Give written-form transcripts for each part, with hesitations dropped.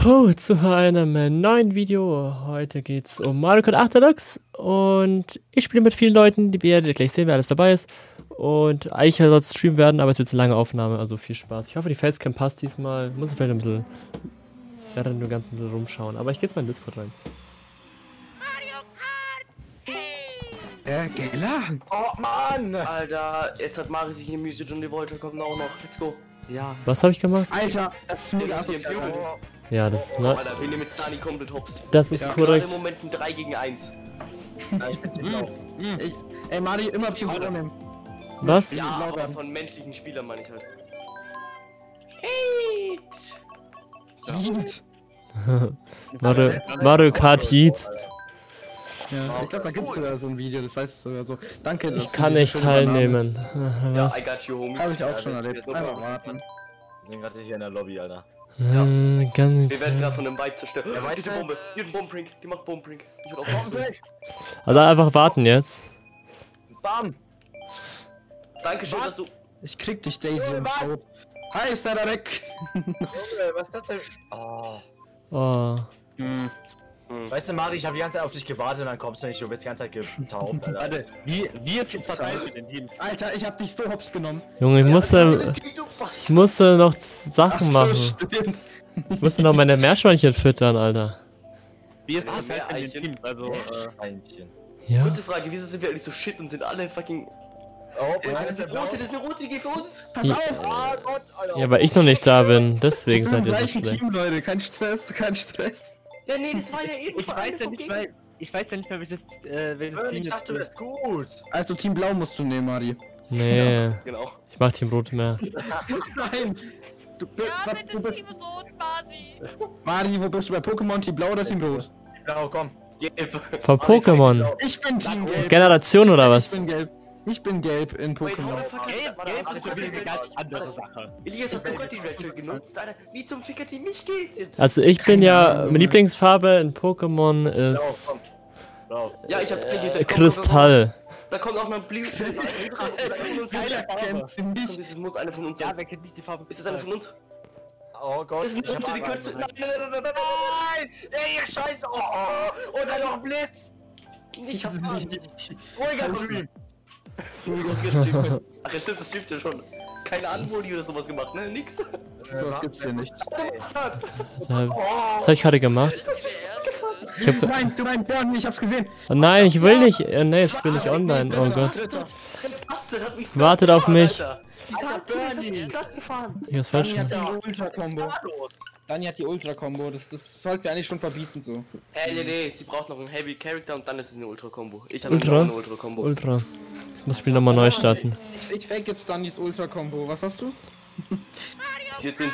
Zu einem neuen Video. Heute geht's um Mario Kart 8 Deluxe und ich spiele mit vielen Leuten, die werdet gleich sehen, wer alles dabei ist. Und eigentlich soll es streamen werden, aber es wird eine lange Aufnahme, also viel Spaß. Ich hoffe, die Facecam passt diesmal. Muss ich vielleicht ein bisschen, werde nur ganz ein bisschen rumschauen, aber ich gehe jetzt mal in Discord rein. Gela? Oh Mann! Alter, jetzt hat Mari sich gemutet und die Wollte kommt auch noch. Let's go. Ja. Was habe ich gemacht? Alter, das ist mega asozial. Ja, das ist ne. Alter, wir nehmen jetzt Stani komplett hops. Das ist korrekt. Im Moment ein 3 gegen 1. Ja, ich bin blau. Ey, Mari, immer Team Blau nehmen. Was? Ja, aber von menschlichen Spielern meine ich halt. Mario Kart Yeet. Ja, ich glaube, da gibt es sogar so ein Video, das heißt sogar so. Danke, dass Ich kann nicht teilnehmen. Ja, I got you, homie. Habe ich auch schon erlebt. Einfach warten. Wir sind gerade hier in der Lobby, Alter. Ganz Wir werden gerade von einem Vibe zerstört. Ja, diese Bombe. Hier ein Bombenprank. Die macht Bombenprank. Ich will auch Bombenprank. Also einfach warten jetzt. Bam. Dankeschön, dass du... Ich krieg dich, Daisy, und Schau. Hi, ist der da weg? Was ist das denn? Oh. Oh. Weißt du, Mari, ich habe die ganze Zeit auf dich gewartet und dann kommst du nicht, du bist die ganze Zeit getaubt, Alter. Warte, wie ist es verteilt mit den Teams? Alter, ich hab dich so hops genommen. Junge, ich musste noch Sachen machen. Stimmt. Ich musste noch meine Meerschweinchen füttern, Alter. Wie ist Was? es mit den Teams? Also, Schweinchen. Ja. Kurze Frage, wieso sind wir eigentlich so shit und sind alle fucking... Oh, Das ist eine rote, die geht für uns. Pass auf! Ah Gott, Alter. Ja, weil ich noch nicht da bin. Deswegen Wir seid sind im ihr so gleichen schlecht. Team, Leute. Kein Stress, kein Stress. Ja, nee, das war ja eben Ich weiß ja nicht mehr, welches Team Ich dachte, du wärst gut. Also, Team Blau musst du nehmen, Mari. Nee, Genau. ich mach Team Rot mehr. Nein! Du, Ja, bist, bitte Team Rot quasi. Mari, wo bist du bei Pokémon? Team Blau oder Team Rot? Genau, komm. Von Pokémon. Ich bin Team Gelb. Generation oder Ich was? bin gelb. Ich bin gelb in Wait, Pokémon. how the fuck Gelb ist schon wieder eine ganz andere Sache. Elias, hast du gerade die Red Shield genutzt, Alter? Wie zum Ficker die mich geht jetzt? Also ich bin ja, meine Lieblingsfarbe in Pokémon ist Ja, ich hab... Kristall. Da kommt auch noch ein Blue. Keiner kennt sie nicht. Das muss eine von uns Ja, sein. wer kennt nicht die Farbe? Ist das eine von uns? Oh Gott, Das ist eine Kürze, die Kürze. Nein, nein, nein, nein, nein, nein! Ey, ihr Scheiße! Oh, und dann noch ein Blitz! Ich hab's nicht. Ruhiger Stream! Ach ja, stimmt, das stimmt ja schon. Keine Anmodi oder sowas gemacht, ne? Nix. Sowas gibt's hier nicht. Was hab ich gerade gemacht? Ich hab, Nein, du mein Born, ich hab's gesehen. oh nein, ich will nicht. Nee, jetzt bin ich online. Oh Gott. Wartet auf mich. Ich hab's falsch Dani hat gemacht. die Ultra-Combo. Dani hat die Ultra-Combo. Das sollten wir eigentlich schon verbieten so. Nee, sie braucht noch einen Heavy Character und dann ist es eine Ultra-Combo. Ich habe Ultra? eine Ultra-Combo. Ultra. Ich muss das Spiel nochmal neu starten. Ich fake jetzt Danis Ultra-Combo. Was hast du? Sie hat den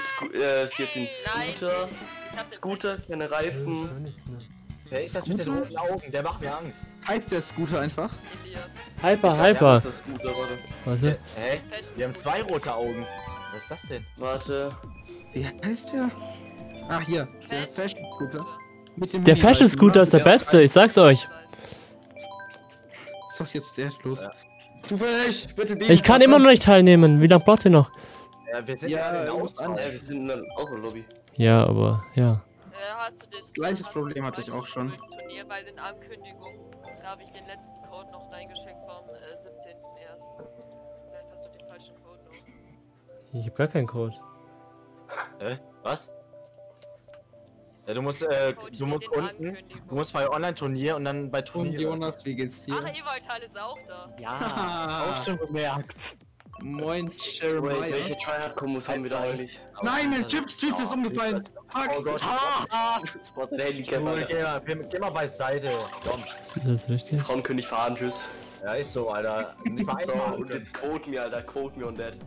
Scooter, keine Reifen. Wer ist das mit den roten Augen? Der macht mir Angst. Heißt der Scooter einfach? Elias. Hyper. Das ist das Scooter, warte. Warte. Hä? Wir haben zwei rote Augen. Was ist das denn? Warte. Wie heißt der? Ah, hier. Der Fashion Scooter. Mit dem Der Mini-Reifen, Fashion Scooter ist der beste, ich sag's euch. Was ist doch jetzt der los? Ja. Zufällig, bitte Ich kann immer noch nicht teilnehmen. Wie lange braucht ihr noch? Ja, wir sind Ja, ja in der du musst Auswahl. Wir sind in der Auto-Lobby. Ja, aber ja. Hast du das? Gleiches hast du Problem das hatte ich falsche auch schon. Turnier bei den Ankündigungen. Da habe ich den letzten Code noch reingeschickt vom 17.01. Vielleicht hast du den falschen Code noch. Ich hab gar keinen Code. Was? Ja, du musst unten, du musst bei Online-Turnier und dann bei Und Turnier. Jonas, wie geht's dir? Ach, Evaltal ist auch da. Ja, auch schon bemerkt. Moin, Wait, Jeremiah. welche Tryhard-Kombos haben wir da eigentlich? Nein, mein Chip-Street ist umgefallen. Fuck. Oh Gott. Was ist der Handicap, Alter? Geh mal beiseite. Komm. Ist das richtig? Frauen können nicht fahren, tschüss. Ja, ist so, Alter. Nicht mal So, einmal. und jetzt quote mir, Alter, quote me on that.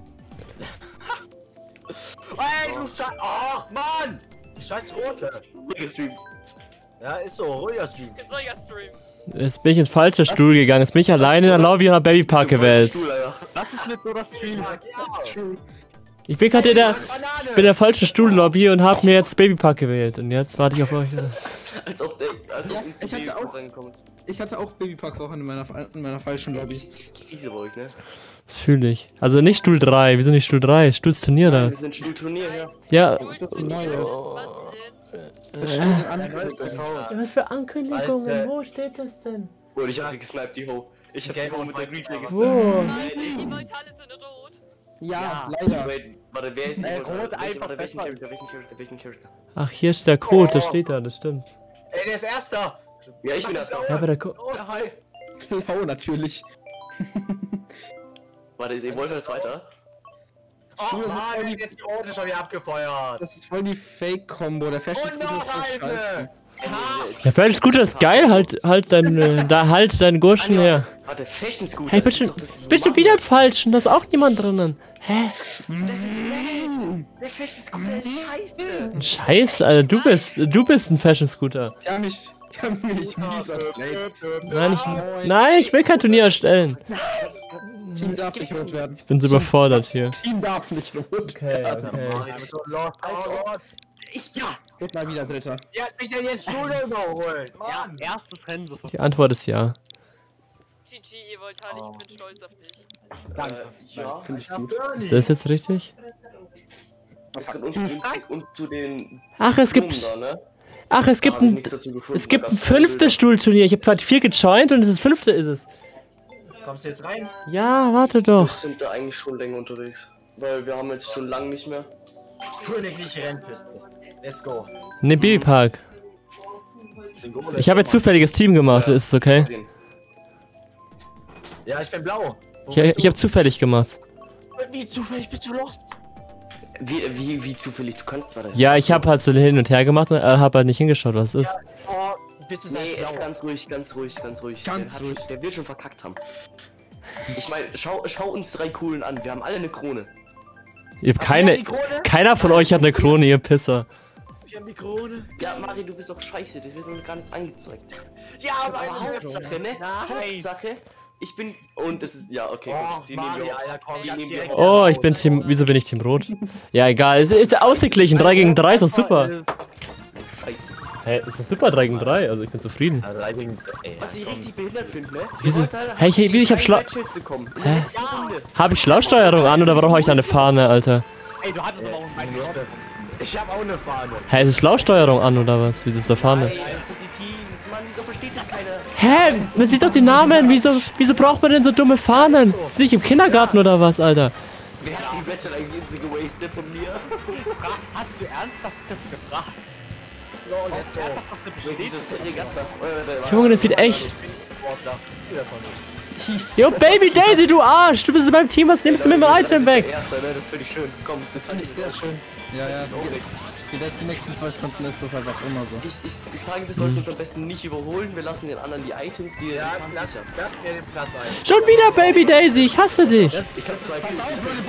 Ey, du Scheiß. Ach, Mann! Die scheiß Rote. Gestreamt. Ja, ist so. Ruhiger Stream. Solcher Stream. Jetzt bin ich ins falsche Stuhl gegangen. Jetzt bin ich alleine in der Lobby und hab Babypark gewählt. Was ist mit so das Stream? Ich bin gerade in der falschen Stuhl-Lobby und hab mir jetzt Babypark gewählt. Und jetzt warte ich auf euch. Als ob uns ich hatte auch- angekommen ist. Ich hatte auch Babypark-Wochen in meiner falschen Lobby. Ich krise bei euch, ne? Das fühle ich. Also nicht Stuhl 3. Wir sind nicht Stuhl 3. Stuhlsturnier da. Wir sind Stuhlturnier, ja. Ja. Schulturnier, Neues. was denn? Was für Ankündigungen? Weißt du- Wo steht das denn? Und ich hab sie gesniped, die Ho. Ich hab die Ho mit der Green Flag gesniped. Wo? Die Leute alle sind rot. Ja, leider. Wait, warte, wer ist die Rot einfach welchen besser. Character? Ach, hier ist der Code, das steht da, das stimmt. Ey, der ist Erster! Ja, ich bin das. Ja, aber der Code. Los, hi! Blau natürlich. Warte, ihr wollt als Zweiter? Oh Mann, jetzt die Rote schon wieder abgefeuert! Das ist voll die Fake-Kombo. Der Fashion Und noch eine! Der Fashion Scooter ist geil, halt deinen Gurschen her. Warte, Fashion Scooter. Hey, bitte wieder im Falschen, da ist auch niemand drinnen. Hä? Das ist red. Der Fashion Scooter ist scheiße. Scheiße, Alter, du bist ein Fashion Scooter. Die haben mich mies erstellt. Nein, ich will kein Turnier erstellen. Team darf nicht rot werden. Ich bin so überfordert hier. Team darf nicht rot. Okay. Geht mal wieder Dritter. Wer hat mich denn jetzt Schule überholt? Ja, Mann! erstes Rennen so. Die Antwort ist ja. GG, ihr wollt ich bin stolz auf dich. Ja, Finde ich gut. Ist das jetzt richtig? es gibt und zu den Ach, es gibt Blumen da, ne? es Da gibt hab ich ein nichts dazu gefunden, es gibt weil ein das keine 5. Stuhlturnier. Ich habe gerade 4 gejoint und das 5. ist es. Kommst du jetzt rein? Ja, warte Bilder doch. sind da eigentlich schon länger unterwegs. Weil wir haben jetzt schon lange nicht mehr. Königliche Rennpiste. Let's go. Ne, Babypark. Ich habe jetzt zufälliges Team gemacht, ist es okay? Den. Ja, ich bin blau. Ich habe zufällig gemacht. Wie zufällig bist du lost? Wie zufällig, du kannst, warte. Ja, ich habe halt so hin und her gemacht und habe halt nicht hingeschaut, was es ist. Oh, bitte sei Nee, blau. jetzt ganz ruhig. Ganz ruhig. Der wird schon verkackt haben. Ich meine, schau uns 3 Coolen an. Wir haben alle eine Krone. Ihr habt keine. Keiner von euch hat eine Krone, ihr Pisser. Wir haben die Krone. Ja, Mari, du bist doch scheiße. Das wird noch gar nicht angezeigt. Ja, Aber Hauptsache, ne? Hauptsache, ich bin. Und es ist. Ja, okay. Oh, gut. Die nehmen Mari, wir Alter, auf. komm, Die ich nehmen hab's wir direkt- auf. Oh, ich bin Team. Wieso bin ich Team Rot? Ja, egal. Es ist ausgeglichen. 3 gegen 3 ist doch super. Scheiße. Hä, ist das super 3 gegen 3? Also ich bin zufrieden. Was ich richtig behindert finde, ne? Wieso? Hey, ich hab Schla- bekommen. In Hä? der letzten Runde. Habe ich Schlausteuerung an oder warum habe ich da eine Fahne, Alter? Ey, du hattest aber auch einen Lust. Ich hab auch eine Fahne. Hä, ist es Schlausteuerung an oder was? Wieso ist da Fahne? Ey, das sind die Teams. Mann, wieso versteht das keiner? Hä? Man sieht doch die Namen. Wieso braucht man denn so dumme Fahnen? Ist nicht im Kindergarten oder was, Alter? Wer hat die Bachelor eigentlich gewastet von mir? Hast du ernsthaft das gefragt? So, let's go. Dieses Regatta. Junge, das sieht echt. Sportler. Ich seh das noch nicht. Yo, Baby Daisy, du Arsch! Du bist in meinem Team, was nimmst du mit meinem Item weg? Erster, ne? Das finde ich schön. Komm, das Fand ich sehr schön. Ja. Die nächsten 2 Stunden ist das einfach immer so. Ich sage, wir sollten uns am besten nicht überholen. Wir lassen den anderen die Items, die Ja, lass mir den Platz ein. Schon wieder Baby Daisy, ich hasse dich! Ich hab 2 Kills.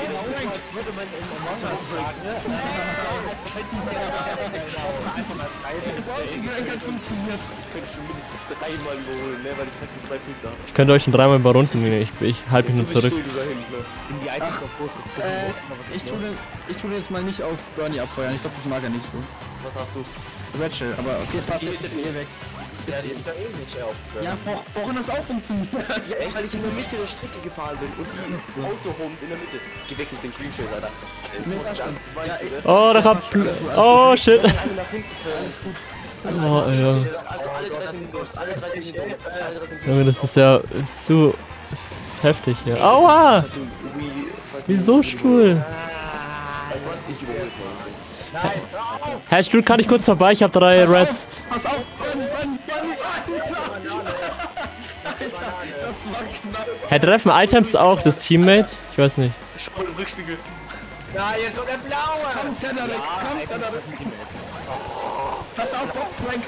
Ich könnte schon mindestens 3-mal überholen, ne? Weil ich fast die 2 Punkte habe. Ich könnte euch schon 3-mal überrunden, ich halte mich nur zurück. Sind die Items doch groß? Ich tue jetzt mal nicht auf Bernie abfeuern. Ich glaube, das mag er nicht so. Was hast du? Rachel, aber okay, passt, das ist eh weg. Ja, die ist ja eh nicht auf. Ja, vorhin hat es auch funktioniert. Ja, echt, weil ich in der Mitte der Strecke gefahren bin und die Auto home in der Mitte. Geh weg mit dem Green Shield, Alter. Du hast Angst, das weißt du, ne? Oh, da hab. Oh, shit. Alle nach hinten fahren, ist gut. Oh, ja. Also alle 3 sind los, alle 3 sind los, alle 3 sind Junge, das ist ja zu heftig hier. Aua! Wieso Stuhl? Also was, ich überhole es mal. Herr Stuhl, kann ich kurz vorbei? Ich habe 3 Reds. Pass auf, Bernie, das war knapp. Herr, treffen Items auch das Teammate? Ich weiß nicht. Schau mal im Rückspiegel. Ja, jetzt kommt der blaue. Komm, Cedric, komm, Cedric. Pass auf, Bockplank.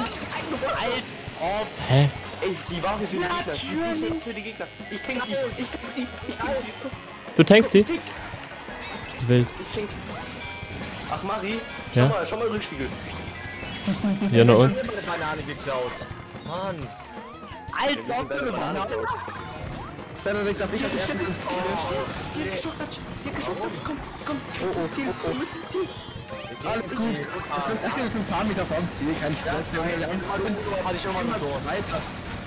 Hä? Ey, die Waffe für die Gegner. Die Waffe für die Gegner. Ich tank die. Du tankst sie? Wild. Ach, Mari, Ja? schau mal im Rückspiegel. Ja, na und? Ich hab meine Banane geklaut. Mann. Als ob du Cedric, darf ich als erstes ins Hier geschossen hat. Komm. Alles gut. Wir sind ein paar Meter vom Ziel, kein Stress, Junge. Hatte ich schon mal geklaut. Weiter.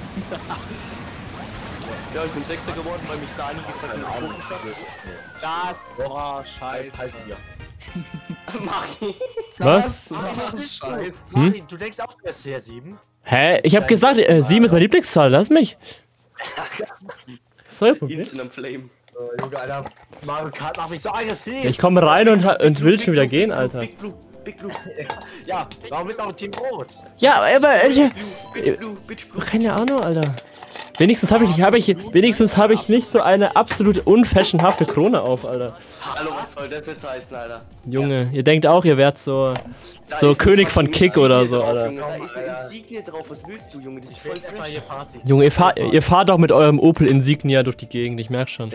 Ja, ich bin Sechster geworden, weil mich Dani gefällt in den Augen Das war scheiße. Halt hier. Mari. Was? Scheiße. Mari, du denkst auch, du wärst CR7? Hä? Ich hab gesagt, 7 ist meine Lieblingszahl, lass mich. So, Instant am Flame. Junge, Alter. Mario Kart macht mich so aggressiv. ich komme rein und will schon wieder gehen, Alter. Big Blue, Big Blue. Ja, warum ist noch ein Team Rot? Ja, aber Bitch Blue, Bitch Blue. keine Ahnung, Alter. Wenigstens habe ich nicht so eine absolut unfashionhafte Krone auf, Alter. Hallo, was soll das jetzt heißen, Alter? Junge, ihr denkt auch, ihr wärt so Da ist König ein von fucking Kick oder Insignie so, drauf, Alter. Junge. Da ist eine Insignie drauf, was willst du, Junge? Das ist voll Jetzt erstmal fresh. hier Party. Junge, ihr fahrt doch mit eurem Opel Insignia durch die Gegend, ich merk schon.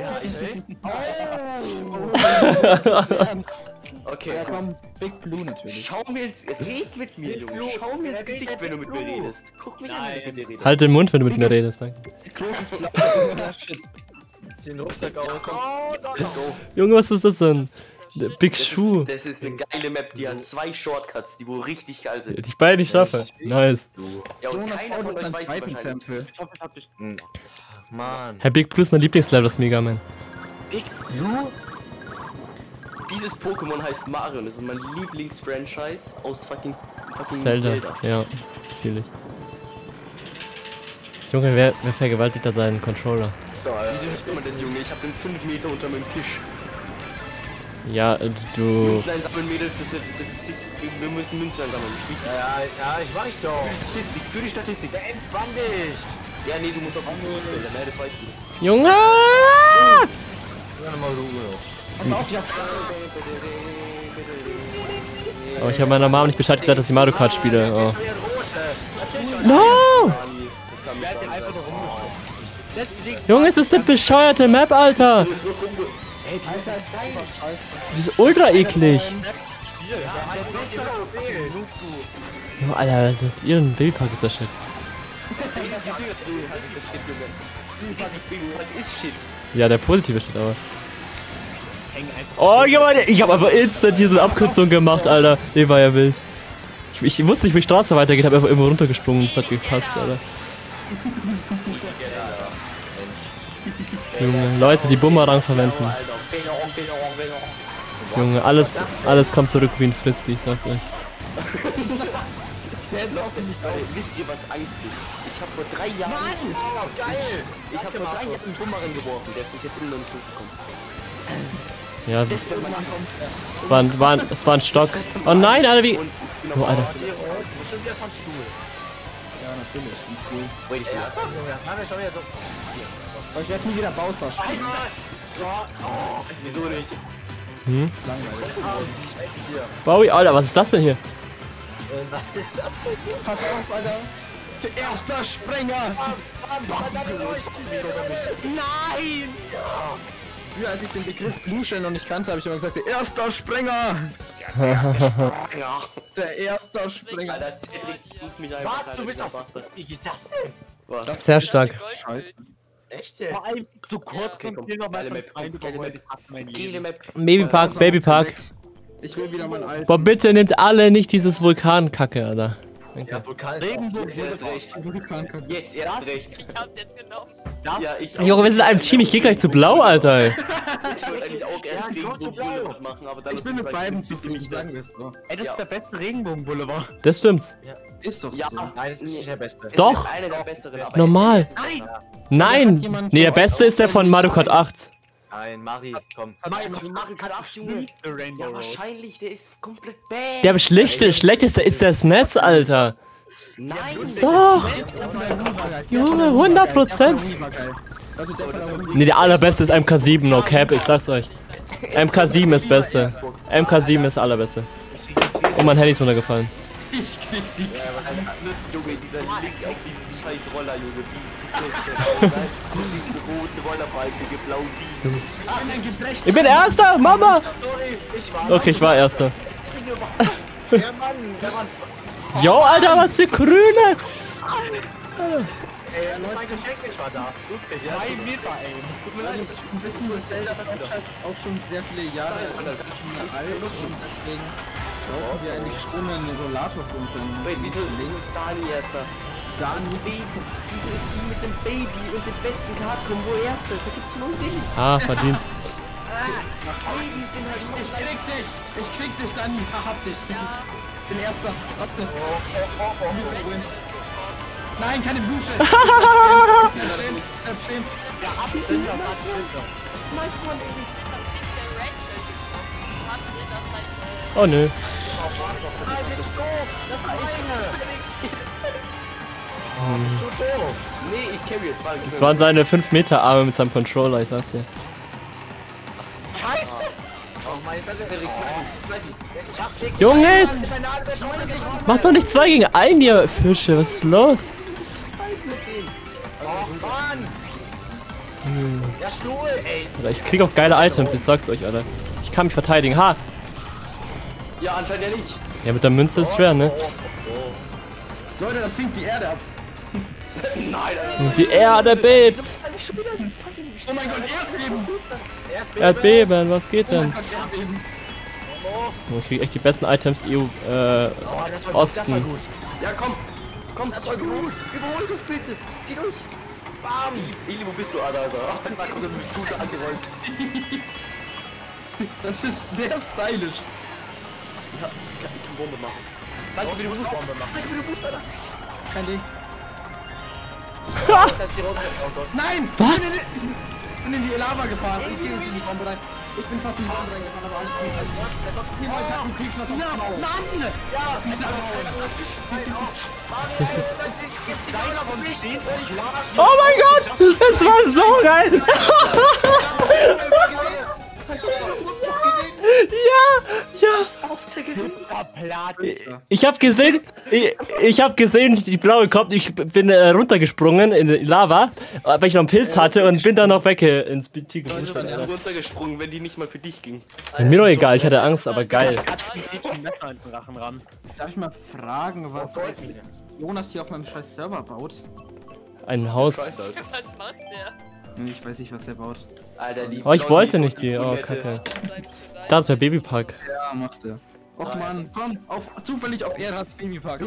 Okay, Ja, komm. komm, Big Blue natürlich. Red mit mir, Junge. Schau mir ins Gesicht, wenn du mit mir redest. Guck mich an, wenn ich mit dir rede. Halt den Mund, wenn du mit mir redest, danke. Großes Blau. Shit. Zieh den Rucksack aus. Let's go. Junge, was ist das denn? Big Das Shoe. Das ist eine geile Map, die hat 2 Shortcuts, die wohl richtig geil sind. Die ich beide nicht schaffe. Nice. Ja, und Jonas keiner baut von euch einen weiß es zweiten wahrscheinlich. Tempel. Ich hoffe, ich hab dich. Mann. Herr Big Blue ist mein Lieblingslevel aus Mega Man. Big Blue? Dieses Pokémon heißt Mario und das ist mein Lieblingsfranchise aus fucking Zelda. Ja, fühl ich. Junge, wer vergewaltigt da seinen Controller? So, Alter. Wieso nicht immer das, Junge? Ich hab den 5 Meter unter meinem Tisch. Ja, du... Münzlein sammeln, Mädels, wir müssen Münzlein sammeln. Ja, ich weiß doch. Statistik, für die Statistik. Entspann dich. Ja, nee, du musst auf die Münzlein, ne, das weißt du. Junge! Ja, mal Ruhe. Oh, ich habe meiner Mama nicht Bescheid gesagt, dass ich Mario Kart spiele. Oh. No! Junge, es ist eine bescheuerte Map, Alter! Die ist ultra eklig. Oh, Alter, das ist ihren Babypark ist der Shit. Ja, der positive Shit, aber. Oh, ich hab einfach instant hier so eine Abkürzung gemacht, Alter. Die war ja wild. Ich wusste nicht, wie die Straße weitergeht, hab einfach irgendwo runtergesprungen. Das hat gepasst, Alter. Junge, Leute, die Bumerang verwenden. Junge, alles kommt zurück wie ein Frisbee, ich sag's euch. Wisst ihr, was Angst ist? Ich hab vor 3 Jahren... Ich hab vor 3 Jahren einen Bumerang geworfen, der ist bis jetzt immer noch nicht zugekommen. Ja, Das ist mein es war ein Stock. Oh nein, Alter, wie... Und ich bin Oh, auf Alter. Schon wieder von Stuhl. Ja, natürlich. Cool. Wait, ich bin erst. Haben wir schon wieder so. Aber ich werde nie wieder Bowser spielen. Wieso nicht? Langweilig. Bowie, Alter, was ist das denn hier? Was ist das denn? Pass auf, Alter. Erster Sprenger! Nein! Früher, als ich den Begriff Blue Shell noch nicht kannte, habe ich immer gesagt, der erster Sprenger! Ja. Der erster Sprenger! Alter, das Cedric ruft mich einfach. Was? Alter, Du bist dieser auf. Bastard. Wie geht das denn? Was? Sehr stark. Echt jetzt? Vor allem so kurz Okay, und komm. viel noch mal Geile von Map, rein, geile Map. mein Geile Leben. Map. Babypark, Babypark. Ich will wieder meinen alten. Boah, bitte nehmt alle nicht dieses Vulkankacke, Alter. Ja, Vulkan. Regenbogen Jetzt erst recht. Jetzt erst recht. Ich hab's jetzt genommen. Ja, ich Junge, wir sind in einem Team, ich geh gleich zu blau, Alter. Ich wollte eigentlich auch erst Regenbogen machen, aber dann Ich bin mit beiden zufrieden, sagen wir es so. Ey, das Ja. ist der beste Regenbogen-Boulevard. Das stimmt. Ist doch Ja. so. Nein, das ist nicht der Beste. Doch. Einer der besseren. aber Normal. es ist der beste. Nein! Nee, der beste ist der von Mario Kart 8. Nein, Mari, komm. Mario Kart 8, Junge. The Rainbow Ja, Road. wahrscheinlich, der ist komplett bad. Der schlechteste ist das Netz, Alter. Nein, Doch! Junge, 100%! Nee, der allerbeste ist MK7, no cap, ich sag's euch. MK7 ist beste. MK7 ist der allerbeste. Oh, mein Handy ist runtergefallen. Junge, dieser Link auf diesen scheiß Roller, Junge. Wie sieht das denn aus? Diese roten Rollerbalken, blau die. Das ist ich bin Erster, Mama! Okay, ich war Erster. Der Mann zwei. Jo, Alter, was für Grüne! Ey, das ist mein Geschenk, ich war da. 2 Meter, ey. Tut mir leid, Ich ein bisschen mit Zelda Franchise auch schon sehr viele Jahre alt und deswegen brauchen wir eigentlich schon einen Rollator für unseren Wait, wieso ist Dani Erster? Dani. Baby, wieso ist sie mit dem Baby und dem besten Card-Combo Erster? Das ergibt schon Sinn. Ah, verdient. Ich krieg dich, Dani. Hab dich. Bin erster. Warte. Nein, keine Dusche. Ja, abziehen, Oh nö. Nee, ich carry jetzt mal. Das waren seine 5 Meter Arme mit seinem Controller, ich sag's dir. Jungs! Mach doch nicht 2 gegen 1, ihr Fische, was ist los? Der Stuhl, ey. Alter, ich krieg auch geile Items, ich sag's euch, Alter. Ich kann mich verteidigen, ha! Ja, anscheinend ja nicht. Ja, mit der Münze ist schwer, ne? Leute, das sinkt die Erde ab. Nein, Alter. Und die Erde bebt! Oh mein Gott, Erdbeben. Erdbeben, was geht denn? Erdbeben. Oh, ich krieg echt die besten Items EU, Osten. gut. Ja, komm. Komm, das war gut. Überhol das Pilze. Zieh durch. Bam. Eli, wo bist du, Alter? Ach, dann war so eine Stute angerollt. Das ist sehr stylisch. Ja, ich kann Bombe machen. Danke für die Boost. Danke für die Boost, Alter. Kein Ding. Das heißt, die Runde. Oh Gott. Nein! Was? Ich bin in die Lava gefahren. Ich gehe nicht in die Bombe rein. Ich bin fast in die Bombe reingefahren, aber alles gut. Ich hab einen Kriegswasser. Ja, Mann! Oh mein Gott! Das war so geil! Ich hab gesehen, ich hab gesehen, die blaue kommt, ich bin runtergesprungen in die Lava, weil ich noch einen Pilz hatte und bin dann noch weg ins BT Wieso bist du runtergesprungen, wenn die nicht mal für dich ging? Mir doch egal, ich hatte Angst, aber geil. Darf ich mal fragen, was Jonas hier auf meinem scheiß Server baut? Ein Haus. Was macht der? Ich weiß nicht, was er baut. Alter, die Oh, ich wollte nicht die. Oh, kacke. Ich dachte, es wäre Babypark. Ja, macht er. Och man, komm, zufällig auf Erdhards Babypark.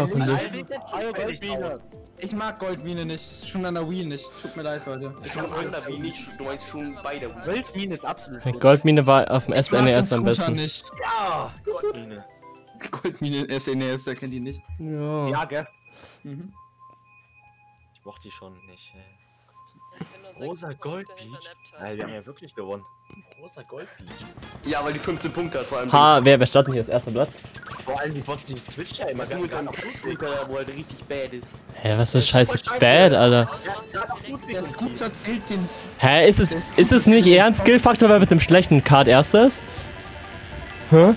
Ich mag Goldmine nicht, schon an der Wii nicht. Tut mir leid, Leute. Schon an der Wii nicht, du meinst schon bei der Wii. Goldmine ist absolut. Goldmine war auf dem Ich mag den SNES am Scooter besten. nicht. Ja, Goldmine. Goldmine SNES, wer kennt die nicht? Ja. Ja, gell? Mhm. Ich mochte die schon nicht, ey. Ich bin nur 6 Rosa Punkte Goldbeach. hinter Neptune. Alter, wir haben ja wirklich gewonnen. Rosa Goldbeach. Ja, weil die 15 Punkte hat vor allem. Ha, wer stand denn hier als erster Platz? Vor allem die Bots, die switcht ja immer Du mit deinem ganz Kampfspeaker, wo halt richtig bad ist. Hä, was für scheiße Bad, Alter. Der Scooter zählt den. Hä, ist es nicht eher ein Skillfaktor, weil mit dem schlechten Card erster ist? Hä? Ja.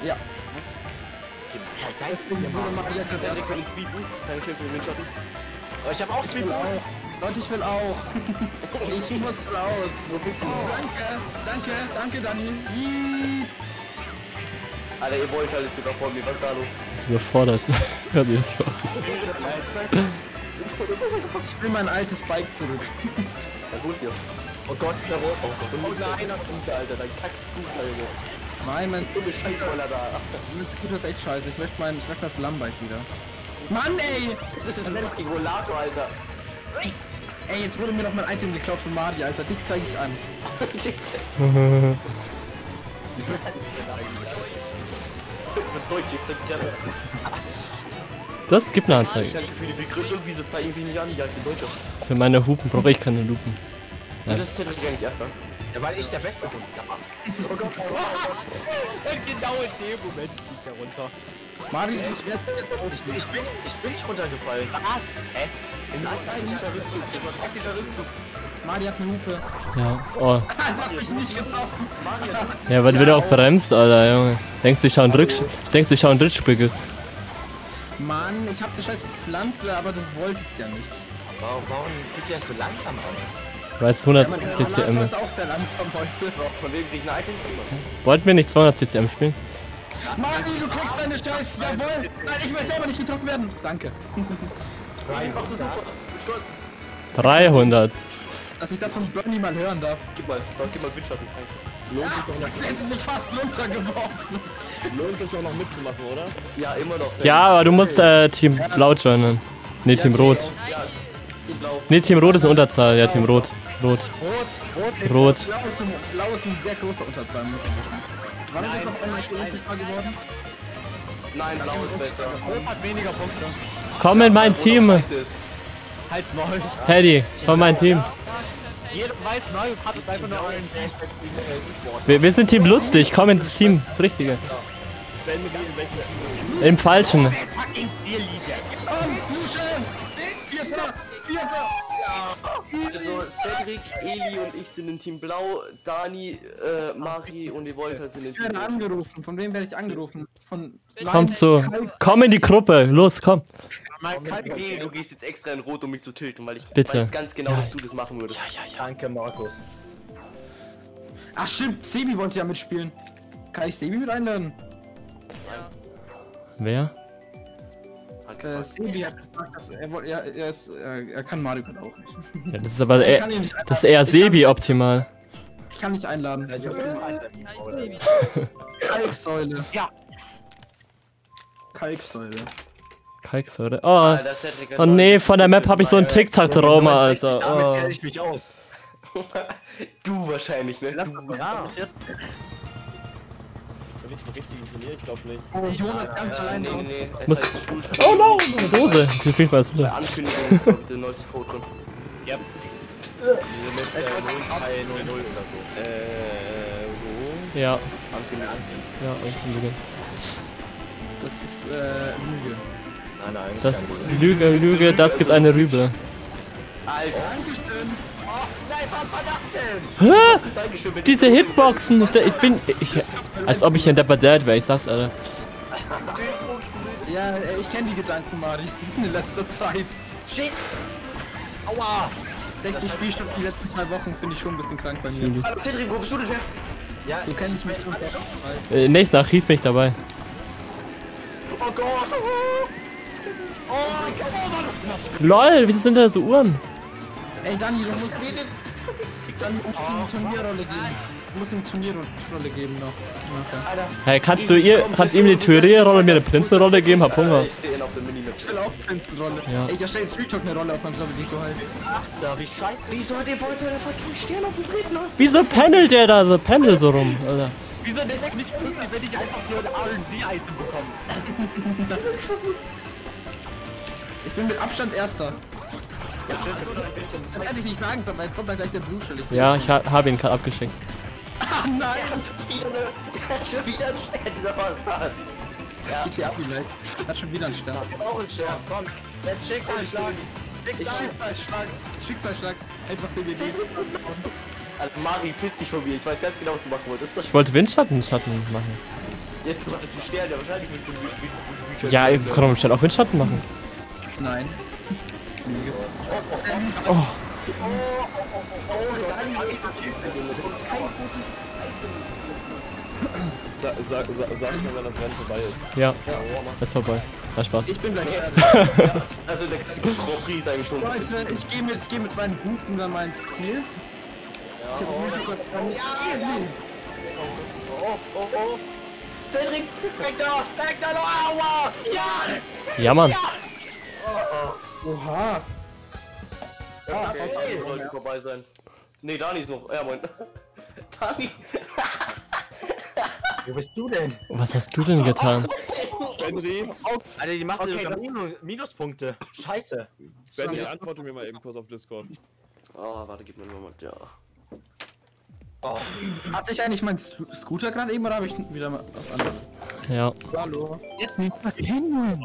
Aber ich hab auch Speed Boost. Leute, ich will auch. Ich muss raus. Wo bist du? Danke, Dani. Alter, ihr wollt halt sogar vor mir, was ist da los? Ist überfordert. Ja, nee, ich auch. Ich will mein altes Bike zurück. Dann holt ihr. Oh Gott, der Rot. Oh Gott, oh nein, das Gute, Alter, dein Kack-Scooter, Alter. Nein, mein Scheißroller da. Scooter ist echt scheiße. Ich möchte mein Flammenbike wieder. Mann, ey! Das ist ein fucking Rollator, Alter. Ey, jetzt wurde mir noch mein Item geklaut von Mari, Alter. Dich zeige ich an. Das gibt eine Anzeige. Danke für die Begründung, wieso zeigen sie mich an? Ja, ich bin Deutscher. Für meine Hupen brauche ich keine Lupen. Das ist ja gar nicht erster. Ja, weil ich der Beste bin. Ja. Und genau in dem Moment fliegt er runter. Mari, ich werde Ich bin nicht runtergefallen. Hä? Taktischer Rückzug, das war taktischer Rückzug. Mari hat eine Hupe. Ja, oh. Das hat mich nicht getroffen. Ja, weil du wieder auch bremst, Alter, Junge. Denkst du, ich schau einen Rückspiegel. Mann, ich hab eine scheiß Pflanze, aber du wolltest ja nicht. Warum fühlt ihr das so langsam an? Weil es 100 CCM ist ist. auch sehr langsam heute. Von wem krieg ich ein Item? Wollten wir nicht 200 CCM spielen? Mari, du kriegst deine Scheiß. Jawohl. Nein, ich will selber nicht getroffen werden. Danke. Nein, was ist das? Stolz. 300. Dass ich das von Bernie mal hören darf. Gib mal Windschatten. Hätten mich fast runtergeworfen. Lohnt sich doch noch mitzumachen, oder? Ja, immer noch. Ja, aber du musst Team Blau joinen. Ne, Team Rot. Ja, Team Blau. Ne, Team Rot ist eine Unterzahl. Ja, Team Rot. Rot. Rot Rot. Blau ist ein sehr großer Unterzahl, muss ich wissen. Wann ist das auf einmal geworden? Nein, blau ist besser. Rot hat weniger Punkte. Komm in mein Team. Halt's Maul. Paddy, komm in mein Team. Jeder weiß, Mario Kart ist einfach nur ein Wir sind Team lustig, komm ins Team. Das Richtige. Im Falschen. fucking Ziellinie. Also Cedric, Eli und ich sind in Team Blau, Dani, Mari und Evolta sind in Ich Team werde Rot. angerufen. Von wem werde ich angerufen? Von Komm zu. Komm in die Gruppe. Los, komm. Nee, du gehst jetzt extra in Rot, um mich zu tilten, weil ich Bitte. weiß ganz genau, dass du das machen würdest. Danke, Markus. Ach stimmt, Sebi wollte ja mitspielen. Kann ich Sebi mit einladen? Ja. Wer? Hat gefragt. Sebi hat gesagt, dass er kann Mario Kart auch nicht. Ja, das ist aber Ich eher, kann ihn nicht das ist einladen. eher Sebi optimal. Ich kann nicht einladen. Heißt Sebi. Kalksäule. Ja. Kalksäule. Kalksäure. Ah, Oh, das Cedric hat oh nee, von der Map habe ich so ein TikTok-Trauma, Damit Alter. kenne Oh. ich mich aus. Du wahrscheinlich, ne? Du. Ja. Oh, Jonas ganz allein. Nee, es Muss- heißt Schulz. Oh no, eine Dose. Wie viel war das Bei wieder? Ankündigung ist glaub ich, der neueste Code drin. Diese mit 0200 oder so. Ja, Ankündigung. ja, Ankündigung. Das ist Lüge. Nein, nein, Das ist kein Problem. Lüge, Lüge, das gibt eine Rübe. Alter. Nein, was war das denn? Hä? Dankeschön, bitte. Diese Hitboxen, als ob ich ein Dapper Dad wäre, ich sag's, Alter. Ja, ich kenne die Gedanken, Mari, in letzter Zeit. Shit! Aua! 60 Spielstunden die letzten 2 Wochen finde ich schon ein bisschen krank bei mir. Fühl ich. Hallo Cedric, wo bist du denn her? Ja, So kenne ich mich schon. Nächstes Archiv bin ich dabei. Oh Gott! LOL, wieso sind da so Uhren? Ey Dani, du musst dann musst du ihm Turnierrolle geben. Du musst ihm Turnierrolle geben noch. Okay. Hey, kannst ihm die Turnierrolle und mir eine Prinzenrolle geben? Hab Hunger. Ich stehe auf der Minimap. Ich will auch Prinzenrolle. Ja. Ey, ich erstelle Free Talk eine Rolle auf meinem Server, die so heißt. da, wie scheiße. Wieso hat der Volta der fucking Stern auf dem dritten aus? Wieso pendelt der da so? Pendelt so rum, Alter. Wieso denn nicht pünktlich, wenn ich einfach nur ein R&D-Item bekomme? Ich bin mit Abstand Erster. Das hätte ich nicht sagen sollen, weil jetzt kommt dann gleich der Blue-Shell. Ja, ich hab ihn gerade abgeschickt. Ah, nein! Er hat schon wieder einen Stern, dieser Bastard. GTA vielleicht. Hat schon wieder einen Stern. Auch ein Stern, komm. Jetzt Schicksalsschlag. Schicksalsschlag. Schicksalsschlag. Einfach den wir geben. Alter, Mari, piss dich von mir. Ich weiß ganz genau, was du machen wolltest. Ich wollte Windschatten machen. Jetzt du hattest einen Stern, der wahrscheinlich nicht so wie Ja, ich kann doch schnell auch Windschatten machen. Nein. Sag mir, wenn das Rennen vorbei ist. Ja, ist vorbei. War Spaß. Ich bin gleich fertig. Also der ganze Grand Prix ist eigentlich schon. Leute, ich geh mit meinen Routen dann mal ins Ziel. Ich hab easy. Cedric, weg da, aua! Ja! Ja, Mann. Oha. Okay, sollte vorbei sein. Nee, Dani ist noch. Ja, moin. Dani! Wo bist du denn? Was hast du denn getan? Benry, Alter, die macht Okay, sogar Minuspunkte. Scheiße. Benry, antworte mir mal eben kurz auf Discord. Oh, warte, gib mir nochmal. Ja. Hatte ich eigentlich meinen Scooter gerade eben oder habe ich wieder mal was anderes? Ja. Hallo. Jetzt nicht verkennen.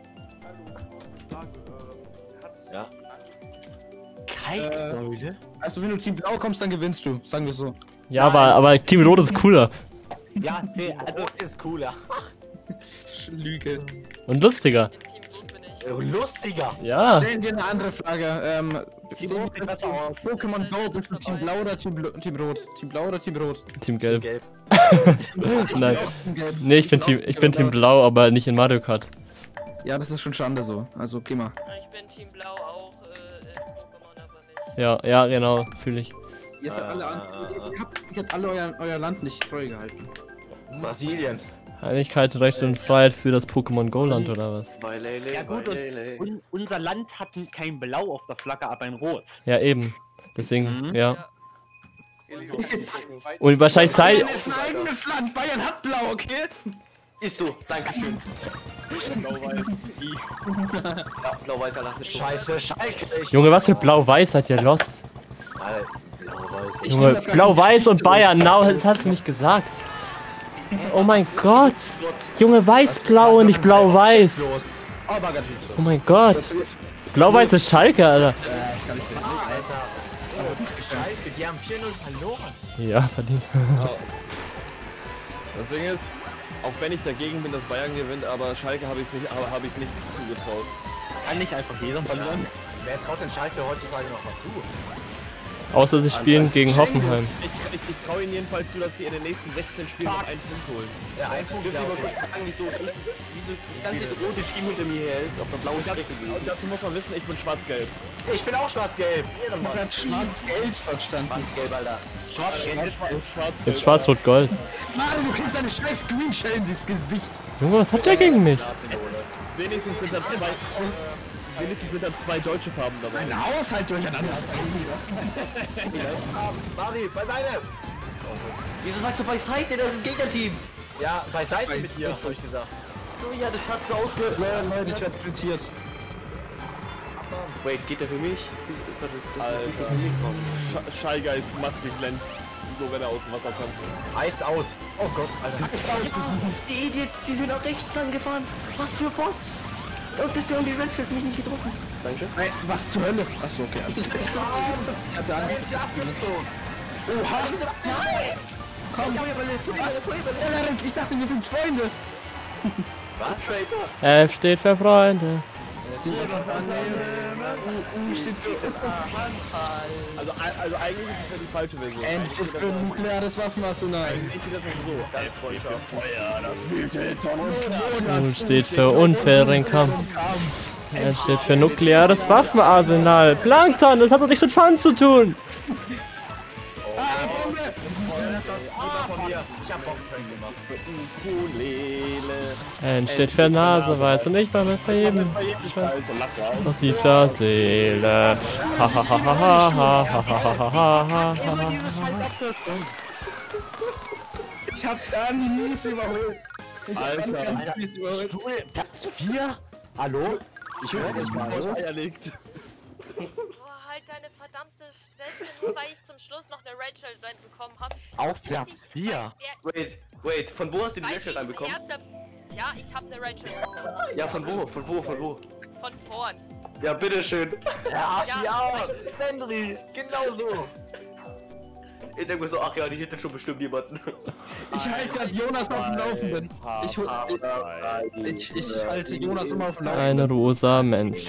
Ja. Kalksäule? Also wenn du Team Blau kommst, dann gewinnst du, sagen wir so. Ja, aber Team Rot ist cooler. Ja, nee, also Ist cooler. Lüge. Und lustiger. Im Team Rot bin ich. Lustiger. Ja. Stellen dir eine andere Frage. Team Rot sieht besser aus. Pokémon Go, bist du Team Blau oder Team Rot? Team Blau oder Team Rot? Team Gelb. Gelb. Nein. Team Gelb. Nee, ich bin Team Blau, aber nicht in Mario Kart. Ja, das ist schon Schande so. Also geh mal. Ich bin Team Blau auch in Pokémon, aber nicht. Ja, genau, fühle ich. Ihr seid alle ihr habt alle euer Land nicht treu gehalten. Brasilien. Einigkeit, Recht und Freiheit für das Pokémon Go Land oder was? Bei Lele, Ja gut, und unser Land hat kein Blau auf der Flagge, aber ein Rot. Ja, eben. Deswegen, ja. Und wahrscheinlich sei. Bayern ist ein eigenes Land. Bayern hat blau, okay? Ist so, dankeschön. Blau-Weiß. Ja, blau-weiß, Alter. Scheiße, Schalke. Junge, was für Blau-Weiß seid ihr los? Alter, blau-weiß. Junge, Blau-Weiß und Bayern, das hast du nicht gesagt. Oh mein Gott. Junge, Weiß-Blau und nicht Blau-Weiß. Oh mein Gott. Blau-Weiß ist Schalke, Alter. Schalke, die haben 4-0 verloren. Ja, verdient. Das Ding ist, auch wenn ich dagegen bin, dass Bayern gewinnt, aber Schalke habe ich nichts zugetraut. Kann nicht einfach jeder verlieren. Wer traut denn Schalke heutzutage noch was zu? Außer sie spielen gegen Hoffenheim. Ich traue ihnen jedenfalls zu, dass sie in den nächsten 16 Spielen noch einen Punkt holen. Ja, ein Punkt. Dürft ihr mal kurz fragen, wieso das ganze rote Team hinter mir her ist, auf der blauen Strecke Und gewesen. dazu muss man wissen, ich bin schwarz-gelb. Ich bin auch schwarz-gelb. Ich hab Schwarz-Gelb verstanden. Schwarz-gelb, Alter. Jetzt Schwarz-Rot-Gold. Mann, du kriegst eine scheiß Green Shell in das Gesicht. Junge, was hat der gegen mich? Wenigstens sind da zwei deutsche Farben dabei. Ein Haushalt durcheinander. Mari, beiseite. Wieso sagst du beiseite, das ist ein Gegnerteam? Ja, beiseite mit dir, hab ich gesagt. So, ja, das hat so ausgehört. Leute, ich werd frittiert. Wait, geht der für mich? Alter. Schallgeist maskig glänzt. So, wenn er aus dem Wasser kommt. Ice out. Oh Gott, Alter. Die Idiots, die sind nach rechts lang gefahren. Was für Bots? Und das haben die Reds jetzt mich nicht getroffen. Dankeschön. Ey, was zur Hölle? Achso, okay. Ich hatte Angst. Oha! Nein! Komm! Ich dachte, wir sind Freunde! Was, Traitor? F steht für Freunde. Also eigentlich ist es ja die falsche Version. Endlich für nukleares Waffenarsenal! Eigentlich ist das so. Das für Feuer, das wütet U steht für unfairen Kampf. Er steht für nukleares Waffenarsenal. Plankton, das hat doch nichts mit Fun zu tun. Ich hab Bock gemacht. N steht für Naseweiß und ich war mit bei jedem. Auf tiefer Seele. Ha ha ha ha ha ha ha ha ha ha. Ich hab Mies überholt! Alter. Stuhl, Platz 4? Hallo? Ich höre dich mal. Feuer liegt. Boah, halt deine verdammte Fresse, nur weil ich zum Schluss noch eine Rachel reinbekommen habe. Auf Platz 4? Wait, von wo hast du die Rachel reinbekommen? Ja, ich habe eine Rachel bekommen. Ja, von wo? Von vorn. Ja, bitteschön. Ja, Henry, genau so. Ich denke mir so, ach ja, die hinten schon bestimmt jemanden. Ich halte gerade Jonas auf dem Laufenden. Ich halte Jonas immer auf dem Laufenden. Ein rosa Mensch.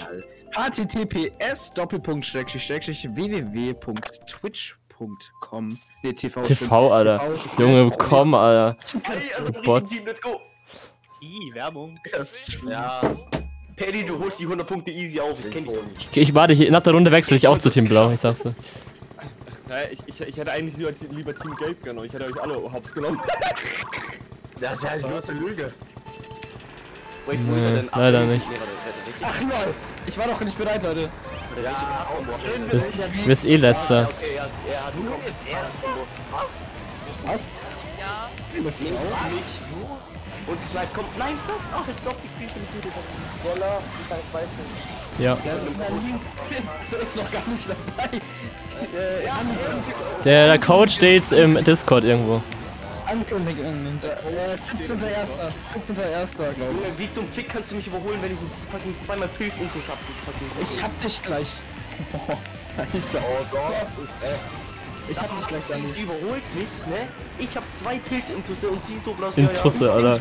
https://www.twitch.com TV, Alter. Junge, komm, Alter. Also, Bots. Team, let's go. Werbung. Ja. Paddy, du holst die 100 Punkte easy auf. Ich kenn dich. Ich warte, nach der Runde wechsle ich auch zu Team Blau, ich sag's dir. Naja, ich hätte eigentlich lieber Team Gelb genommen. Ich hätte euch alle hops genommen. Das ist ja eine große Lüge. Wait, wo ist er denn? leider nicht. Nee, warte, Ach lol! Ich war doch nicht bereit, Leute. ja, Du bist eh letzter. okay, ja, er hat du bist erster. Was? Ja. Und Slide kommt. Nein, Slide! Ach, jetzt doch die Grieche mit Tüte. Voller, ich kann zwei Punkte. Ja. Der ist noch gar nicht dabei. Der Code steht im Discord irgendwo. Ankündigung. 17.01. 17.01. glaube Junge, wie zum Fick kannst du mich überholen, wenn ich fucking zweimal Pilzintus hab? ich. Ich hab dich gleich. Boah, Alter. Oh Gott. Ich hab dich gleich, Dani. Die überholt mich, ne? Ich hab zwei Pilzintusse und sie so blass. Intusse, Alter.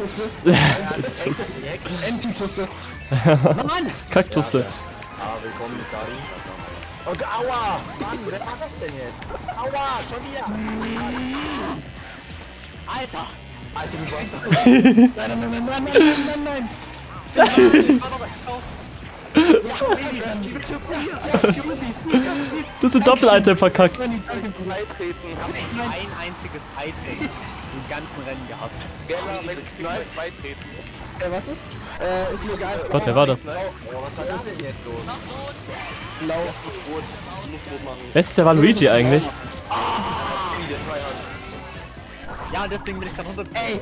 Entitusse. Mann! Kaktusse. Ah, willkommen mit Dari. Oh, aua! Mann, wer war das denn jetzt? Aua, schon wieder! Alter! Alter, du warst doch... Nein. Du hast ein Doppel-Item verkackt. Ich habe ein einziges Item im ganzen Rennen gehabt. Zwei treten. Was ist? Ist mir egal. Gott, wer war das? Oh, was war da denn jetzt los? Mach rot. Blau. Wer ist der Waluigi eigentlich? Ja, deswegen bin ich gerade runter. Ey!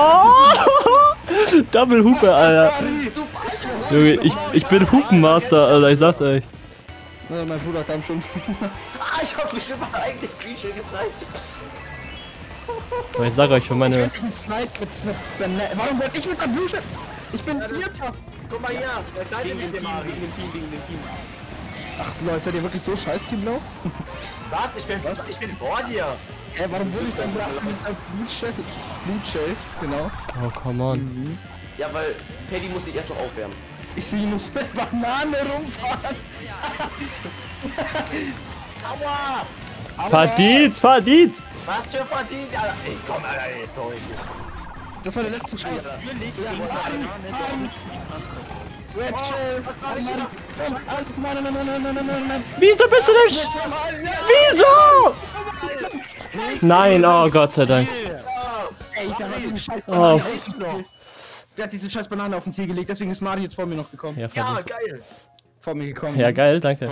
Oh! Double Hupe, Alter. Junge, ich bin Hupenmaster, Alter, ich sag's euch. Na, mein Bruder kam schon. Ich hab mich immer eigentlich Greenshell gesniped. Aber ich sag euch, für meine... Warum werd ich mit der Blue Shell? Ich bin Vierter. Guck mal hier, wer seid ihr mit dem Ari? Gegen den Team. Ach Leute, seid ihr wirklich so scheiß, Team Blau? Was? Ich bin vor dir. Hä, warum wurde ich dann da mit einer Blue Shell? Blue Shell, genau. Oh, come on. Ja, weil Paddy muss sich erst noch aufwärmen. Ich sehe ihn muss mit Banane rumfahren. Aua! Verdient, verdient! Was für verdient, Alter? Ey, komm, Alter, ey, durch. Das war der letzte Schuss. Red Shell! Nein. Wieso bist du nicht? Wieso? Nein, oh Gott sei Dank. Ey, da war so eine scheiß Oh. Banane. Der hat diese scheiß Banane auf den Ziel gelegt, deswegen ist Mari jetzt vor mir noch gekommen. Ja, Ja, verdient. geil. Vor mir gekommen. Ja, geil, danke.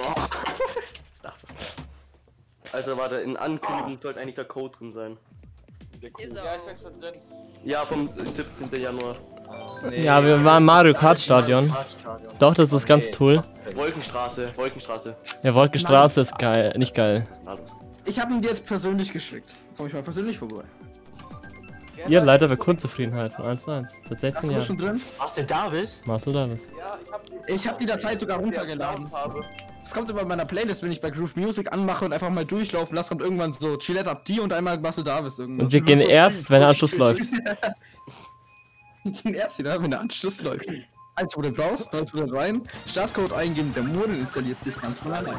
Also warte, in Ankündigung sollte eigentlich der Code drin sein. Ist Ja, auch. ich bin schon drin. Ja, vom 17. Januar. Ja, wir waren im Mario Kart Stadion. Doch, das ist ganz cool. Wolkenstraße. Ja, Wolkenstraße ist geil, nicht geil. Ich habe ihn dir jetzt persönlich geschickt. Komm ich mal persönlich vorbei. Ihr Leiter für Kundenzufriedenheit von 1:1. Seit 16 Bist du schon Jahren. drin? Was denn Davis? Marcel Davis. Ich habe die Datei sogar runtergeladen. Das kommt immer in meiner Playlist, wenn ich bei Groove Music anmache und einfach mal durchlaufen lasse, kommt irgendwann so Chillette Abdi und einmal Marcel Davis irgendwas. Und wir gehen erst, wenn der Anschluss läuft. Wir gehen erst wieder, wenn der Anschluss läuft. 1, wo du brauchst, 9, wo du rein, Startcode eingeben, der Modem installiert sich ganz von alleine.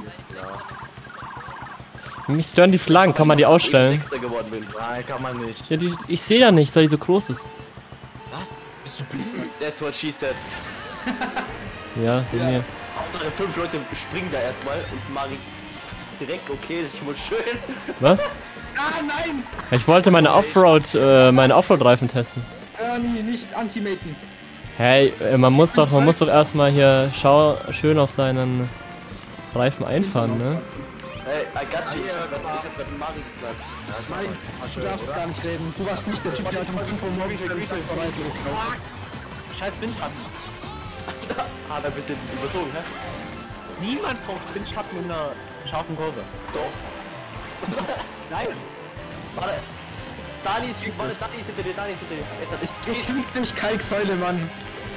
Mich stören die Flaggen, kann man die ausstellen? Sechster geworden bin. Nein, kann man nicht. Ja, ich sehe da nichts, weil die so groß ist. Was? Bist du blind? That's what she said. Ja, bei mir. Hauptsache 5 Leute springen da erstmal und Mari ist direkt okay, das ist schon mal schön. Was? Ah, nein! Ich wollte meine Offroad-Reifen testen. Ernie, nicht Anti-Maten. Hey, man muss doch erstmal hier schön auf seinen Reifen einfahren, ne? Hey, I got you. Ich hab grad Mari gesagt. Nein, du darfst gar nicht reden. Du warst nicht der Typ, der heute um 5 Uhr morgens für mich bereit ist. Scheiß Windschatten. Hat ein bisschen überzogen, hä? Niemand braucht Windschatten in einer scharfen Kurve. Doch. Nein. Warte. Dani ist hinter dir. Jetzt hat Ich krieg dich, Kalksäule, Mann.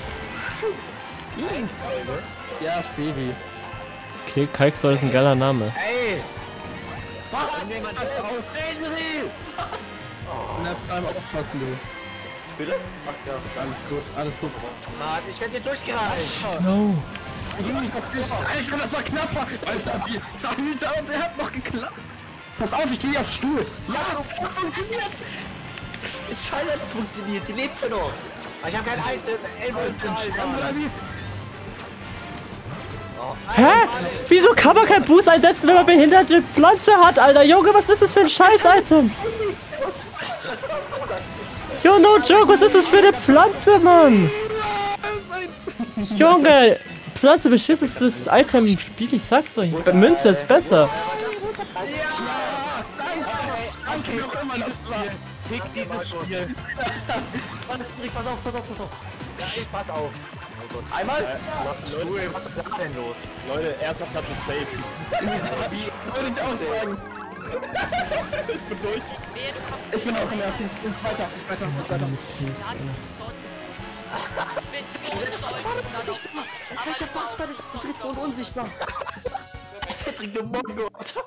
Ja, Sebi. Okay, Kalksäule ist ein geiler Name. Ey! Was? Pass auf! Na, beim Aufpassen, du. Bitte? Ach ja. Alles gut. Mann, ich werde hier durchgereicht. No. Alter, das war knapper! Alter, Alter, der hat noch geklappt! Pass auf, ich gehe aufs Stuhl! Ja, das funktioniert! Scheiße, das funktioniert. Die lebt ja noch. Ich habe kein Elbow. Hä? Wieso kann man kein Boost einsetzen, wenn man behinderte Pflanze hat, Alter? Junge, was ist das für ein Scheiß-Item? Yo, no joke, was ist das für eine Pflanze, Mann? Junge, Pflanze beschissestes Item im Spiel, ich sag's euch. Münze ist besser. Danke, noch immer das war. Fick dieses Spiel. Pass auf. Ja, ich pass auf. Einmal? Leute, was ist da denn los? Leute, erster Platz ist safe. Würde ich auch sagen. Ich bin durch. Wehe, du kommst Ich bin auch im ersten. Weiter. Laden dich sonst. Ich bin so stolz. Welcher Bastard ist dritt und unsichtbar? Cedric de Mongo.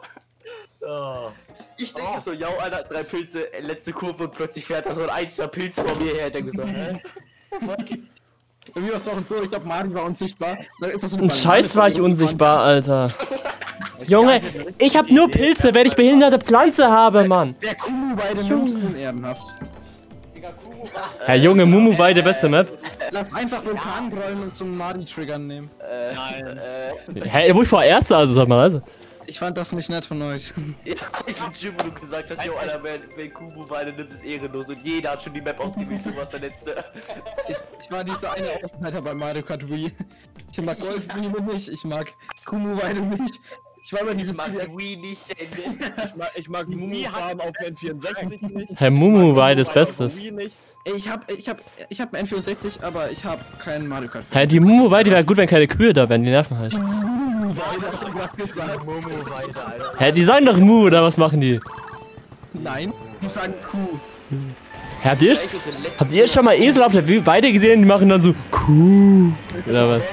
Ich denke so, ja, Alter, 3 Pilze, letzte Kurve und plötzlich fährt da so ein einzelner Pilz vor mir her. Ich denke so, hä? Bei mir war es auch ein Tor, ich glaube, Mari war unsichtbar. Dann ist das so eine Ein Scheiß war ich unsichtbar, Alter. Junge, ich hab nur Pilze, wenn ich behinderte Pflanze habe, Mann. Der Kumu beide nimmt unehrenhaft. Herr Junge, Mumu-Weide, beste Map. Lass einfach Vulkangräume und zum Mari-Triggern nehmen. Hä, wo ich vor Erste, also sag mal, also. Ich fand das nicht nett von euch. Ja, ich bin Jim, wo du gesagt hast, jo, Alter, wenn Kubu Weide nimmt, ist ehrenlos und jeder hat schon die Map ausgewählt, du warst der Letzte. Ich war dieser eine Außenseiter bei Mario Kart Wii. Ich mag Gold Wii nicht, ich mag Kumu Weide nicht. Ich war bei diesem mag die Wii nicht. Ich mag die Mumu-Farben auf dem N64 nicht. Herr Mumu war das Bestes. Ich hab einen N64, aber ich hab keinen Mario Kart. Hä, die Mumu Weide wäre gut, wenn keine Kühe da wären, die nerven halt. Momo weiter, Alter. Hä, die sagen doch Mu, oder was machen die? Nein, die sagen Kuh. Hä, habt ihr schon mal Esel auf der Weide gesehen? Die machen dann so Kuh. Oder was?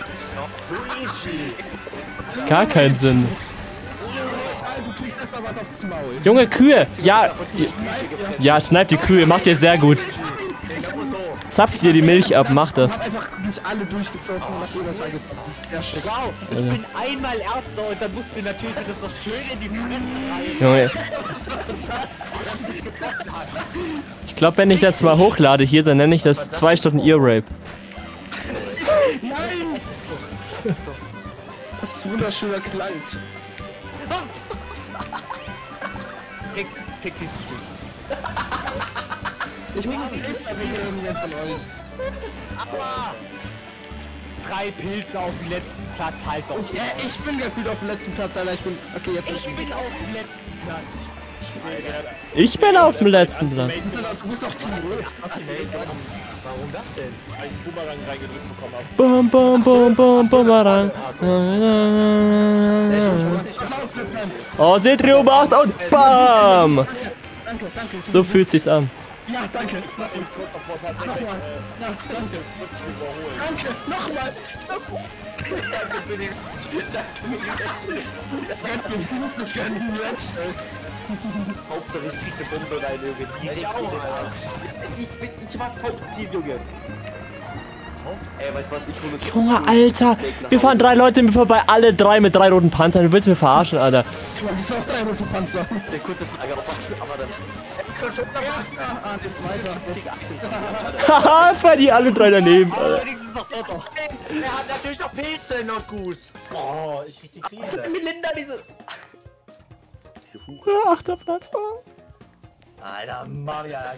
Gar keinen Sinn. Du kriegst erstmal was aufs Maul. Junge, Kühe! Ja, ja, schneid die Kühe, macht ihr sehr gut. Zapft ihr die Milch ab, macht das. Einfach durch alle durchgezogen und nach jeder Teil getroffen. Sehr schön. Wow, ich bin einmal Erster und dann musst du natürlich das noch schön in die Fresse rein. Junge. Ich glaube, wenn ich das mal hochlade hier, dann nenne ich das 2 Stunden Ear-Rape. Nein! Das ist ein wunderschöner Klang. Krieg dieses Spiel. Ich bin die Liste wegen irgendjemand von euch. Aber 3 Pilze auf dem letzten Platz, halt doch. Ja, ich bin gefühlt auf dem letzten Platz, Alter. Ich bin. Okay, jetzt bin ich. Ich bin auf dem letzten Platz. Ich bin auf dem letzten Platz. Du bist auch Team Rot. Warum das denn? Weil ich einen Boomerang reingedrückt bekommen habe. Bum, bum, bum, bum, Bumerang. Oh, seht ihr, macht und BAM! Danke, danke. So fühlt sich's an. Ja, danke. Kurz davor Nochmal. tatsächlich Ja, danke. überholen. Danke. Nochmal. Hauptsache ich krieg eine Bombe rein, Junge. Ich auch, Alter. Ich war Hauptziel, Junge. Ey, weißt du was, ich hol uns Junge, Alter, wir fahren 3 Leute mir vorbei, alle 3 mit 3 roten Panzern. Du willst mich verarschen, Alter. Du hast auch 3 rote Panzer. Sehr kurze Frage, auf was für aber dann. Haha, fahr die alle 3 daneben, Alter. Wenigstens noch Toto. Er hat natürlich noch Pilze in Nordgus. Oh, ich krieg die Krise. Melinda, diese. 8. Platz. Alter, Marian.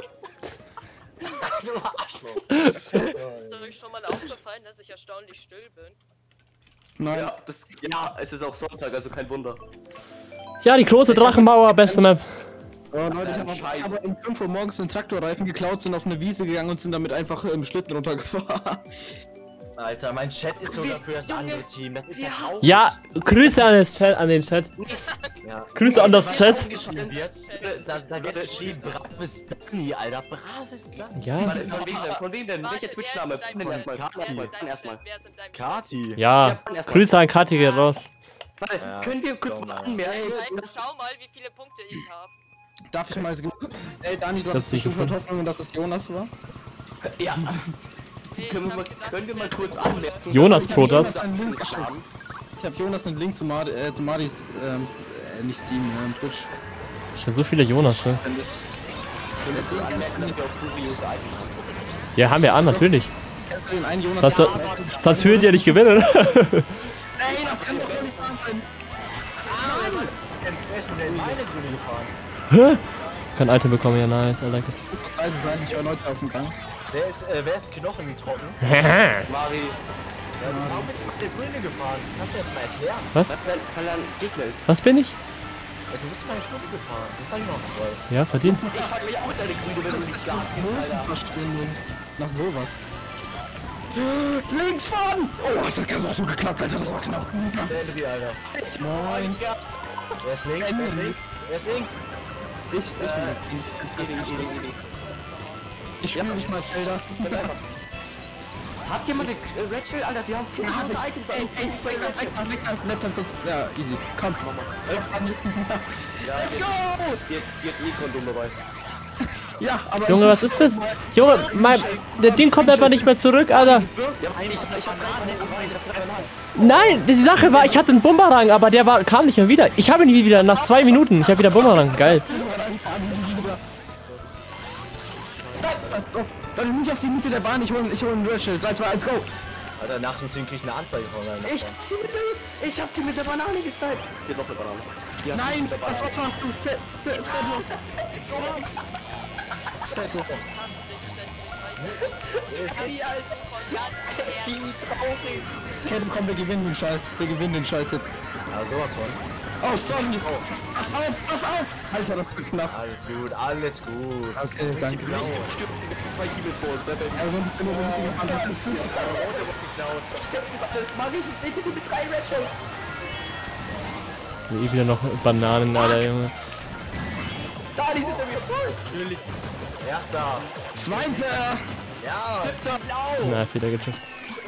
Du Arschloch. Ist euch schon mal aufgefallen, dass ich erstaunlich still bin? Nein. Ja, es ist auch Sonntag, also kein Wunder. Ja, die große Drachenmauer, beste Map. Oh, Leute, ich Scheiß. habe um 5 Uhr morgens einen Traktorreifen geklaut, sind auf eine Wiese gegangen und sind damit einfach im Schlitten runtergefahren. Alter, mein Chat ist sogar für das andere Team. Das ist ja auch. Ja, Grüße an den Chat. Ja. Grüße an das Chat. Geschrieben wird, da wird geschrieben, braves Danny, Alter, braves Danny. Ja, Von wem denn? Welcher Twitch-Name? Fang den erstmal. Erstmal. Wer sind deinem Kati. ja. Grüße an Kathi geht raus. Warte, Ja, können wir kurz mal anmerken? Schau mal, wie viele Punkte ich habe. Darf ich mal so. Ey, Dani, du Das hast ist bestimmt sicher. Hoffnung, dass es Jonas war? Ja. Nee, Können wir mal kurz anmerken? Jonas dass Protas. wir einen Link haben? Ich habe Jonas einen Link zu Madis, nicht Steam, Twitch. Ich habe so viele Jonas, ne? Können wir anmerken, dass wir auf Furious Icon haben? Ja, haben wir an, natürlich. Kennst du den einen Jonas? Sonst würdet ihr nicht gewinnen. Ey, das kann doch nicht wahr sein! Wer ist denn in meine Grüne gefahren? Kann Item bekommen, ja, nice, I like it. Ich muss leise sein, ich war Leute auf dem Gang. Wer ist Knochen getroffen? Mari, Warum bist du mit der Grüne gefahren? Kannst du das mal erklären? Was? weil er ein Gegner ist. Was bin ich? Ja, du bist meine Grüne gefahren. Jetzt sag ich noch 2. Ja, verdient. Ich fang mich auch mit deiner Grüne, wenn du nichts sagst. Verschwendung. Nach sowas. Links fahren! Oh, das hat ganz auch so geklappt, Alter, das war knapp. Henry, Alter. Nein. Wer ist links? Wer ist links? Wer ist links? Ich spiele nicht mal Felder. Habt ihr mal eine Red Shell, Alter? Wir haben 400 Items. Ja, easy. Komm. Let's go! Ihr habt eh Kondom dabei. Ja, aber Junge, was ist das? Junge, der Ding kommt einfach nicht mehr zurück, Alter. Nein, die Sache war, ich hatte einen Bumerang, aber der kam nicht mehr wieder. Ich habe ihn wieder nach 2 Minuten. Ich habe wieder Bumerang, geil. Leute, nicht auf die Mitte der Bahn, ich hol einen Red Shield. 3, 2, 1, go! Alter, nach dem Stream krieg ich eine Anzeige von meinem Ich hab die mit der Banane gestylt. Hier noch eine Banane. Nein, was hast du? Ich hasse dich, Sentinel, weil Okay, komm, wir gewinnen den Scheiß. Wir gewinnen den Scheiß jetzt. Ja, sowas von. Oh, sorry. Pass auf, pass auf. Alter, das wird knapp. Alles gut, alles gut. Okay, danke. Stürzen zwei Teams vor uns. Also, ich bin alles gut. Das mache ich. Seht ihr mit 3 Red Shells? Eh wieder noch Bananen, Alter, Junge. Da, die sind da wieder voll. Erster. Zweiter. Ja. Siebter, blau. Na, Fehler gecheckt.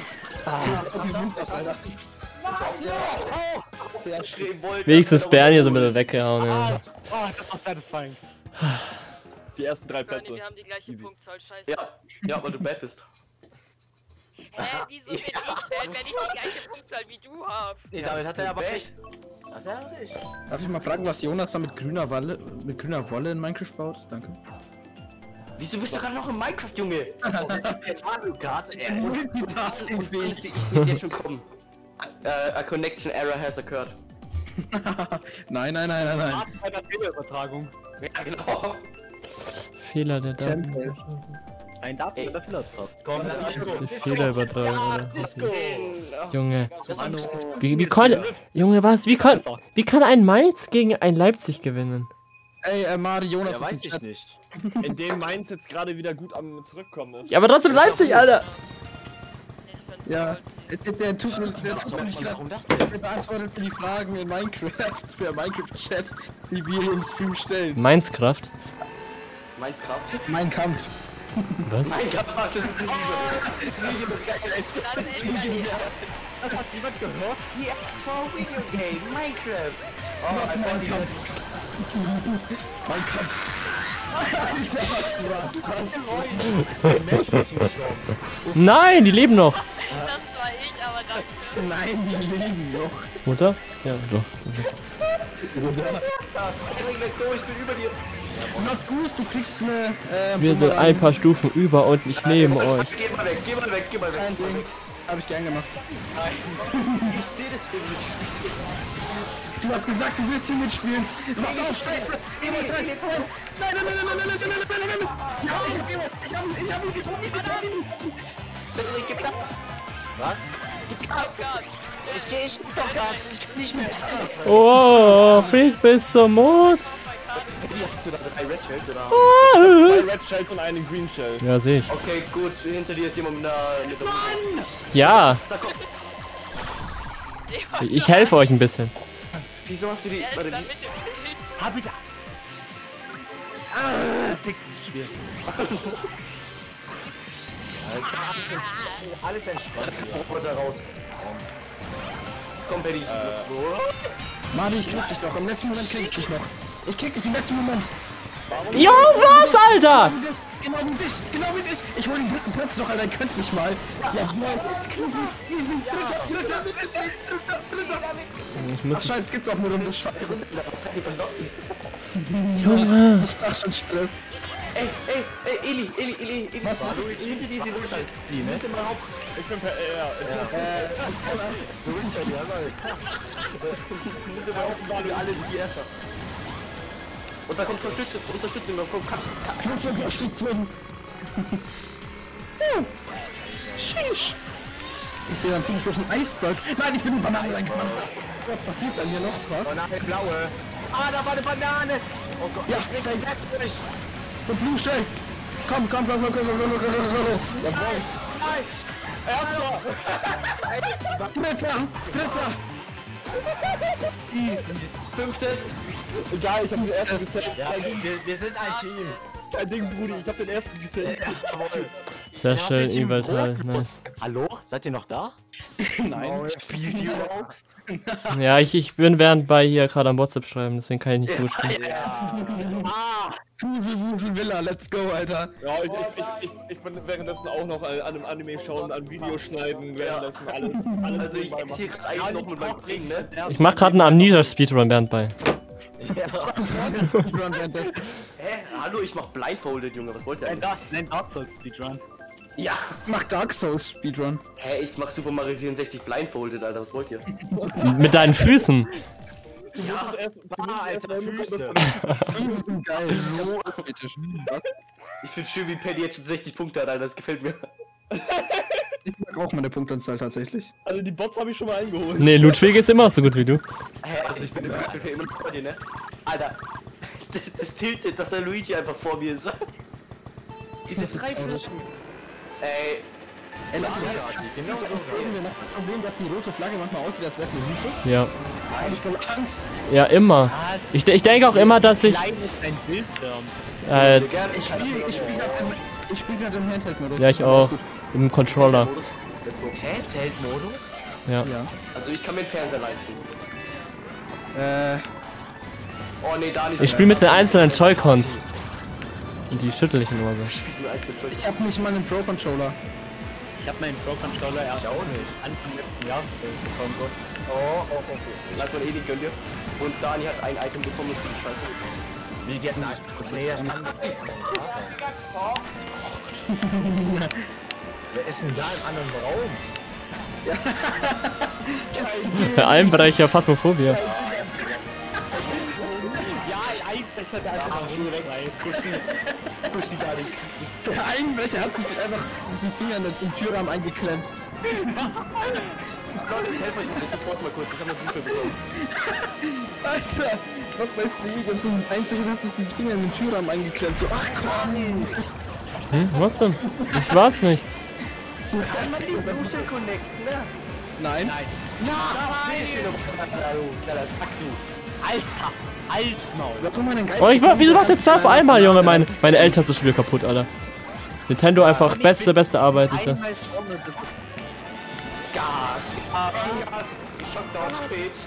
Sehr schräg wollte. Wenigstens Bernie so ein bisschen weggehauen. Ja. Oh, das war satisfying. Die ersten 3 Bernie, Plätze. wir haben die gleiche Punktzahl, scheiße. Ja, weil du bad bist. Hä, wieso bin ich bad, wenn ich die gleiche Punktzahl wie du hab? Nee, damit hat er aber recht. Hat er nicht. Darf ich mal fragen, was Jonas da mit grüner Wolle in Minecraft baut? Danke. Wieso bist du gerade noch in Minecraft, Junge? Mario Kart, Multitasking-fähig. Ich sehe jetzt schon kommen. A connection error has occurred. Nein. Bei der Fehlerübertragung. Ja, genau. Fehler der Daten. Champion. Ein Daten oder Fehler drauf. Komm, lass Disco. Der Fehler übertragen, oder? Disco. Junge. Manu. Wie kann. Junge, was? Wie kann ein Mainz gegen ein Leipzig gewinnen? Ey, Mari, Jonas Ja, ist weiß im ich Chat. nicht. In dem Mainz jetzt gerade wieder gut am Zurückkommen ist. Ja, aber trotzdem Leipzig, Alter! Ich find's Ja, toll. der tut mir nicht Warum das denn? der beantwortet mir die Fragen in Minecraft, für Minecraft-Chat, die wir hier im Stream stellen. Mainzkraft? Minecraft. Mein Kampf. Was? Minecraft macht das Das ist echt geil. Das hat jemand gehört? die extra Video Game, Minecraft. Mein Kampf. Nein, die leben noch! Das war ich, aber danke. Nein, die leben noch. Mutter? Ja, doch. Let's go, ich bin über dir. Not gut, du kriegst eine, Wir sind ein paar Stufen über und nicht neben euch. Geh mal weg, geh mal weg, geh mal weg. Kein Ding. Hab ich gern gemacht. Ich seh das hier nicht. Du hast gesagt, du willst hier mitspielen. Pass auf, Scheiße. Nein. Ja, ich hab ihn. Cedric, gib Gas. Was? Gib Gas. Ich geb doch Gas. Ich kann nicht mehr. Oh, flieg bis zum Mond! Wie hast du da 3 Red Shells oder? 2 Red Shells und einen Green Shell. Ja, sehe ich. Okay, gut. Hinter dir ist jemand mit einer... Ja! Ich helfe euch ein bisschen. Wieso hast du die... Der Warte, ist da die... mit dem Bild. Hab ich da. Alles entspannt hier. Kommt da raus. Komm, Paddy. Mari, ich krieg dich noch. Im letzten Moment krieg ich dich noch. Ich krieg dich im letzten Moment. Jo, was, Alter? Genau wie dich. Ich hol den dritten Platz noch, Alter. Ihr könnt nicht mal. Ja, Mann. Dritter. Ich Ach, muss Scheiße, es gibt auch eine Runde Scheiße. Was hat die verloffen? Junge. Ich mach schon Stress. Ey, Eli. Was? Hinter dir sind Luigi. Ich bin per... Du bist bei dir, Waren wir alle die Erster. Und da kommt Unterstützung, da kommt Katsch. Unterstützung. Sheesh. Ich sehe dann ziemlich durch einen Eisberg. Nein, ich bin in Banane reingekommen. Was passiert dann hier noch? Was? Banane blaue. Ah, da war eine Banane. Oh Gott. Ja, sei weg. Der Blue Shell. Komm. Jawohl. Dritter. Fünftes. Egal, ich hab den ersten gezählt. Ja, wir sind ein Team. Kein Ding, Brudi, ich hab den ersten gezählt. Sehr schön, Überteil. Nice. Hallo? Seid ihr noch da? Nein. Spielt ihr überhaupt? Ja, ich bin während bei hier gerade am WhatsApp schreiben, deswegen kann ich nicht zuspielen. Wusel Villa, let's go, Alter. Ja, ich bin währenddessen auch noch an einem Anime schauen, an Videos schneiden, währenddessen alles Also ich nebenbei hier gerade eigentlich noch mit meinem Trinken, ne? Ich mach gerade einen Amnesia-Speedrun während bei. Hä? Hallo, ich mach Blindfolded, Junge, was wollt ihr eigentlich? Nein, Dark Souls Speedrun. Ja! Mach Dark Souls Speedrun. Hä, ich mach Super Mario 64 Blindfolded, Alter, was wollt ihr? Mit deinen Füßen. Alter, Füße. Geil. Bitte schön. Ich finde schön, wie Paddy jetzt schon 60 Punkte hat, Alter. Das gefällt mir. Ich mag auch meine Punktanzahl tatsächlich. Also die Bots habe ich schon mal eingeholt. Nee, Ludwig ist immer so gut wie du. Hä, also ich bin immer noch vor dir, ne? Alter, das tiltet, dass der Luigi einfach vor mir ist. Diese Freifischen. Ey. Genau so. Irgendwie noch das Problem, dass die rote Flagge manchmal aussieht, als wäre es eine Hupe. Ja. Da hab ich voll Angst. Ja, immer. Ich denke auch immer, dass ich. Klein ist dein Bildschirm. Ich spiele gerade im Handheld-Modus. Ja, ich auch. Im Controller. Handheld-Modus? Ja. Ja. Also ich kann mir den Fernseher leisten. Oh nee, da nicht. Ich spiele mit den einzelnen Joy-Cons. Und die schüttel ich nur so. Ich hab nicht mal einen Pro-Controller. Ich hab meinen Pro-Controller erst Anfang letzten Jahres bekommen. Oh, okay. Lass mal nicht gönn dir. Und Dani hat ein Item bekommen, das finde ich scheiße. Wie, die hatten ein... Nee, das kann... Wer ist denn da im anderen Raum? Einbrecher, Phasmophobia. Ja, Einbrecher, der einfach nur weg. Push die Dani. Der Einbrecher hat sich einfach die Finger in den Türrahmen eingeklemmt. Leute, ich helfe euch mal, ich support mal kurz, ich habe eine Bücher bekommen. Alter, was weiß ich, so ein Einbrecher hat sich die Finger in den Türrahmen eingeklemmt. So, ach komm! Was denn? Ich weiß nicht. So, Einmal die Bücher connecten, ne? Nein. Sehr schöner kleiner Sack, du. Alter, Halsmaul. Warum meinen Geist? Oh, wieso macht der 2 auf einmal, Junge? Meine L-Taste ist schon wieder kaputt, Alter. Nintendo einfach beste Arbeit ist das. Gas. Schockdown, Spitz.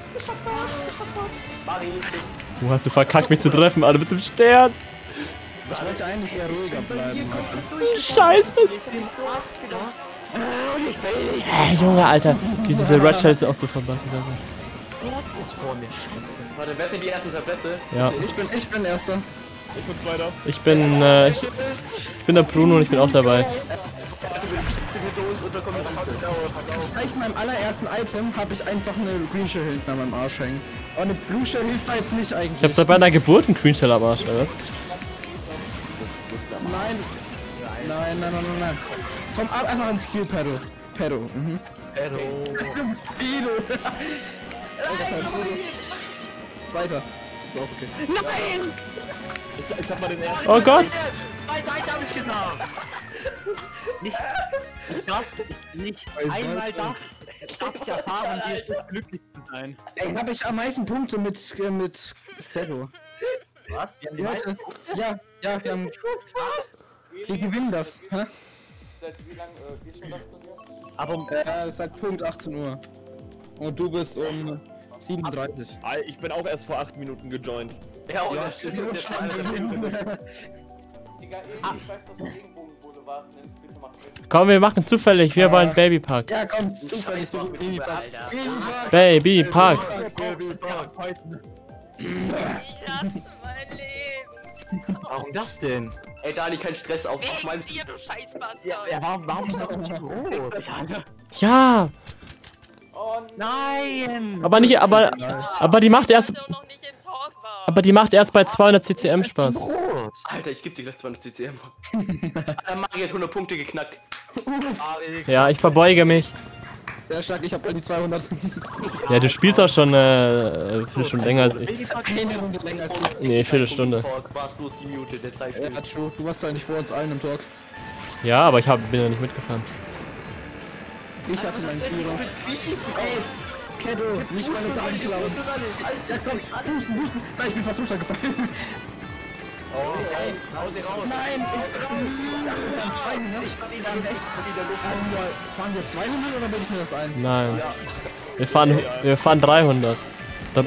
Du hast du verkackt, mich zu treffen, Alter, mit dem Stern. Ich wollte eigentlich eher ruhiger bleiben. Scheiß Mist. Junge, Alter. Diese Red Shells sind auch so verbannt. Ist vor mir scheiße. Warte, wer sind die ersten 2 Plätze? Ja. Ich bin Erster. Ich bin Zweiter. Ich bin der Bruno und ich bin auch dabei. Bei meinem allerersten Item habe ich einfach eine Green Shell hinten an meinem Arsch hängen. Aber eine Blue Shell hilft da jetzt nicht eigentlich. Ich hab seit meiner Geburt einen Green Shell am Arsch, oder was? Nein. Komm ab, einfach ins Steel Pedal. Pedal. Zweiter. Ist auch okay. Ich hab mal den ersten. Oh Gott! Nicht einmal da darf ich erfahren, wie es ist, glücklich zu sein. Ey, habe ich am meisten Punkte mit Stero. Was? Wir haben die meisten Punkte? Ja, wir haben... Wir gewinnen das. Hä? Wie lange geht schon das von dir? Aber Seit Punkt 18 Uhr. Und du bist um 37. Ich bin auch erst vor 8 Minuten gejoint. Ja, und das stimmt. Digga, Ich weiß, was der Regenbogenboulevard nennt. Bitte mach mit. Komm, wir machen zufällig. Wir wollen Babypark. Ja, komm, zufällig so Babypark. Babypark. Ich hasse mein Leben. Warum das denn? Ey, Dani, kein Stress auf Wegen dir, du Scheißbastard. warum ist das nicht rot? Ja. Nein! Aber die macht erst. Weil du noch nicht im Talk war. Aber die macht erst bei 200 CCM Spaß. Alter, ich geb dir gleich 200 CCM. Alter, Mario hat 100 Punkte geknackt. Ja, ich verbeuge mich. Sehr stark, ich hab all die 200. Ja, du spielst auch schon Viertelstunde länger als ich. Keine Runde länger als du. Nee, Viertelstunde. Warst bloß gemutet, der zeigt Ja, true. Du warst eigentlich vor uns allen im Talk. Ja, aber bin ja nicht mitgefahren. Ich hatte meinen Führer. Kedo, nicht meine Sachen klauen. Ja, komm, boosten. Nein, ich bin fast runtergefallen. Oh, ey, hau sie raus. Nein, das ist 200. Ich sehe dann echt. Fahren wir 200 oder bilde ich mir das ein? Nein. Wir fahren 300. Dann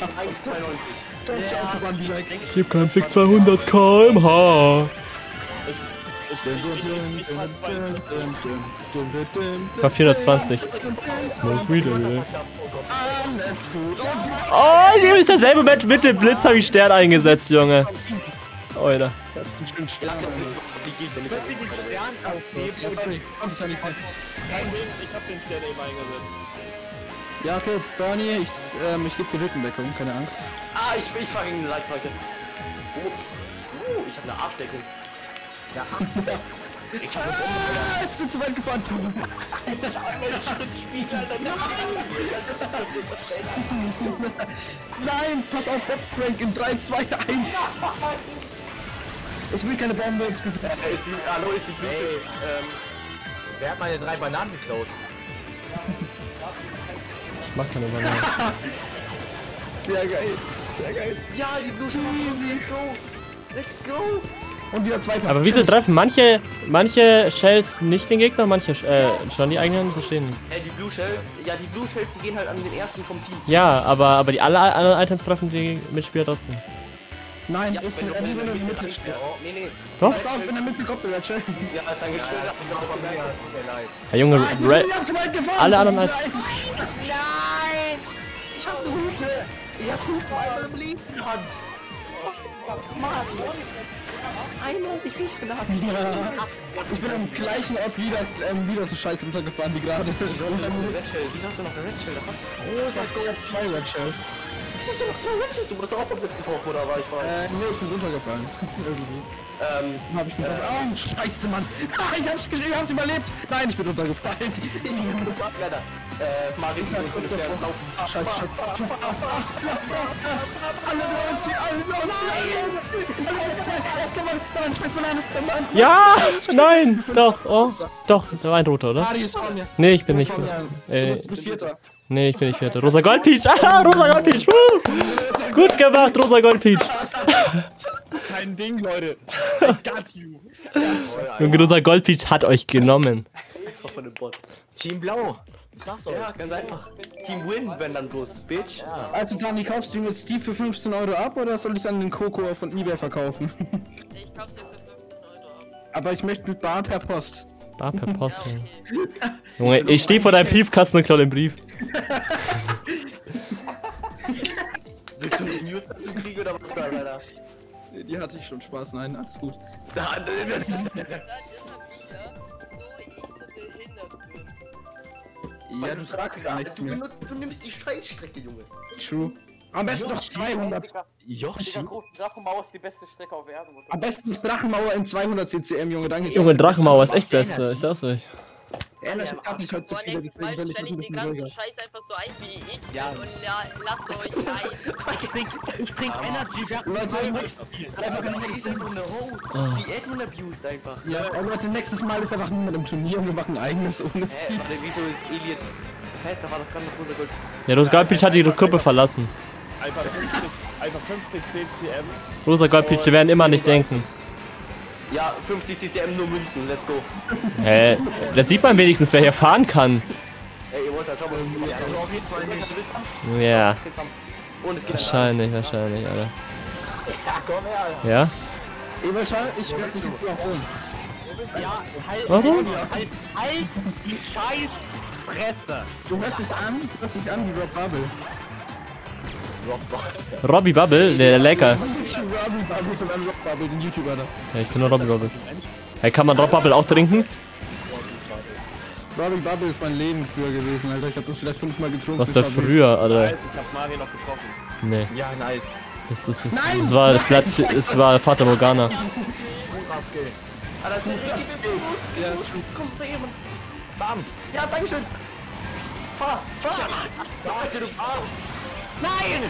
ich hab keinen Fick 200 km/h. Ich war 420. Smoke Weed, ey. Oh, hier ist derselbe Moment mit dem Blitz, habe ich Stern eingesetzt, Junge. Alter. Ich hab den Stern eben eingesetzt. Ja, okay, Bernie, ich geb dir Rückendeckung, keine Angst. Ah, ich fahr gegen eine Leitplanke. Ich hab eine Arschdeckung. Ja. Ich hab jetzt bin zu weit gefahren. Nein, pass auf, Bot-Prank in 3, 2, 1. Ich will keine Bombe ins Gesicht. Hallo, ist die Blüte. Wer hat meine 3 Bananen geklaut? Ich mach keine Bananen. Sehr geil, sehr geil. Ja, die Blue Shell. Let's go. Let's go. Und wieder zweiter. Aber wieso treffen manche Shells nicht den Gegner, manche schon die eigenen? Verstehen nicht. Die Blue Shells, ja, die Blue Shells, die gehen halt an den ersten vom Team. Ja, aber die alle anderen Items treffen die Mitspieler trotzdem. Nein, Ja, ist wenn lieber du in der Mitte Mitte. Nee. Doch? Pass auf, in der Mitte kommt der Red Shell. Ja, danke schön. Ja, Junge, Nein, ich bin zu weit gefahren. alle anderen Items. Nein! Ich hab eine Hupe! Ich hab Hupe einmal im Leben in der Hand! Mann! Einmal hab ich nicht gedacht. Ich bin am gleichen Ort wieder so scheiße runtergefahren wie gerade. Red Shell, wieso hast du noch eine Red Shell? Ich hab 2 Red Shells. Wieso hast du noch 2 Red Shells? Du wurdest auch vom letzten getroffen, oder war ich falsch? Nee, ich bin runtergefallen. Irgendwie. Hab ich gedacht, oh, scheiße, Mann. Ich hab's überlebt. Nein, ich bin runtergefallen. Ich bin gesagt, leider. Maris ist kurz davor. Scheiße. Alle Ja! Nein! Doch, oh. Doch, da war ein roter, oder? Mario ist vor mir. Nee, ich bin nicht Vor Vierter. mir. Du bist Vierter. Nee, ich bin nicht Vierter. Rosa Goldpeach! Ah, Rosa Goldpeach! Gut gemacht, Rosa Goldpeach! Kein Ding, Leute. I got you. Junge, Rosa Goldpeach hat euch genommen. Einfach von dem Bot. Team Blau. Ich sag's euch. Ja, ganz einfach. Team Win, wenn dann bloß, Bitch. Ja. Also Dani, kaufst du mir jetzt die für 15 € ab oder soll ich an den Coco von eBay verkaufen? Ich kauf's dir für 15 € ab. Aber ich möchte mit Bar per Post. Da per Post. Ja, okay. Junge, ich stehe vor deinem Briefkasten und klaue den Brief. Willst du eine News dazu kriegen oder was da, Alter? Die hatte ich schon Spaß, nein, alles gut. Dann immer wieder, so ich so behindert bin. Ja, du tragst gar nichts mehr. Du nimmst die Scheißstrecke, Junge. True. Am besten noch 200. Yoshi? Drachenmaus ist die beste Strecke auf Erden. Am besten Drachenmauer in 200 CCM, Junge. Dann geht's. Junge, Drachenmauer ist echt beste, ich sag's euch. Energy hat nicht heute so Boah, viele, nächstes Mal deswegen will stelle ich ich ein den bisschen ganzen ruhiger. Scheiß einfach so ein wie ich und lasse euch rein. Ich bring Energy, wir haben Leute, Sie ist einfach eine Ho. Sie Edmund abused einfach. Ja, aber Leute, nächstes Mal ist einfach niemand im Turnier und wir machen ein eigenes ohne Warte, sie. wieso ist Eli jetzt... Hä, da war doch gerade noch Rosa Gold. Ja, Rosa Goldpeach hat die Gruppe verlassen. Einfach 50 CCM. Rosa Goldpeach, wir werden immer nicht denken. Ja, 50 CTM nur Münzen, let's go. Hä? Da sieht man wenigstens, wer hier fahren kann. Ey, ihr wollt da, schau mal, also auf jeden Fall nicht. Ja, Und es geht wahrscheinlich, Alter. Ja, komm her, Alter. Ja? Ebertal, ich werde dich überholen. Ja, halt, Warum? halt die scheiß Fresse. Du hörst dich an wie Rob Bubble. Robbie Bubble, der Lecker. Nicht Robbie Bubble, sondern Rob Bubble, den YouTuber da. Ja, ich kenne nur Robbie Bubble. Hey, kann man Rob Bubble auch trinken? Robbie Bubble ist mein Leben früher gewesen, Alter. Ich hab das vielleicht 5-mal getrunken. Was war früher, Alter? Ich hab Mario noch getroffen. Nee. Ja, nice. Es war Fata Morgana. Alter, das ist richtig gut. Ja, kommt zu jemand. Bam. Ja, dankeschön. Fahr. Warte, du fahrst. Nein!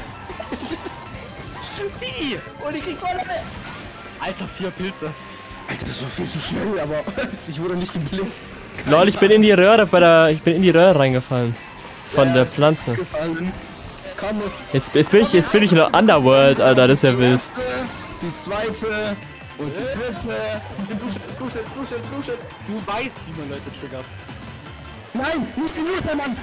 Wie? Und ich krieg voll Alter, 4 Pilze. Alter, das war viel zu schnell, aber ich wurde nicht geblitzt. Lol, ich bin in die Röhre reingefallen. Von der Pflanze. Gefallen. Komm jetzt. Jetzt bin ich in der Underworld, Alter, das ist ja wild. Die zweite und die dritte. Du weißt, wie man Leute triggert. Nein, nicht die Minute, Mann!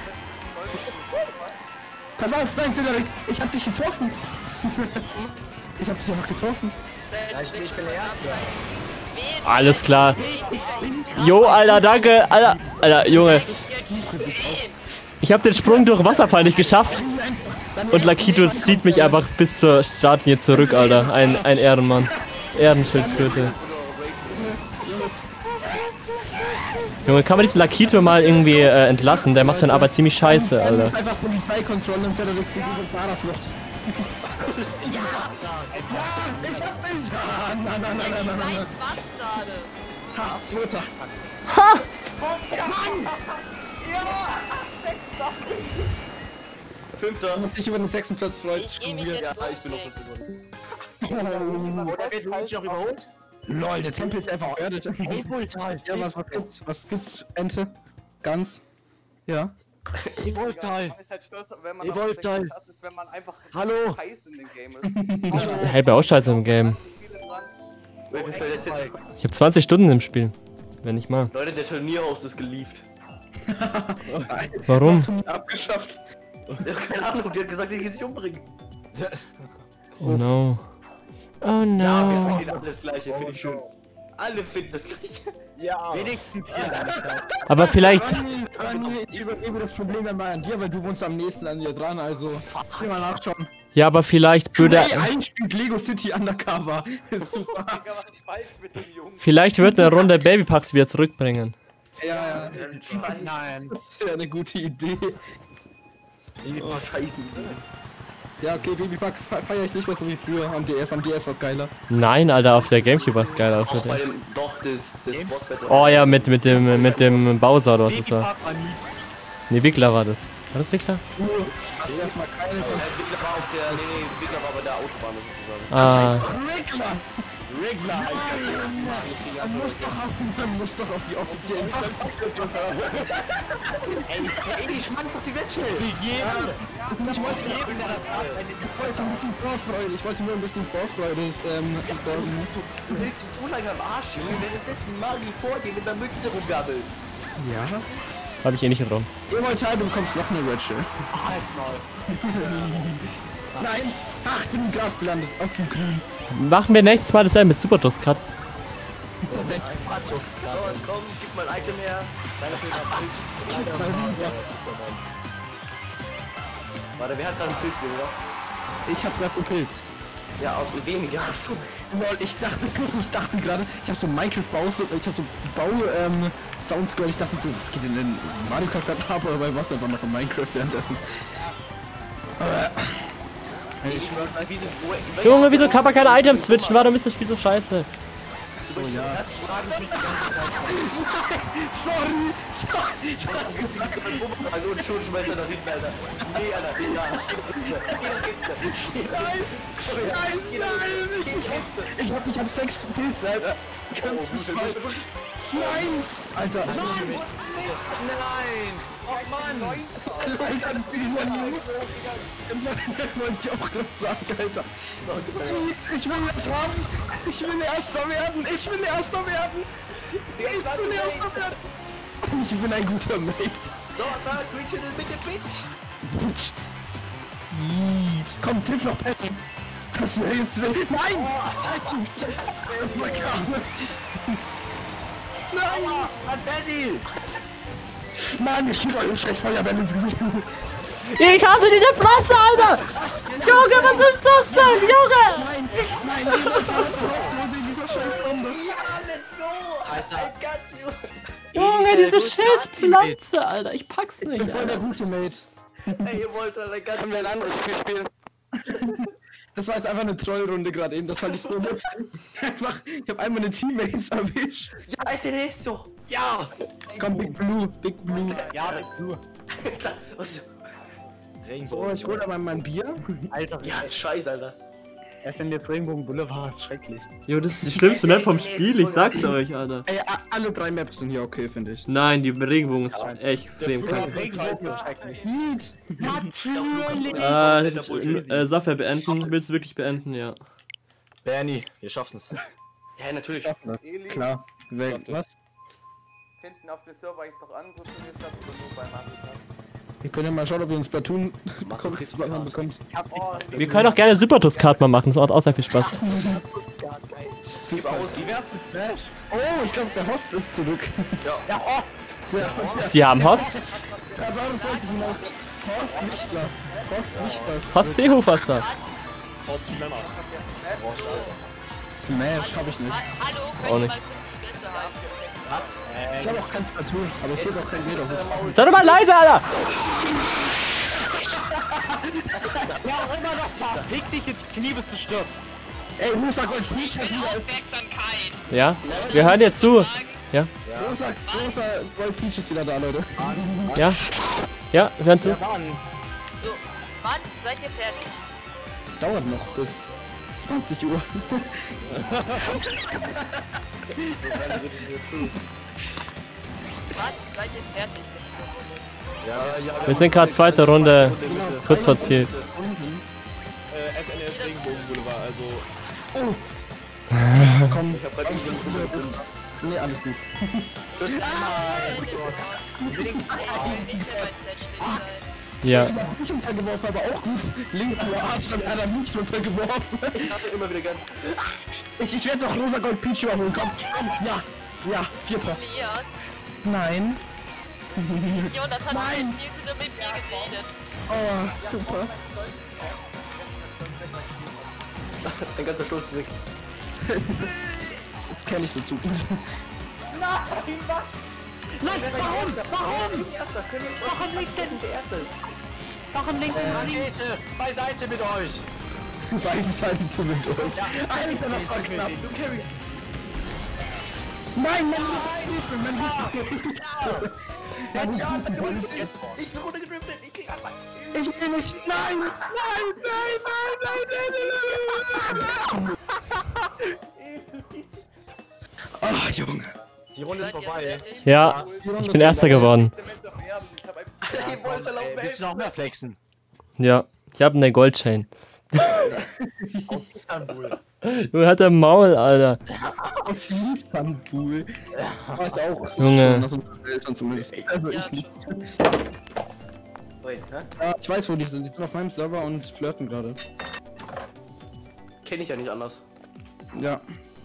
Pass auf, nein, Cedric, ich hab dich getroffen. Ich hab dich einfach getroffen. Ich bin der Erste. Alles klar. Jo, Alter, danke. Alter, Junge. Ich habe den Sprung durch Wasserfall nicht geschafft. Und Lakito zieht mich einfach bis zur Startlinie zurück, Alter. Ein Ehrenmann. Ehrenschildkröte. Junge, kann man diesen Lakito mal irgendwie entlassen? Der macht seine Arbeit ziemlich scheiße, Das Alter. ist einfach Polizeikontrolle und Cedric kriegt und Fahrerflucht. Ich hab dich! Ah, nein. Bastarde! Ha, Zweiter. Ha! Fünfter. Muss dich über den 6. Platz freuen. Ich geh mich jetzt Ja, so ich bin noch weg. Oder wird Luigi noch überholt? Lol, der Tempel ist einfach fertig. Ja, was gibt's? Ente? Gans? Ja. Evolve-Teil. Wenn Evolve-Teil. man einfach Hallo. heiß in dem Game ist. Hey, bei Ausschalter im Game. Wie viel ist denn? Ich habe 20 Stunden im Spiel. Wenn nicht mal. Leute, der Turnierhost ist gelieft. Warum? Abgeschafft. Ja, keine Ahnung, der hat gesagt, er geht sich umbringen. Oh no. Oh Ja, wir no. verstehen alle das Gleiche, finde ich schön. Alle finden das Gleiche. Ja. Wenigstens hier. Aber vielleicht. Ich übergebe das Problem dann mal an dir, weil du wohnst am nächsten an dir dran, also geh mal nachschauen. Ja, aber vielleicht würde. Hey, einspielt Lego City Undercover. Super. Was ist falsch mit dem Jungen? Vielleicht wird eine Runde Babypacks wieder zurückbringen. Ja, Nein. das wäre eine gute Idee. Oh, scheiße. Ja, okay, Babypack feiere ich nicht mehr so wie früher. Am DS war's geiler. Nein, Alter, auf der Gamecube war es geil aus. Auch bei dem, doch, das Bossbattle. Oh ja, mit dem Bowser oder was das war. Ne, Wickler war das. War das Wickler? Hast du erstmal keine Wickler war auf der, nee, Wickler war bei der Autobahn sozusagen. Regler! Regler. Man muss doch auf die offiziellen Ey, ich schmeiß doch die Wetsche! Ich wollte nur ein bisschen Vorfreude sorgen. Du hältst es so lange am Arsch, Junge, währenddessen Mali vor dir mit der Mütze rumgabbelt. Ja? Hab ich eh nicht drum. Ihr wollt halt, du bekommst noch eine Ratchet. Nein! Ach, ich bin im Gras gelandet. Auf dem Grün. Machen wir nächstes Mal dasselbe mit Superdust Cuts. So, komm, gib mal ein Item her. Warte, wer hat da einen Pilz, oder? Ich hab grad einen Pilz. Ja, auch weniger. Achso, lol, ich dachte gerade, ich hab so Bau-Sounds gehört, ich dachte so, was geht denn in Mario Kart gerade ab, oder bei was einfach noch in Minecraft währenddessen. Ich schwör mal, wie so... Junge, wieso kann man keine Items switchen? Warum ist das Spiel so scheiße? So, ja. Sorry! Also, und schon schmeißt er nach hinten, Alter. Nee, Alter, Nein! Ich hab 6 Pilze, Alter. Kannst mich mal... Nein! Alter, Nein! Oh Mann! Alter, das wollte ich auch gerade sagen, Alter. Ich will das haben! Ich will Erster werden! Ich bin ein guter Mate! So, da, Greenchen, bitte, Bitch! Komm, Tiff noch petten! Das wäre jetzt... Nein! Scheiße! Nein! Mann, ich schiebe euch scheiß Feuerbälle ins Gesicht! Ich hasse diese Pflanze, Alter! Junge, was ist das denn? Junge! Nein, niemand hat wegen dieser scheiß Bombe! Ja, let's go! Alter, I got you! Junge, diese scheiß Pflanze, Alter! Ich pack's nicht, Voll der Alter. gute Mate! Ey, ihr wollt Alter, ganz... Können wir ein anderes Spiel spielen? Das war jetzt einfach eine Trollrunde gerade eben, das fand ich so lustig. Einfach, ich hab einmal eine Teammates erwischt. Ja, ist der nächste so! Ja! Komm, Big Blue, Big Blue. Ja, das du. Alter, was... So, ich hol da mal mein Bier. Alter, Ja, scheiß, Alter. es sind jetzt Regenbogen Boulevard, ist schrecklich. Jo, das ist die schlimmste Map vom Spiel, ich sag's euch, Alter. Ey, alle 3 Maps sind hier okay, finde ich. Nein, die Regenbogen ist echt extrem kacke. Regenbogen ist schrecklich. Natürlich! Safia beenden. Willst du wirklich beenden? Ja. Bernie, wir schaffen's. Ja, natürlich. Klar. Weg. Was? Finden auf dem Server eigentlich doch andere Turniers statt oder nur bei Mario? Wir können ja mal schauen, ob wir uns Splatoon Masochist bekommt. Wir können auch gerne Superdust Card mal machen, das macht auch sehr viel Spaß. Sieht aus, wie wär's? Oh, ich glaube, der Host ist zurück. Der Ost! Sie haben Host? Da war ein Volk hinaus. Horst Lichtler. Horst Lichters. Host Seehofer ist da. Smash hab ich nicht. Hallo, Auch könnt ihr nicht. mal kurz die Fresse halten? Ich habe auch kein Splatoon, aber ich will auch kein Lederhut. Sei doch mal leise, Alter! Ja, auch immer noch mal. Leg dich ins Knie, bis du stirbst. Ey, Rosa Gold Peach Ich ist bin wieder. auch weg, dann kein. Ja, wir hören dir zu. Ja, Rosa Gold Peach ist wieder da, Leute. ja. Ja, wir hören zu. So, wann seid ihr fertig? Dauert noch bis 20 Uhr. Wann seid ihr fertig mit dieser Runde? Wir sind gerade zweite Runde. Kurz vor Ziel. SNES Regenbogen Boulevard, also... Komm, Ich hab grad nicht nee, alles gut. Nicht mehr bei Set stehen sein. Ja. Ich hab nicht runtergeworfen, aber auch gut. Linker Arsch hat einer nicht runtergeworfen. Ich hatte immer wieder ganz. Ich werde doch Rosa Gold Peach überholen. Komm, ja, Vierter. Elias, Nein. Jonas hat sich viel zu der Mimpi geredet. Oh, super. Dein ganzer Stoß ist weg. Jetzt kenn ich dazu. Beiseite mit euch! Beide Seiten zu mit euch. Alter, das war knapp. Du carryst. Nein, Mann, Ich bin runtergedriftet. Ich krieg einfach. ich will nicht. Nein. Ach, Junge. Die Runde ist Seid ihr vorbei. fertig? Ja, ich bin Erster geworden. Ich wollte laufen. Willst du noch mehr flexen? Ja, ich habe eine Goldchain. Aus Istanbul. Junge, hat der Maul, Alter. Aus Istanbul. War ich auch. Junge. Das sind Eltern zumindest. Also Ja, ich nicht. Wait, hä? Ja, ich weiß, wo die sind. Die sind auf meinem Server und flirten gerade. Kenn ich ja nicht anders. Ja.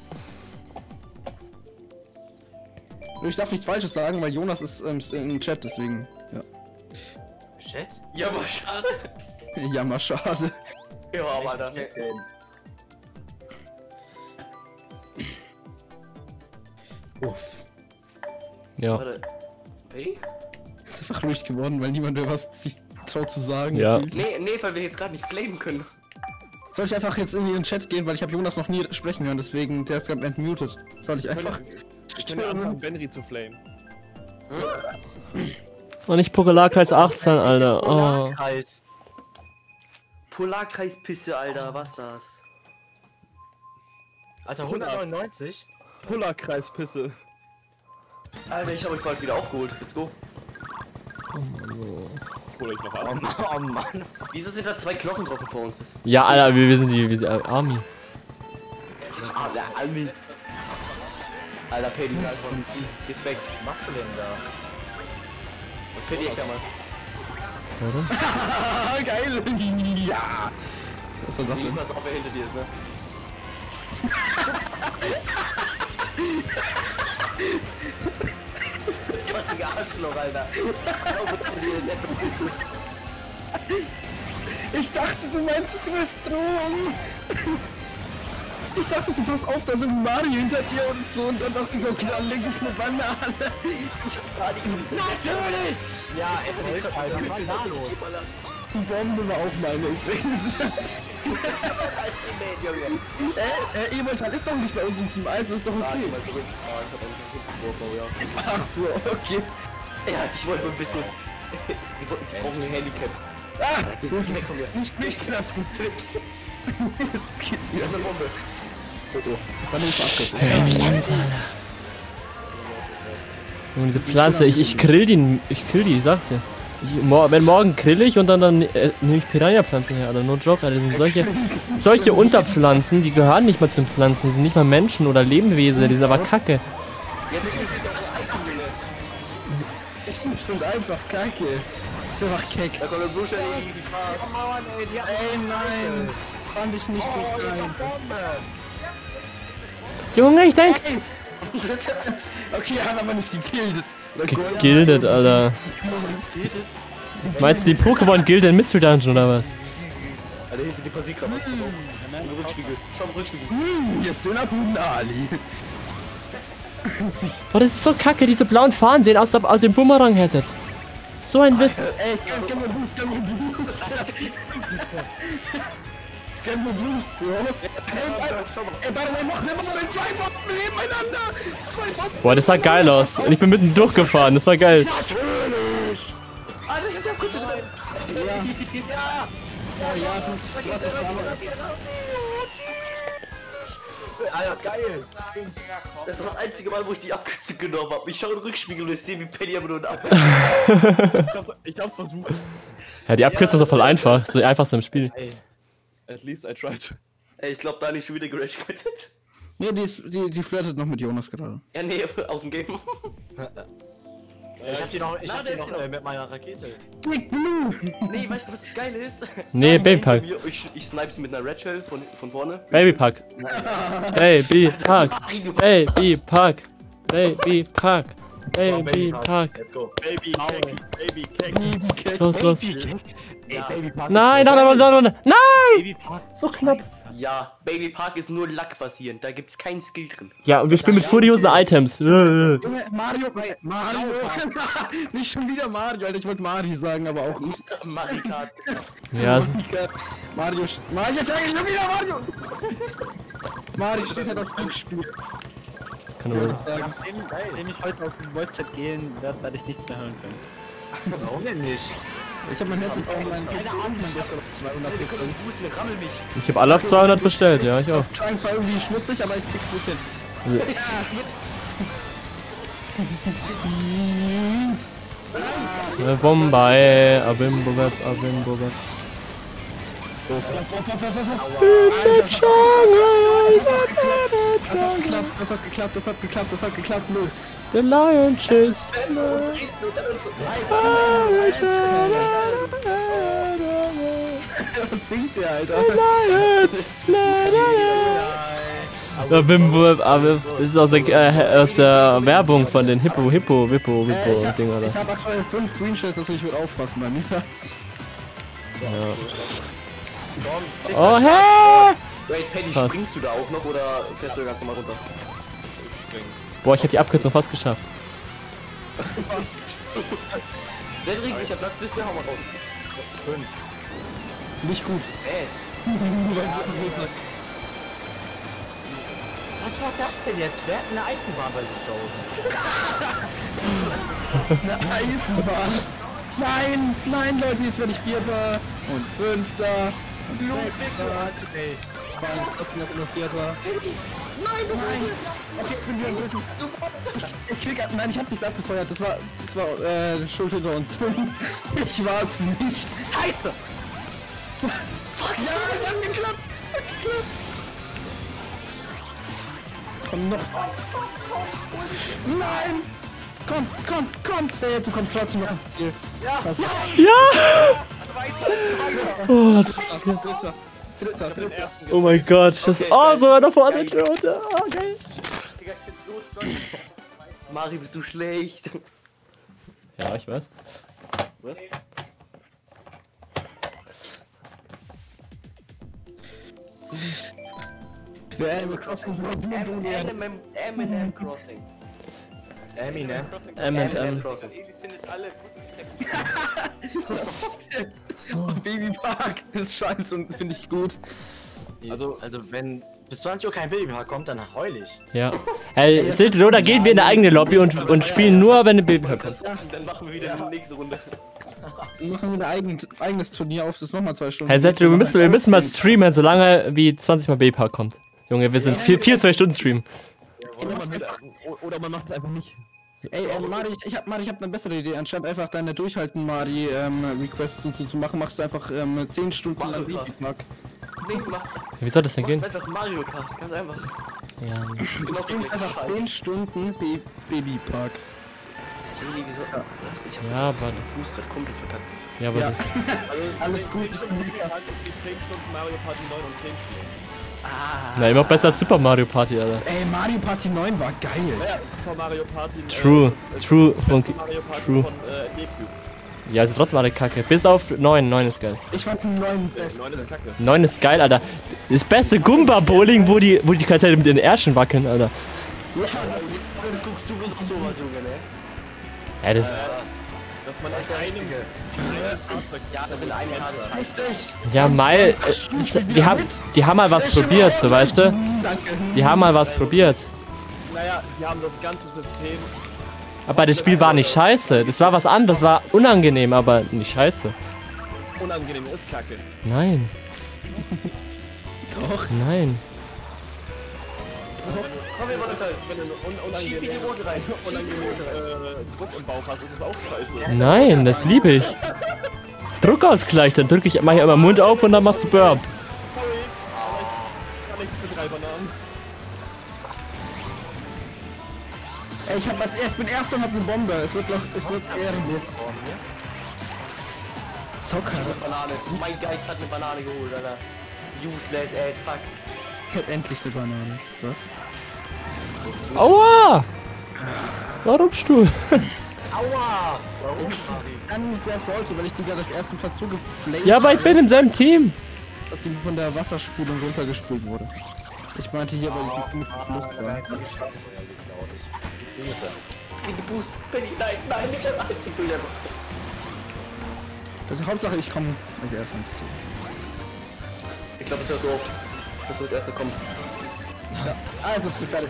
Nur ich darf nichts Falsches sagen, weil Jonas ist im Chat, deswegen. Ja. Chat? Ja, aber schade. Ja, mal schade. Ja, aber Alter. Uff. Ja. Warte. Ready? Ist einfach ruhig geworden, weil niemand mehr was sich traut zu sagen. Ja. gefühlt. Nee, weil wir jetzt gerade nicht flamen können. Soll ich einfach jetzt in den Chat gehen, weil ich habe Jonas noch nie sprechen hören, deswegen der ist gerade entmutet. Soll ich einfach. Ich kann anfangen, Benry zu flamen. Und nicht Polarkreis 18, Alter. Oh. Kreis. Polarkreispisse, Alter, was das? Alter, 199? Polarkreispisse. Alter, ich habe euch bald wieder aufgeholt. Let's go. Hol ich noch Oh an. Mann, oh Mann. Wieso sind da zwei Knochenbrocken vor uns? Das Ja, Alter, wir sind die Army. der Almi. Alter, Paddy, Respekt. Was machst du denn da? Und Paddy, ich mal. Ah, geil! Ja! Was soll das denn? Pass auf, wer hinter dir ist, ne? Fucking Arschloch, Alter. Ich dachte, du meinst es ist Drohung! Ich dachte, du pass auf, da ist ein Mario hinter dir und so, und dann dachte ich so, klar, leg ich eine Banane. Natürlich! Ja, Alter, was war denn da los? Die Bombe war auch meine übrigens. Evoltal ist doch nicht bei uns im Team, also ist doch okay. Ach so, okay. Ja, ich wollte nur ein bisschen. Ich brauche ein Handicap. Ah! Weg von mir. Nicht treffen. Jetzt geht's Ja, wieder. eine Bombe. Dann ist es Pflanze, Alter. Und diese Pflanze, ich grill die, ich sag's dir. Wenn morgen grill ich und dann nehme ich Piranha-Pflanzen her, Alter, no joke, Alter. Das sind solche Unterpflanzen, die gehören nicht mal zu den Pflanzen, die sind nicht mal Menschen oder Lebewesen, die sind aber kacke. Ja, das sind doch Das sind einfach kacke. Das ist einfach keck. Da kommt der Bluster in die Fahrt. Ey, nein. Fand ich nicht so geil. Junge, ich denk. Okay, hat aber nicht gekillt. Gegildet, Alter. Meinst du, die Pokémon gildet in Mystery Dungeon oder was? Alter, hinter die passiert gerade was. Im Rückspiegel. Schau im Rückspiegel. Hier ist Dönerbuden Ali. Boah, das ist so kacke, diese blauen Fahnen sehen aus, als ob ihr den Bumerang hättet. So ein Witz. Ey, gib mir Boost. Gamble Boost, Bro. Ey, by the way, machen wir mal 2 Bomben nebeneinander. 2 Bomben. Boah, das sah geil aus. Und ich bin mitten durchgefahren, das war geil. Natürlich. Alter, ich hab kurz drin. Ja. Alter, geil. Das ist das einzige Mal, wo ich die Abkürzung genommen habe. Ich schaue in den Rückspiegel und ich sehe, wie Penny aber nur ab. Ich hab's versucht. Ja, die Abkürzung ist doch voll einfach. So die einfachste im Spiel. At least I tried. Ey, ich glaube, da nicht schon wieder gerage quittet. Nee, die flirtet noch mit Jonas gerade. Ja, nee, aus dem Game. Ich hab die noch, mit meiner Rakete. Big Blue! Nee, weißt du, was das Geile ist? Nee, Babypack. Ich snipe sie mit einer Red Shell von vorne. Babypack. Babypack. Babypack. Babypack. Babypack. Let's go. Baby Cake. Los, los. Ey, Babypark. Nein, nein! Babypark. So knapp. Ja, Baby Park ist nur Lack basierend, da gibt's keinen Skill drin. Ja, und wir spielen mit furiosen Items. Junge, Mario! Nicht schon wieder Mario, Alter, ich wollte Mario sagen, aber auch nicht. Mario Kart. Ja, Mario, jetzt sag ich schon wieder Mario! Mario steht halt aufs Glücksspiel. das kann nur. Nachdem ich heute auf den Voice-Chat gehen werde ich nichts mehr hören können. Warum denn nicht? Ich hab mein Herz auf meinen PC und mein Gott auf 200 bestellt. Ich habe alle auf 200 bestellt, ja, ich auch. Das klang zwar irgendwie schmutzig, aber ich krieg's nicht hin. Bombay, Abimbobab, Abimbobab. Das hat geklappt, Null. The lion chased. Was singt der, Alter? Das ist aus der Werbung von den Hippo Ding, oder? Ich hab aktuell 5 Green Shells, also ich würde aufpassen bei mir. Oh, hä? Wait, Penny, Fast. springst du da auch noch oder fährst du ganz normal runter? Boah, ich hab die Abkürzung fast geschafft. Cedric, ich hab Platz bis wir hau mal raus. Nicht gut. Was war das denn jetzt? Wer hat eine Eisenbahn bei sich zu Hause? Eine Eisenbahn. Nein, Leute, jetzt werde ich Vierter und Fünfter und Sechster. Noch Vierter. Nein. Okay, ich bin wieder im Dritten. Nein, ich hab nichts abgefeuert. Das war Schuld hinter uns. Ich war's nicht. Scheiße! Fuck, ja, es hat geklappt. Komm noch. Nein! Komm! Du kommst trotzdem noch ins Ziel. Oh, Dritter. oh mein Gott. Sogar noch vor der Tür. Oh, geil. Mari, bist du schlecht? Ja, ich weiß. Was? Eminem Crossing. Eminem. Crossing. Babypark ist scheiße und finde ich gut. Also wenn bis 20 Uhr kein Babypark kommt, dann heul ich. Ja. Hey, seht ihr, oder gehen wir in eine eigene Lobby und spielen nur, wenn ein Babypark kommt. Dann machen wir wieder die nächste Runde. Wir machen ein eigenes Turnier auf, das ist nochmal 2 Stunden. Hey, seht ihr, wir müssen mal streamen, solange wie 20 Mal Babypark kommt. Junge, wir sind 2 Stunden streamen. Oder man macht es einfach nicht. Ey, Mari, ich hab eine bessere Idee. Anstatt einfach deine Durchhalten, Mari, Requests und so zu machen, machst du einfach 10 Stunden lang Babypark. Nee, du machst Wie soll das denn gehen? einfach Mario Kart, ganz einfach. Ja. Du machst einfach 10 Stunden Babypark. Ich hab Ja, aber den Fuß gerade komplett verkackt. Ja, aber das. Alles gut, ich bin Die 10 Stunden Mario Party 9 und 10 spielen. Na, immer besser als Super Mario Party, Alter. Ey, Mario Party 9 war geil. Ja, Super Mario Party. True, true, Funky. Mario Party true. von D-Cube. Ja, also trotzdem alle Kacke. Bis auf 9. 9 ist geil. Ich fand den 9 best. 9 ist kacke. 9 ist geil, Alter. Das beste Goomba-Bowling, wo die Charaktere mit den Ärschen wackeln, Alter. Ja, du guckst du und sowas, Junge, ne? Ja, das ist. Das dass man aus einem Fahrzeug... Ja, das sind eine harte Scheiße. Ja, Mai, die haben mal was probiert, so weißt du? Die haben mal was probiert. Naja, die haben das ganze System... Aber das Spiel war nicht scheiße. Das war was anderes, war unangenehm, aber nicht scheiße. Unangenehm ist kacke. Nein. Doch. Nein. Komm, wir wollen Wenn du Schieb in die Rote rein. unangenehmen Druck im Bauch hast, ist das auch scheiße. Nein, das liebe ich. Druckausgleich, dann mach ich immer den Mund auf und dann macht's Burp. Kann nichts für 3 Bananen. Ey, ich bin Erster und hab eine Bombe. Es wird ehrenlos. Zocker. Banane. Mein Geist hat eine Banane geholt, Alter. Useless ass fuck. Ich hätte endlich eine Banane. Was? Aua! Warum Stuhl? Aua! Warum, Dann sehr sollte, weil ich dir ja das erste Platz so geflamed Ja, aber ich bin im selben Team. dass sie von der Wasserspulung runtergespült wurde. Ich meinte hier, weil ich nicht Luft war. Boost. Penny, nein, ich hab alles zu tun. Also Hauptsache ich komme als erstes ins Ziel. Ich glaube, es hört so auf. Das wird das erste kommen. Ja, also ich bin fertig.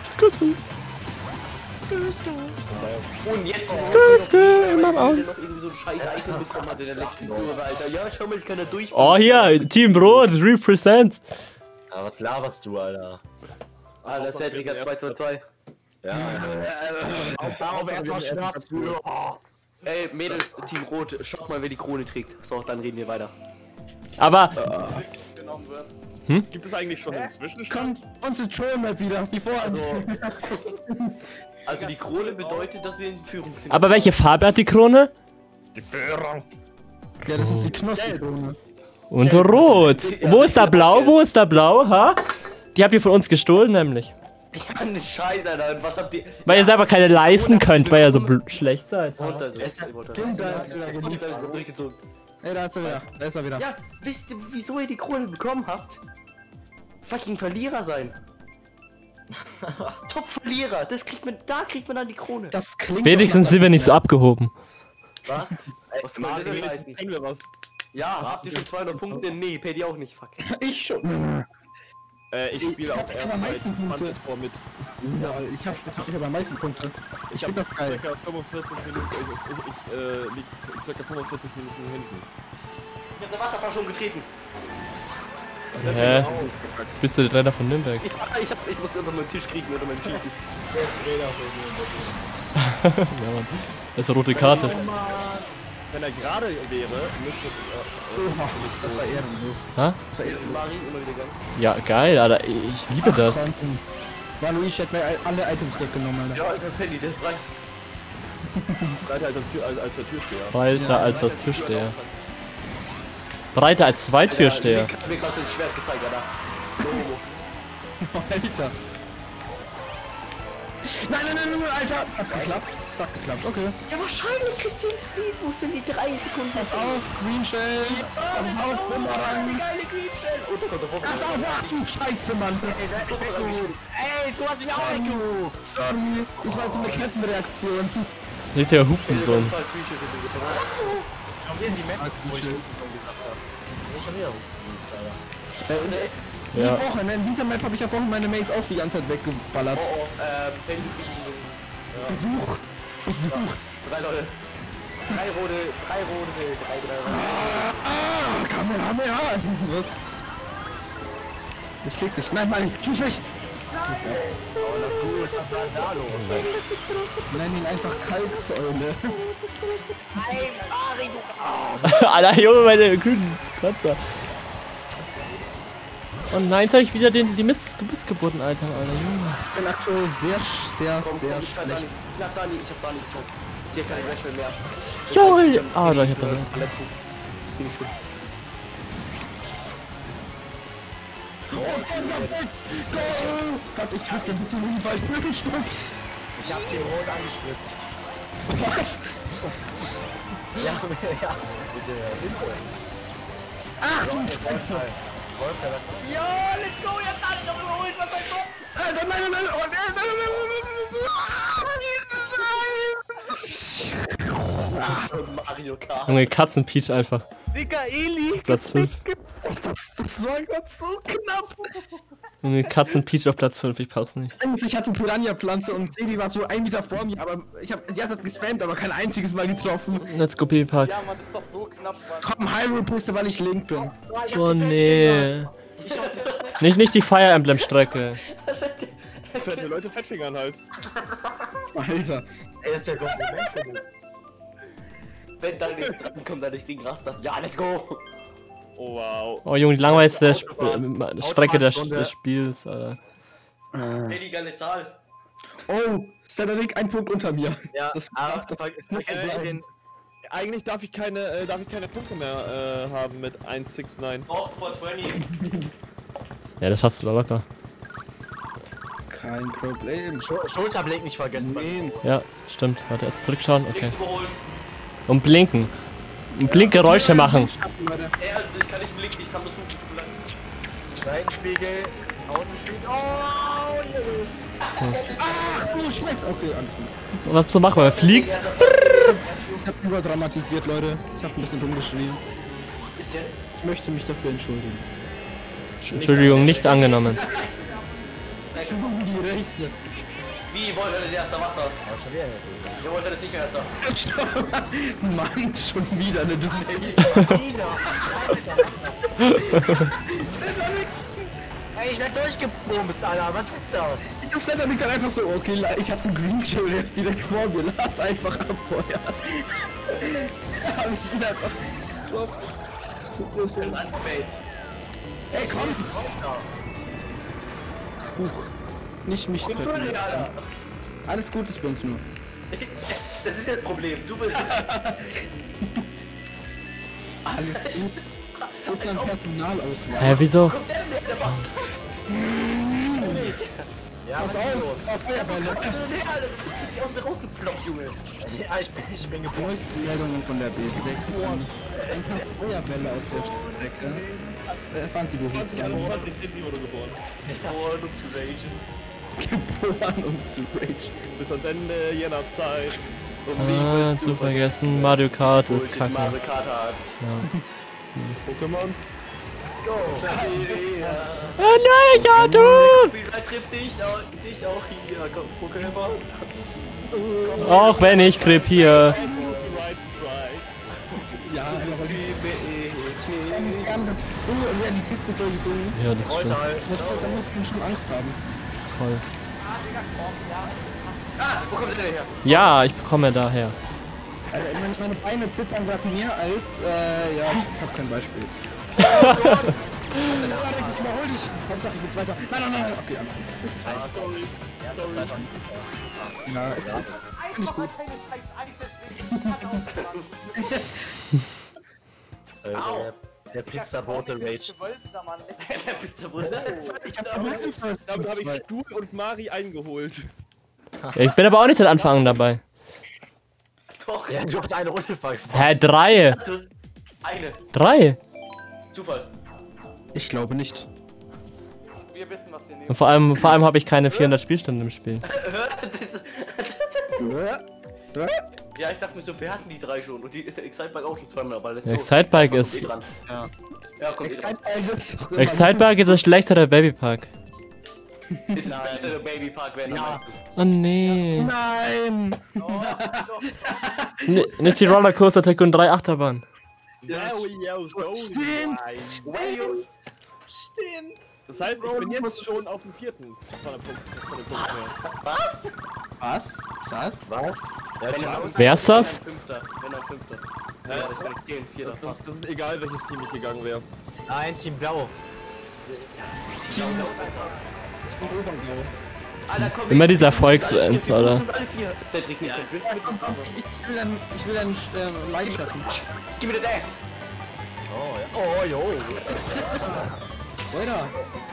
Und jetzt Immer noch auf. irgendwie so ein scheiß Item bekommen hat in der letzten Kurve, Alter. Ja, schau mal, ich kann da durch. Oh, hier, Team Rot, represent. Aber was laberst du, Alter? Alter, Cedric hat 2-2-2. Ja, Darauf erstmal Schnaps. Ey, Mädels, Team Rot, schaut mal, wer die Krone trägt. So, dann reden wir weiter. Aber, Genommen wird. Hm? Gibt es eigentlich schon einen Zwischenstand? Kommt unsere Troll-Map wieder, wie vorher. Also die Krone bedeutet, dass wir in Führung sind. aber welche Farbe hat die Krone? Die Führung. Ja, das ist die Knospenkrone. Und rot. Wo ist da blau? Wo ist da blau? Ha? Die habt ihr von uns gestohlen, nämlich. Ja, ne Scheiße, Alter. Und was habt ihr... Weil ihr selber keine leisten könnt, weil ihr so schlecht seid. Runter, so. Stimmt, da ist wieder geliebt. Durchgezogen. Ey, da ist er wieder. Da ist er wieder. Ja, wisst ihr, wieso ihr die Krone bekommen habt? Fucking Verlierer sein. Top-Verlierer. Das kriegt man, da kriegt man dann die Krone. Das klingt Wenigstens sind wir nicht so abgehoben. Was? Was soll das denn heißen? Kriegen wir was? Ja, habt ihr schon 200 Punkte? Nee, Paddy auch nicht, fuck. Ich schon. Ich spiele Ich auch hab erst am bei meisten Punkte. 20 vor mit. Ja, ich hab am meisten Punkte. Ich find habe das geil. circa 45 Minuten, ich liege circa 45 Minuten hinten. Ich hab eine Wasserflasche schon getreten. Hä? Bist du der Trainer von Nürnberg? Ich muss unter meinen Tisch kriegen oder meinen Tisch. Ja, Mann. Das ist eine rote Karte. Wenn er gerade wäre, müsste Das war ehrenlos. Ha? Das war ehrenlos. Mari, immer wieder gegangen. Ja, geil, Alter. Ich liebe das. War Luis hat mir alle Items weggenommen, Alter. Ja, Alter, Paddy, das brennt. breiter als der Türsteher. Breiter als das Türsteher. Breiter als zwei Türsteher. Mir hast du das Schwert gezeigt, Alter. Alter. Nein, Alter. Hat's geklappt? Es hat geklappt, okay. Ja, wahrscheinlich kriegt sie einen Speedboost, wenn sie 3 Sekunden Pass auf, Green Shell. Pass auf, Bumerang. Geile Green Shell. Oh, Gott, Pass auf, ach du Scheiße, Mann. Ey, du hast mich auch weggeholt. Sorry, das war so eine Kettenreaktion. Nicht der Hupensohn. Die Ja. Woche, in dieser Map habe ich ja vorhin meine Mates auch die ganze Zeit weggeballert. Besuch. 3 Leute. 3 rote, 3 rote. Kamehameha. Was? Ich krieg dich. Nein, tschüss nicht. Nenn ihn einfach Kalksäule. Alter, Junge, meine grünen Kratzer. Oh nein, jetzt hab ich wieder die Missgeburten, Alter, Junge. Ich bin aktuell sehr schlecht. Ich hab Dani gezogen. Ich sehe keine Rashford mehr. Joel! Ah, da, ich hab da. Bin ich schon. Gott, ich wusste bitte nie weit Bürgerstock. Ich hab den Rot angespritzt. Was? Ja, bitte. Ach du Scheiße. Ja, let's go, ihr habt Dani noch überholt, was soll ich? Alter, nein. Oh, nein. So ein Mario Kart. Junge, Katzen-Peach einfach. Digga, Eli! Platz 5. Das war gerade so knapp. Junge, Katzen-Peach auf Platz 5, ich pack's nicht. Ich hatte eine Piranha-Pflanze und Sebi war so 1 Meter vor mir, aber ich hab die erste Zeit gespammt, aber kein einziges Mal getroffen. Let's go, Babypark. Ja, Mann, das ist doch so knapp, Mann. Komm, Hyrule-Puste, weil ich link bin. Oh nee. Nicht die Fire Emblem-Strecke. Fette Leute Fettfingern halt. Alter. Ey, das ist ja Kompliment für dich. Wenn da nichts dran kommt, dann ich den Raster. Ja, let's go! Oh wow. Oh Junge, die langweiligste Strecke des Spiels, Alter. Hey, die geile Zahl. Oh, Cedric, ein Punkt unter mir. Ja, Das aber Äh, Eigentlich darf ich keine Punkte mehr haben mit 169. Doch, 420. Ja, das schaffst du locker. Kein Problem. Schulterblick nicht vergessen. Nee. Ja, stimmt. Warte, erst zurückschauen. Okay. Nichts überholen. Und blinken. Und Blinkgeräusche machen. Ey, also ich kann nicht blinken, ich kann nur suchen. Tut mir leid. Seitenspiegel, Außenspiegel. Oh, Ach, du Scheiß. Okay, alles gut. Was zu machen? Er fliegt. Ich hab überdramatisiert, Leute. Ich hab ein bisschen rumgeschrien. Bisschen. Ich möchte mich dafür entschuldigen. Entschuldigung, nicht angenommen. Die Rechte. Wie wollen wir das erster? Was das? Wir wollten das nicht mehr erster. Mann, schon wieder eine Donate. Ey, ich werd durchgebumst, Alter. Was ist das? Ich hab Cedric dann einfach so, okay, ich hab den Green Shield jetzt direkt vor mir. Lass einfach abfeuern. Hab ich ihn einfach. So. Ey, komm! Huch. Nicht mich treffen. Alter. Alles gut, ich bin's nur. Das ist jetzt das Problem. Du bist es. Alles gut. Wo ist dein Personalausweis? Hä, wieso? Ja, Pass auf, Feuerbälle. Nee, Alter, du bist richtig aus mir rausgeploppt, Junge. Ja, ich bin geboren. Neueste Meldungen von der B6. Ein paar Feuerbälle auf der Strecke. Fancy, du willst ja nicht. 20 City wurde geboren. Geboren, um zu ragen. Geboren, um zu rage. Bis ans Ende jener Zeit. Ah, zu vergessen. Mario Kart ist kacke. Mario Kart hat. Ja. Pokémon. Go! Oh nein, ich Auto! Wer trifft dich auch hier, Pokémon? Auch wenn ich krepiere. Ja, aber wir haben das so realitätsgetreu gesungen. Ja, das ist schön. Da muss man schon Angst haben. Toll. Ah, wo kommt der denn her? Ja, ich bekomme daher. Also, meine Beine zittern gerade mehr als, ja, ich hab kein Beispiel jetzt. Ich überhol dich. Hauptsache, ich bin Zweiter. Nein, okay, alles gut. Ja, ist gut. Finde ich gut. Der Pizzabote Rage. Der Pizzabrüste. Ich hab gemerkt, Damit habe ich Stuhl und Mari eingeholt. Ja, ich bin aber auch nicht seit Anfang an dabei. Doch, Ja, du hast eine Runde falsch. Hä, 3? du hast eine. 3? Zufall. Ich glaube nicht. Wir wissen, was wir nehmen. Und vor allem habe ich keine 400 Spielstunden im Spiel. Ja, ich dachte mir so, wir hatten die 3 schon und die Excitebike auch schon zweimal, aber letztes Excitebike ist- dran. Ja, kommt eh dran. Excitebike ist das schlechtere Babypark. Ist das bessere Babypark, wenn ja. Oh nee. Nein! Nicht die Rollercoaster Tycoon 3 Achterbahn. Stimmt! Stimmt! Das heißt, ich bin jetzt schon auf dem 4. von der Punkt her. Was? Was? Was? Was? Ja, Wer ist das? Wenn er Fünfter. Ja, das kann ich zählen, Vierter fast. Das ist egal, welches Team ich gegangen wäre. Nein, Team Blau. Alter, komm, Immer dieser Erfolgsfans, oder? Cedric nicht. Ich will dann Leidenschaften. Gib mir den Ass! Oh, jo. Leute,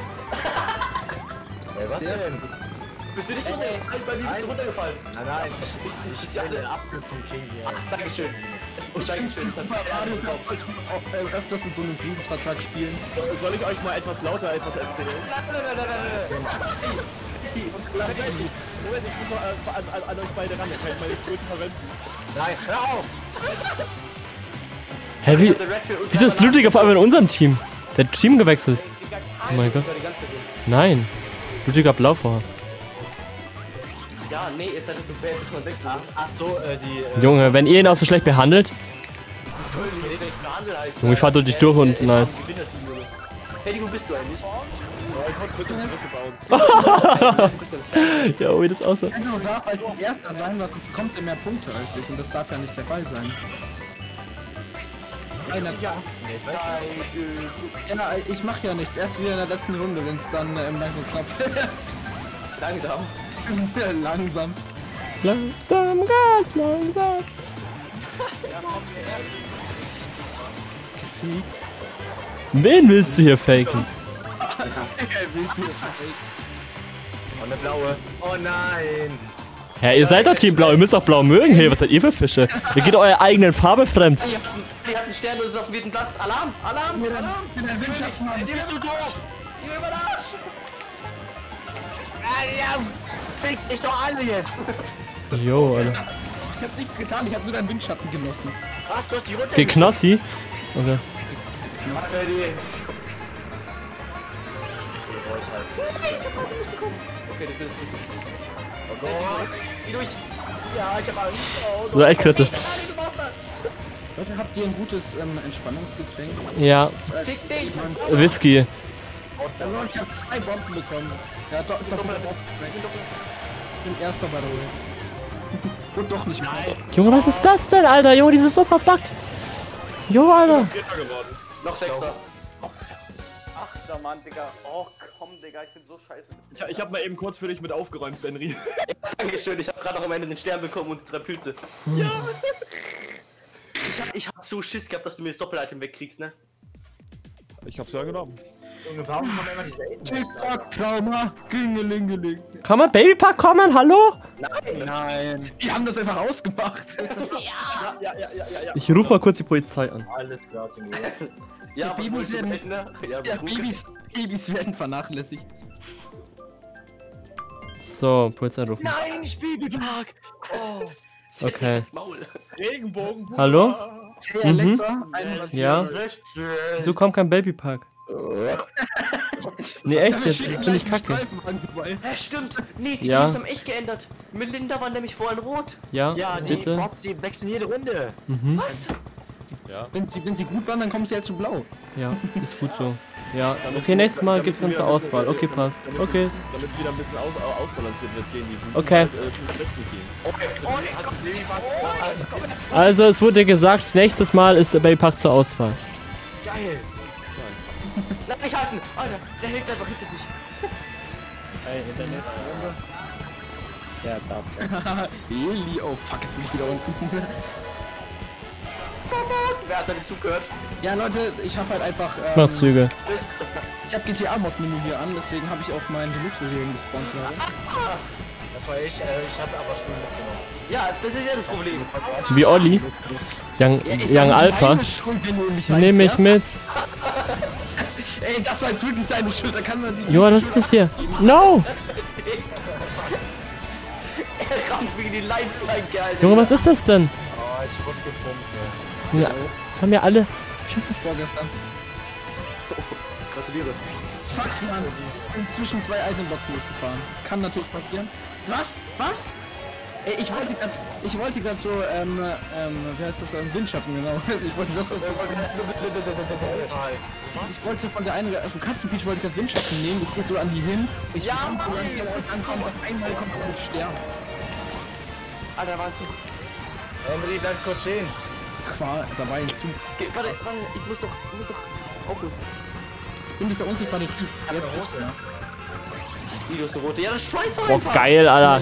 Ey, was denn? Bist du nicht runtergefallen? Bei mir bist du runtergefallen. Nein. Ich bin der Apfel vom King hier. Dankeschön. Und Dankeschön. Das hat Mario wollte auch öfters mit so einem Friedensvertrag spielen. Soll ich euch mal etwas lauter etwas erzählen? Moment, ich muss noch an euch beide ran, dann kann ich meine Größe verwenden. Nein, hör auf! Hä, wieso ist Ludwig auf einmal in unserem Team? Der hat Team gewechselt. Oh mein Gott. Nein. Ludwig hat blau vorher. Ja, nee, ist halt so bad, bis man wechseln muss. Ach so, die... Junge, wenn ihr ihn auch so schlecht behandelt. Was soll denn nicht behandelt heißen? Junge, ich fahr durch dich durch und nice. Hey, wo bist du eigentlich? Ja, ich wollte kurz zurückgebaut. Ja, wie das aussah. Tenno darf halt Erster sein, was bekommt mehr Punkte als ich. Und das darf ja nicht der Fall sein. Ja, ich mach ja nichts. Erst wieder in der letzten Runde, wenn es dann langsam knapp Langsam. Langsam. Langsam, ganz langsam. Wen willst du hier faken? Und eine blaue. Oh nein! Ja, ihr seid doch Team Blau, ihr müsst doch Blau mögen. Hey, was seid ihr für Fische? Ihr geht eurer eigenen Farbe fremd. Die hatten Stern, das ist auf jeden Platz. Alarm! Alarm! Alarm! Die bist du doof! Die mir überrascht! Ja, fick dich doch alle jetzt! Jo, Alter. Ich hab nichts getan, ich hab nur deinen Windschatten genossen. Was, du hast die runter... Geknossi? Okay. Okay, das ist richtig. Oh Gott. Zieh durch! Ja, ich hab Angst. Oh, So echt kritisch. Leute, habt ihr ein gutes Entspannungsgetränk? Ja, Fick dich! Whisky. Ich hab 2 Bomben bekommen. Ja, doch, ich bin Erster bei der Runde. Und doch nicht mehr. Junge, was ist das denn, Alter? Junge, die ist so verpackt. Jo, Alter. Vierter geworden. Noch Sechster. Achter, Mann, Digga. Oh, komm, Digga, ich bin so scheiße. Ich hab mal eben kurz für dich mit aufgeräumt, Benri. Dankeschön, ich hab gerade noch am Ende den Stern bekommen und 3 Pilze. Ja! Ich hab so Schiss gehabt, dass du mir das Doppel-Item wegkriegst, ne? Ich hab's ja genommen. Junge, warum kommen immer diese TikTok-Trauma, Gingelingeling. Kann man Babypack kommen? Hallo? Nein. Die haben das einfach ausgemacht. Ja. Ich rufe mal kurz die Polizei an. Alles klar, zum Glück. Ja, was Babys wolltest du werden- mit, ne? Ja, Ja, Betrug. Babys werden vernachlässigt. So, Polizei rufen. Nein, ich Babypark! Oh. Okay. Das Maul. Regenbogen. Hallo? Hey Alexa, 1, Ja? Wieso kommt kein Babypack? Nee, echt jetzt, das finde ich kacke. Ja, stimmt. Nee, die Ja. Teams haben echt geändert. Melinda war nämlich vorhin rot. Ja, Ja, die bitte. Bots, die wechseln jede Runde. Was? Wenn sie gut waren, dann kommen sie halt zu blau. Ja, ist gut so. Ja, okay, nächstes Mal gibt's dann zur Auswahl. Okay, passt. Okay, Damit es wieder ein bisschen ausbalanciert wird gegen die Okay. Team. also es wurde gesagt, nächstes Mal ist der Babypack zur Auswahl. Geil. Lass mich halten! Alter, der hält einfach hinter sich. Eli, oh fuck, jetzt bin ich wieder unten. Wer hat da den Zug gehört? Ja Leute, ich habe halt einfach Nachzüge. Tschüss. ich habe GTA-Mod-Menü hier an, deswegen habe ich auch meinen Deluxe-Version gespawnt gerade. Das war ich hatte aber schon mitgenommen. Ja, das ist ja das Problem. Wie Olli. Young Alpha. Nehme ich mit. Ey, das war jetzt wirklich deine Schuld, da kann man nicht. Joa, was ist das hier? No! Er rammt wie die Leitplanke, Alter. Junge, was ist das denn? Oh, ich wurde gepumpt, ey. Ja, das haben ja alle... Was ist das? Vorgestern. Gratuliere. Fuck, Mann. Ich bin zwischen 2 Itemboxen gefahren. Das kann natürlich passieren. Was? Was? Ey, ich wollte grad so, wie heißt das, Windschatten, genau. Ich wollte das so, ich wollte von der einen, also Katzenpeach wollte ich das Windschatten nehmen, ich gehe so an die hin, ich ramm so an die und dann kommt auf einmal kommt ein Stern. Alter, war ein Zug. Henry, bleib kurz stehen. Da war ein Zug. Okay, warte, ich muss doch aufhören. Ich bin dieser unsichtbare Typ. Jetzt rot, ja. Video ist eine rote. Ja, das Schweiß war Oh, einfach. geil, Alter.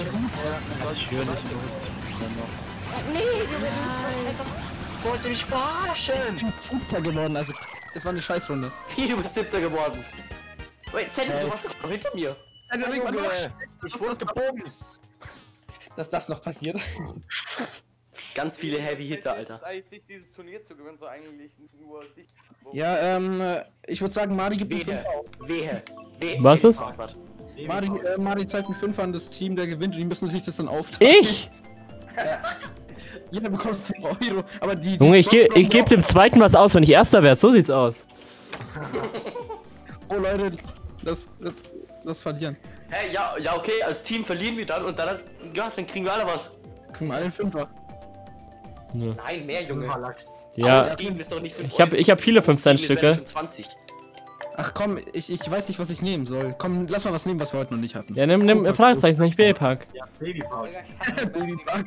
Wollte mich verarschen. Ich bin 7. geworden, also das war eine Scheißrunde. Wie, du bist 7. geworden. Wait, Cedric, du warst doch hinter mir. Ich wurde gebumst. Dass das noch passiert. Ganz viele Heavy Hitter, Alter. Eigentlich nicht dieses Turnier zu gewinnen, so eigentlich nur dich. Ja, ich würde sagen, Mari gibt mir 5 Wehe. auf. Wehe. Was ist? Mari zeigt einen 5 an das Team, der gewinnt und die müssen sich das dann aufteilen. Ich? Jeder bekommt 10 Euro, aber die... Junge, ich geb dem zweiten was aus, wenn ich Erster werde. So sieht's aus. Oh Leute, das verlieren. Hey, ja, okay, als Team verlieren wir dann und dann kriegen wir alle was. Kriegen wir alle einen 5er. Ja. Nein, mehr, Junge. Ja, Das Team ist doch nicht 5 ich hab viele 5-Cent-Stücke. 20. Ach komm, ich weiß nicht, was ich nehmen soll. Komm, lass mal was nehmen, was wir heute noch nicht hatten. Ja, nimm Fragezeichen, nicht Babypark. Ja, Babypark. Babypark.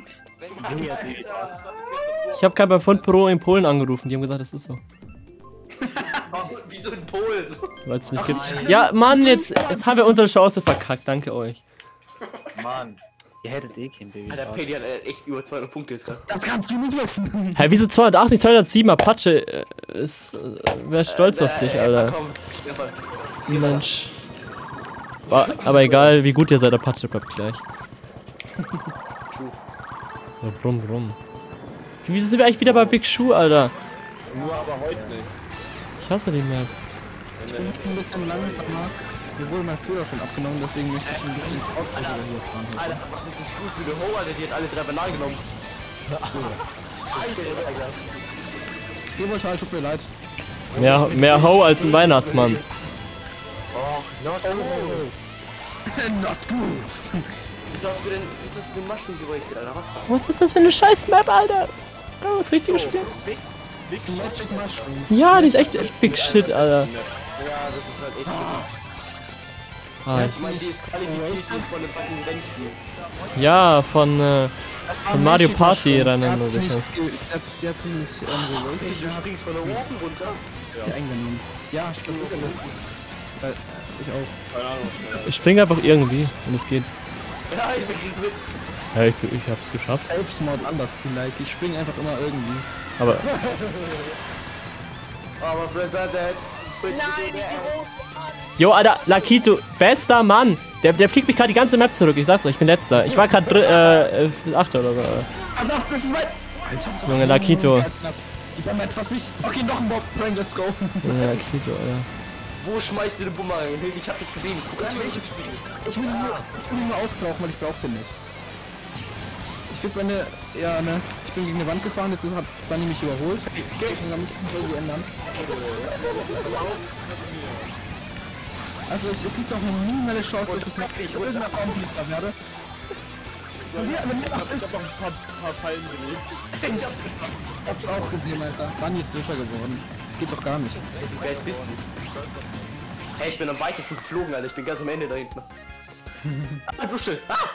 Ich hab gerade bei Pfund Pro in Polen angerufen, die haben gesagt, das ist so. Wieso in Polen? Weil es nicht gibt. Ja, Mann, jetzt haben wir unsere Chance verkackt, danke euch. Mann. Ihr hättet eh kein Baby. Alter, Paddy hat echt über 200 Punkte jetzt gerade. Das kannst du nicht wissen. Hä, wieso 280, 207? Apache wär stolz auf dich, Alter. Komm, Stefan. Mensch. Aber egal, wie gut ihr seid, Apache bleibt gleich. Ja, brumm. Wieso sind wir eigentlich wieder bei Big Shoe, Alter? Nur aber heute nicht. Ich hasse die Map. Ich bin ein bisschen langsamer. Mir wurde mein Führer schon abgenommen, deswegen möchte ich ein bisschen Fortschritte hier fahren. Alter, was ist das gut für eine Ho, Alter? Die hat alle 3 Bananen genommen. Gevoltal, tut mir leid. Mehr Ho als ein Weihnachtsmann. Not good. Wieso hast du den Maschen gewechselt, Alter? Was ist das für eine scheiß Map, Alter? Kann man das richtig gespielt? Magic Mushroom. Ja, die ist echt Big Shit, Alter. Ja, das ist halt echt Ah, Ich meine, die ist qualifiziert von den beiden Rennspielen. ja, von Mario Party Rennen oder das heißt. Die hat sie nicht Du springst von der oben runter. sie eingenommen. Ja, das ist ja nicht. Ich auch. Keine Ahnung. Ich springe einfach irgendwie, wenn es geht. Ja, ich krieg's mit. Ja, ich hab's geschafft. Selbstmord anders vielleicht. Ich springe einfach immer irgendwie. Aber Aber President. Nein, nicht die Rot. jo, Alter, Lakito, bester Mann. Der fliegt mich gerade die ganze Map zurück. Ich sag's euch, ich bin letzter. Ich war gerade 8. oder so. Ach, das ist mein... Junge, Lakito. Ich hab etwas nicht... Okay, noch ein Bob-Prank, let's go. Ja, Lakito, Alter. Wo schmeißt du den Bumerang hin? Ich hab das gesehen. Guck mal, welche Ich will ihn nur ausbrauchen, weil ich brauch den nicht. Ich will meine... Ja, ne? Ich bin gegen eine Wand gefahren, jetzt hat Bunny mich überholt. Ich soll die ändern. Also es gibt noch nie eine Chance, dass ich noch irgendeiner Form Lichter werde. Ich hab noch ein paar Fallen gelegt. Ich hab's auch gesehen, Alter. Bunny ist Dritter geworden. Das geht doch gar nicht. Wie weit bist du? Hey, ich bin am weitesten geflogen, Alter. Ich bin ganz am Ende da hinten. Ah, Dusche! Ah!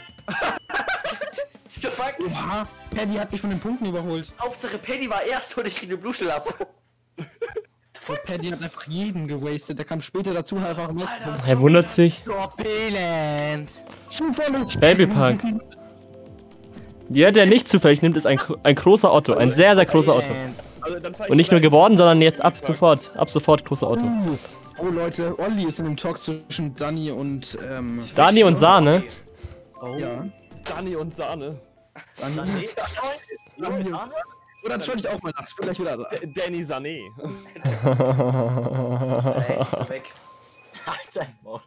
The fuck? Ja, Paddy hat mich von den Punkten überholt. Hauptsache Paddy war erst und ich krieg den Bluschel ab. So, Paddy hat einfach jeden gewastet. Der kam später dazu und hat einfach am besten. Er wundert sich. Zufällig! Babypark. Ja, der nicht zufällig nimmt, ist ein großer Otto. Ein sehr, sehr großer Otto. Also, dann fahr ich Und nicht nur gleich- geworden, sondern jetzt ab sofort großer Otto. Oh Leute, Olli ist in dem Talk zwischen Dani und Dani und Sahne. ja. Dani und Sahne. Dani. Oder entschuldige ich auch mal nach. Ich bin gleich wieder da. Danny Sané. Weg. Alter, Maul.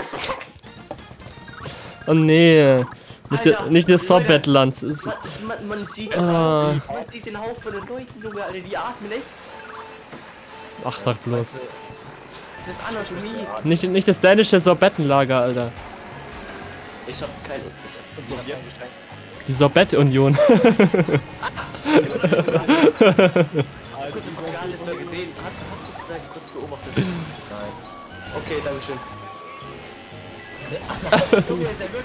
Oh nee. Alter, Nicht das Leute. Sorbetland. Man sieht, Ah. man sieht den Hauch von den Leuten, Junge, Alter, die atmen echt. Ach, sag bloß. Das ist Anatomie. Nicht das dänische Sorbettenlager, Alter. Ich hab keine... Die Sorbett-Union. Gut, das hab ich gar nicht mehr gesehen. Hat das da kurz beobachtet? Nein. Okay, dankeschön. Junge, ist ja gut.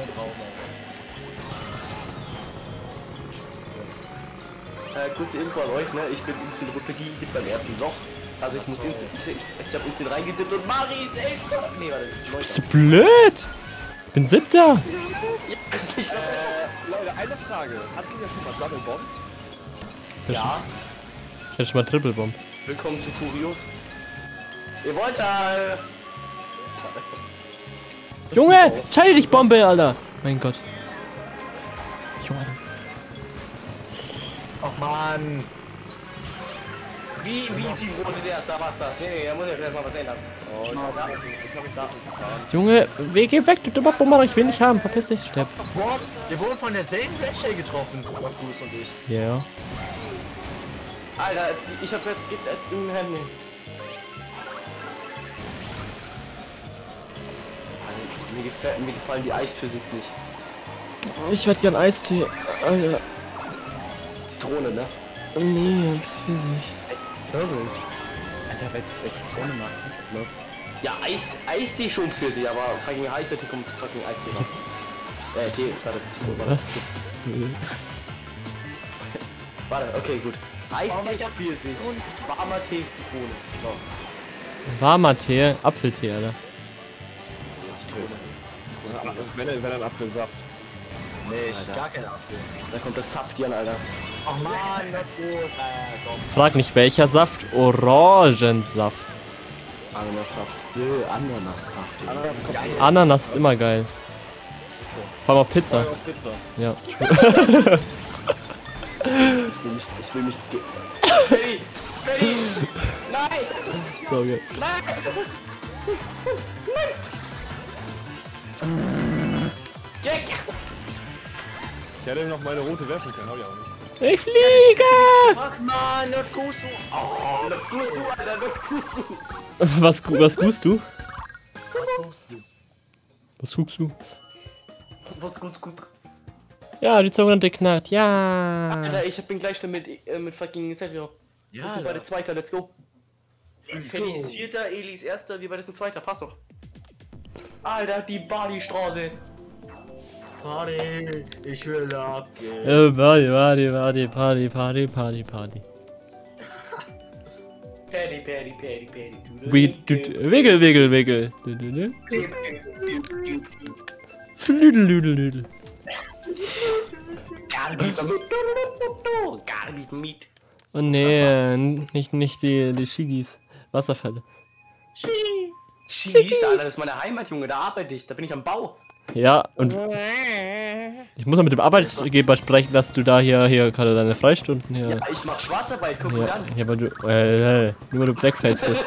Kurze Info an euch, ne? Ich bin instant runtergedippt beim ersten Loch. Also ich muss instant, ich hab instant reingedippt und Mari ist 11. Nee, warte, Bist du blöd? Bin 7. Leute, eine Frage. Hatten wir schon mal Double Bomb? Ja, Ich hätte schon mal Triple Bomb. willkommen zu Furios. Ihr wollt halt. Junge, scheide dich, Bombe, Alter. Mein Gott. Junge. Oh Mann. Wie Rote der erste Wasser? Nee, da muss ich erst mal was ändern. Oh, ich hab mich da verfahren. Junge, geh weg, du dummer Bummer, ich will nicht haben. Verpiss dich, sterb. What? Wir wurden von derselben Ratchet getroffen. Notgoose und ich. Ja. Alter, ich hab jetzt im Handy. Mir gefallen die Eisphysics nicht. Ich werd gern Eistee. Alter. Zitrone, ne? Nee, Pfirsich. Alter, weg, ohne Macht. Los. Ja, Eistee schon für sie, aber fucking heißer Tee kommt fucking Eistee raus. Tee, warte. Was? Warte, okay, gut. Eistee für sie und warmer Tee, Zitrone. So. Warmer Tee, Apfeltee, Alter. Wenn ein Apfelsaft. Nee, gar kein Apfel. Da kommt das Saftian, Alter. Ach man, Notgoose. Frag nicht welcher Saft, Orangensaft. Ananassaft. Ananassaft. Ananas ist immer geil. Vor allem auf Pizza. Auf Pizza. Ja. Ich will mich. Freddy! Nein! So, okay. Ich hätte noch meine rote werfen können, hab ich auch nicht. Ich fliege! Ach man, Notgoose! Oh, Notgoose, Alter, Notgoose! Was guckst du? Was guckst du? Was gut. Ja, die Zunge geknackt, ja. Alter, ich bin gleich mit fucking Sergio. Wir Ja, sind beide Zweiter, let's go. Let's Kenny go. ist Vierter, Eli ist Erster, wir beide sind Zweiter, passt doch. Alter, die Bali-Straße. Party, ich will abgehen. Party. Paddy. Wiggle. Flüdel. Gotta be meat. Oh nee, nicht die Shigis. Wasserfälle. Schieß, Alter, das ist meine Heimat, Junge, da arbeite ich, da bin ich am Bau. Ja, und ich muss mal mit dem Arbeitgeber sprechen, dass du da hier gerade deine Freistunden hier. Ja, ich mach Schwarzarbeit, guck mal an. Ja, weil du, nur weil du Blackface bist.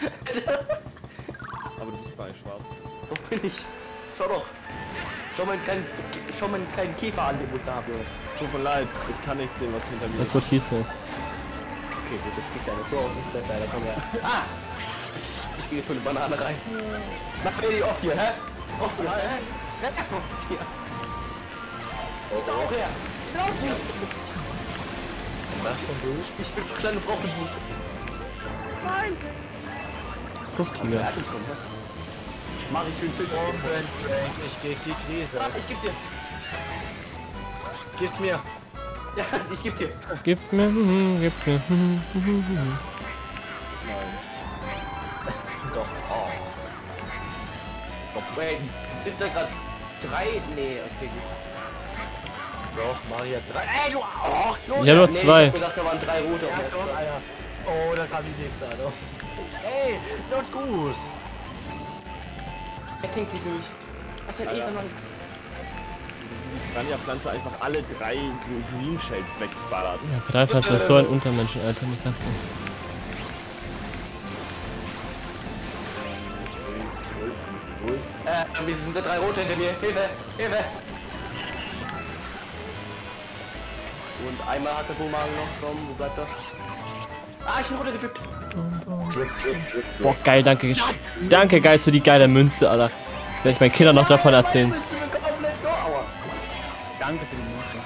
Aber du bist bei schwarz. Wo bin ich? Schau doch. Schau mal keinen Käferangebot da, Junge. Tut mir leid, ich kann nicht sehen, was hinter mir That's what he said. Okay, gut, jetzt kriegst du eine so auf den Flat, Alter, komm her. Ah! Ich gehe für eine Banane rein. Mach mir die oft hier, hä? Oft hier, hä? Oft hier. Und auch her. Was schon durch? Ich bin kleine Brockenboost. Nein! Fruchtiger. Ja, komm, hä? Mach ich schön Pilze. Moment, Frank, ich geb die Krise. Ah, ich geb dir. Gib's mir. Ja, ich geb dir. Gib's mir. Doch. Oh. Wait, sind da gerade 3? Nee, okay, gut. Doch, Maria 3. Ey, du! Oh, Ja, nur nee, 2. Ich hab gedacht, da waren 3 rote. Ja, komm, Alter. Oh, da kam die nächste, Alter. Ey, Notgoose. Er klingt nicht für mich. Was hat ihr noch? Piranha-Pflanze einfach alle 3 Green Shells wegballert. Ja, Greifpflanze ist so ein Untermenschen, Alter, was sagst du? Wir sind da 3 rote hinter mir. Hilfe! Hilfe! Und einmal hat der Bomagen noch. Komm, wo bleibt er? Ah, ich bin runtergedrückt. Boah, geil, danke. Danke, Geist, für die geile Münze, Alter. Werde ich meinen Kindern noch davon erzählen. Let's go! Aua. Danke für die Münze.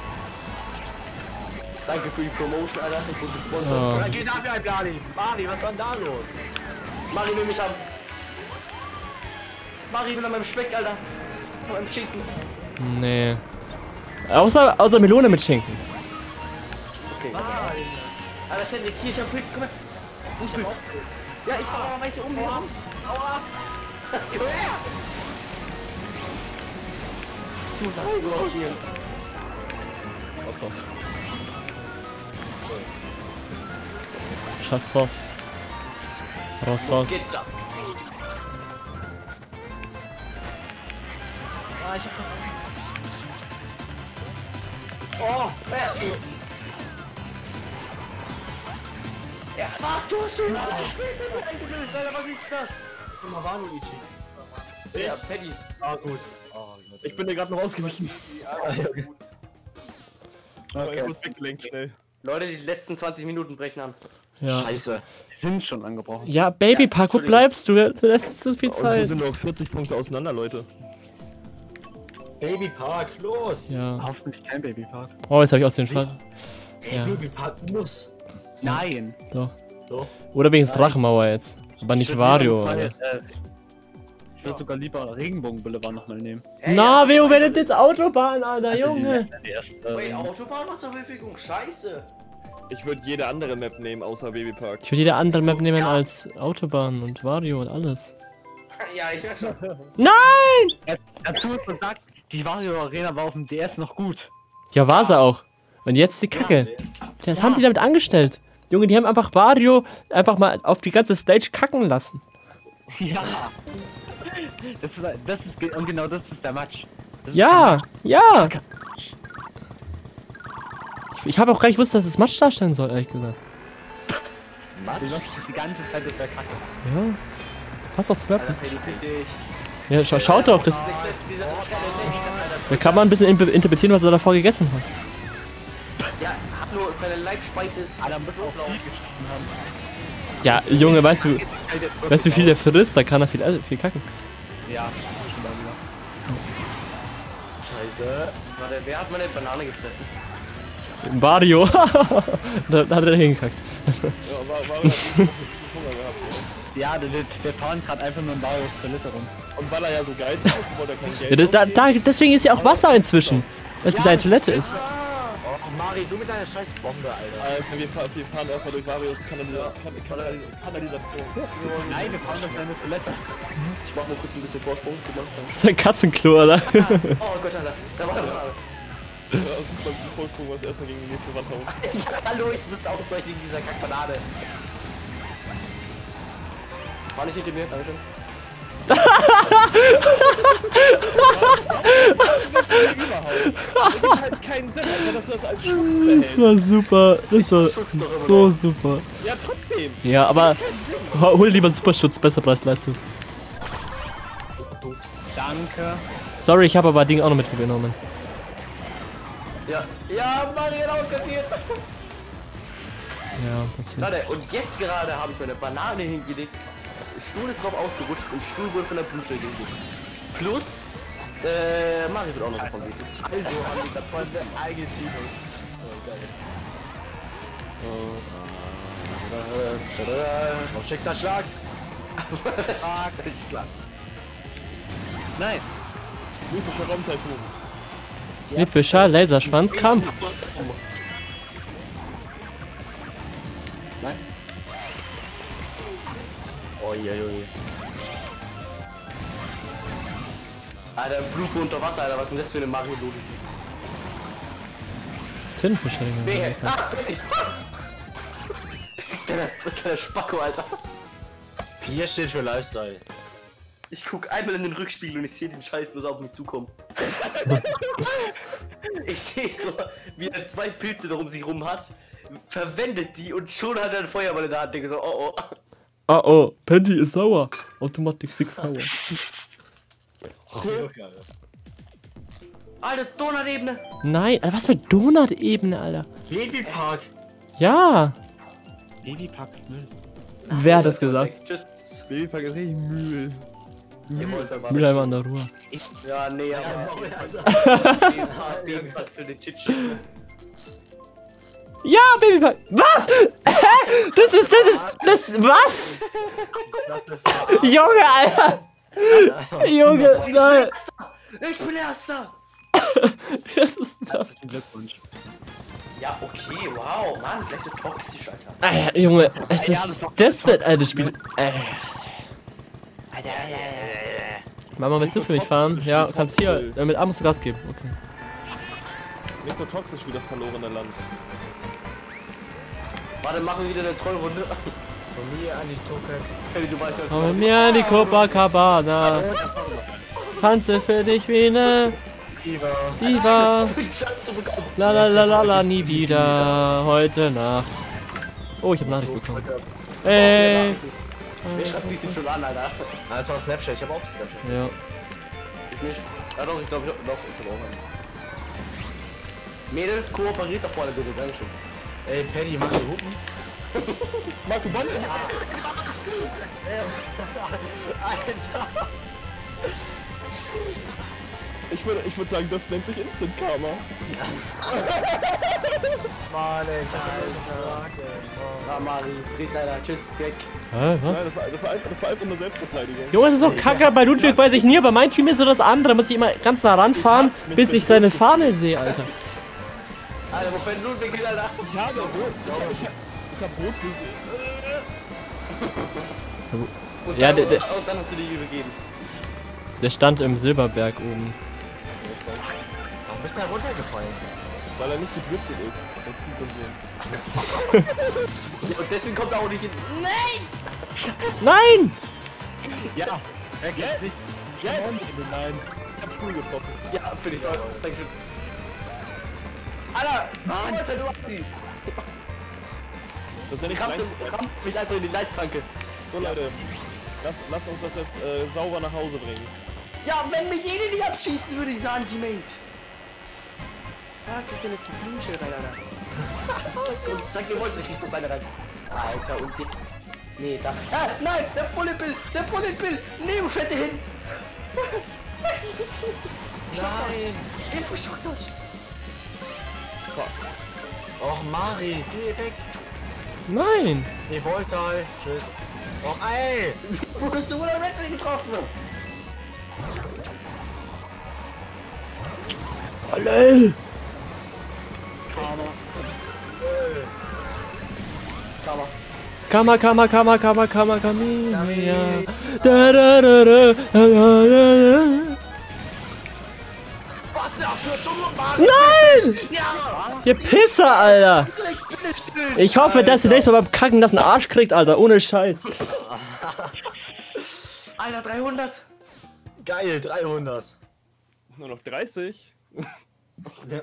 Danke für die Promotion, Alter. Ich bin Oh. gesponsert. Dann geh dafür ein Mari. Mari, was war denn da los? Mari will mich haben. Mari will an meinem Speck, Alter. An meinem Schinken. Nee. Außer Melone mit Schinken. Okay. Alter, Cedric, hier, ich hab Pilz. Komm her. Ich Pilz. Ja, ich hab aber welche um mir rum. Aua. Komm her. Zu lange hier. Was ist das? Chassos. Rossos. Geht ab. Ah, ich hab Oh, Ach, du hast eingelöst, Alter, was ist das? Das ist mal war Luigi. Ja, Paddy. Ah, gut. Ich bin dir gerade noch ausgewichen. Okay. Ich muss weggelenkt, schnell. Leute, die letzten 20 Minuten brechen an. Ja. Scheiße. Sind schon angebrochen. Ja, Babypark, wo bleibst du? Du hast zu viel Und wir Zeit. sind noch 40 Punkte auseinander, Leute. Babypark, los! Ja. Hoffentlich kein Babypark. Oh, jetzt habe ich aus dem Fall. Hey, Ja. Babypark muss. Nein. Doch. Doch. Oder wegen Drachenmauer jetzt. Aber nicht Wario. Ich Oder? würde sogar lieber Regenbogenboulevard nochmal nehmen. Na, Veo, wer nimmt jetzt Autobahn, Alter, Junge? Wait, Autobahn macht zur Verfügung, scheiße. Ich würde jede andere Map nehmen, außer Babypark. Ich würde jede andere Map nehmen als Autobahn und Wario und alles. Ja, ich merk schon. Nein! Dazu ist gesagt, die Wario Arena war auf dem DS noch gut. Ja, war sie auch. Und jetzt die Kacke. Das haben die damit angestellt. Junge, die haben einfach Wario einfach mal auf die ganze Stage kacken lassen. Ja. Und genau das ist der Match. Das ist Ja, ja. Ich habe auch gar nicht gewusst, dass es Match darstellen soll, ehrlich gesagt. die ganze Zeit ist der Kacke. Ja. Passt doch zu Map. Paddy, fick dich. Ja, schaut doch, das. Da kann man ein bisschen interpretieren, was er davor gegessen hat. Ja, hallo, seine Leibspeise ist... Adam wird auch viel geschissen haben. Ja, Junge, weißt du, wie viel der frisst? Da kann er viel kacken. Ja, schon mal wieder. Scheiße. Warte, wer hat meine Banane gefressen? Wario. Da hat er hingekackt. Ja, war Hunger gehabt. Ja, der fahren gerade einfach nur in Marios Toilette rum. Und weil er ja so geizig ist, wollte er kein Geld Ja, deswegen ist ja auch Wasser inzwischen. Weil es seine Toilette ist. Oh, Mari, du mit deiner scheiß Bombe, Alter. Alter, wir fahren erstmal durch Marios Kanalisation. Nein, wir fahren durch seine Toilette. Ich mach mal kurz ein bisschen Vorsprung. Das ist ein Katzenklo, oder? Oh Gott, Alter. Da war er. Ja, super gut Vorsprung, was erstmal gegen die nächste Wand hauen. Hallo, ich müsste ausweichen gegen dieser Kackbanane. War nicht hinter mir, danke. Das gibt halt keinen Sinn, Alter, dass du das als Schutz behältst. Das war super. Das war so super. Ja, trotzdem. Ja, aber hol lieber Superschutz, besser Preis-Leistung. Danke. Sorry, ich habe aber Ding auch noch mitgenommen. Ja, ja, Mario hat kassiert. Ja, passiert. Warte, und jetzt gerade habe ich meine Banane hingelegt. Stuhl ist drauf ausgerutscht und Stuhl wurde von der Blutstelle hingelegt. Plus, Mario wird auch noch davon wissen. Also haben die das ganze eigene Team. Auf Schicksalsschlag. Nice. Mystischer Raumtaifun. Lippwischer, Laserschwanz, Kampf. Nein. Oh je, je. Alter, Blue unter Wasser, Alter, was ist denn das für eine Mario-Logik? Tintenfischer. Nee, kleiner Spacko, Alter. 4 steht für Lifestyle. Ich guck einmal in den Rückspiegel und ich sehe den Scheiß bloß auf mich zukommen. Ich sehe so, wie er 2 Pilze darum sich rum hat, verwendet die und schon hat er einen Feuerball in der Hand. Denke so, oh oh. Ah oh, Pendy ist sauer. Automatic 6 sauer. Alter, Donut-Ebene. Nein, Alter, was für Donut-Ebene, Alter. Babypark. Ja. Babypark ist Müll. Wer hat das gesagt? Tschüss. Babypark ist richtig Müll. Ihr wollt aber Mülleimer an der Ruhe. Ja, nee, aber... Jedenfalls für den Chitsch. Ja, Babypark. Was? Hä? Das, was? Junge, Alter. Junge, nein. Ich bin Erster. Was ist das? Glückwunsch. Ja, okay, wow, Mann, gleich so toxisch, Alter. Alter, Junge, es ist das denn, Alter, das Spiel. Mama, willst du für mich fahren? Ja, kannst hier. Mit A musst du Gas geben. Okay. Nicht so toxisch wie das verlorene Land. Warte, machen wir wieder eine Trollrunde. Von mir an die Tucke. Kenny, du weißt ja, was Komm mit mir an die Copacabana. Tanze für dich wie ne Diva. La la la la la, nie wieder. Heute Nacht. Oh, ich habe Nachricht bekommen. Ey. Wer schreibt mich denn schon an, Alter? Ah, das war Snapchat, ich habe auch Snapchat. Ja. Ich nicht. Ja doch, ich glaube ich hab auch einen. Mädels, kooperiert da vorne bitte, Dankeschön. Ey, Paddy, magst du hupen? Magst du Bonn? Alter! Ich würde sagen, das nennt sich Instant Karma. Mann, ey, Ah, Mari, Fries, Alter, tschüss, weg. Hä, was? Nein, das war einfach nur Selbstverteidigung. Junge, das ist doch kacke. Bei Ludwig weiß ich nie, aber mein Team ist so das andere. Da muss ich immer ganz nah ranfahren, bis ich seine Fahne sehe, Alter. Alter, wo fällt Ludwig hin, Alter? Ich habe rot, ich hab rot gesehen. Und Ja, dann, der- und dann hast du die übergeben. Der stand im Silberberg oben. Warum bist du da runtergefallen? Weil er nicht gedriftet ist. Ja, und deswegen kommt er auch nicht hin. Nein! Ja. Yes. Yes. Nein. Ich hab Stuhl getroffen. Ja, finde ich toll. Dankeschön. Alter, Alter, du hast sie. Das nenne ich Rammt klein. mich einfach in die Leitplanke. So Leute, lasst uns das jetzt sauber nach Hause bringen. Ja, wenn mich jede nicht abschießen, würde ich sagen, Teammate. Ah, krieg dir jetzt ein Blutschild rein, Alter. Und sag mir heute, kriegst du das eine rein. Alter, und jetzt. Nee, da. Ah, nein, der Bullet Bill! Der Bullet Bill! Nee, wo fährt der hin? Nein! Irgendwo schockt euch! Och, Mari, geh weg! Nein! Nee, Voltal, tschüss. Och, ey! Wo hast du wohl ein Red getroffen? Lol! Karma. Kama. Ja. Da. Was eine Abkürzung, Mann! Nein! Ja! Ihr Pisser, Alter! Ich hoffe, dass ihr nächstes Mal beim Kacken das einen Arsch kriegt, Alter. Ohne Scheiß. Alter, 300! Geil, 300. Nur noch 30. Ja.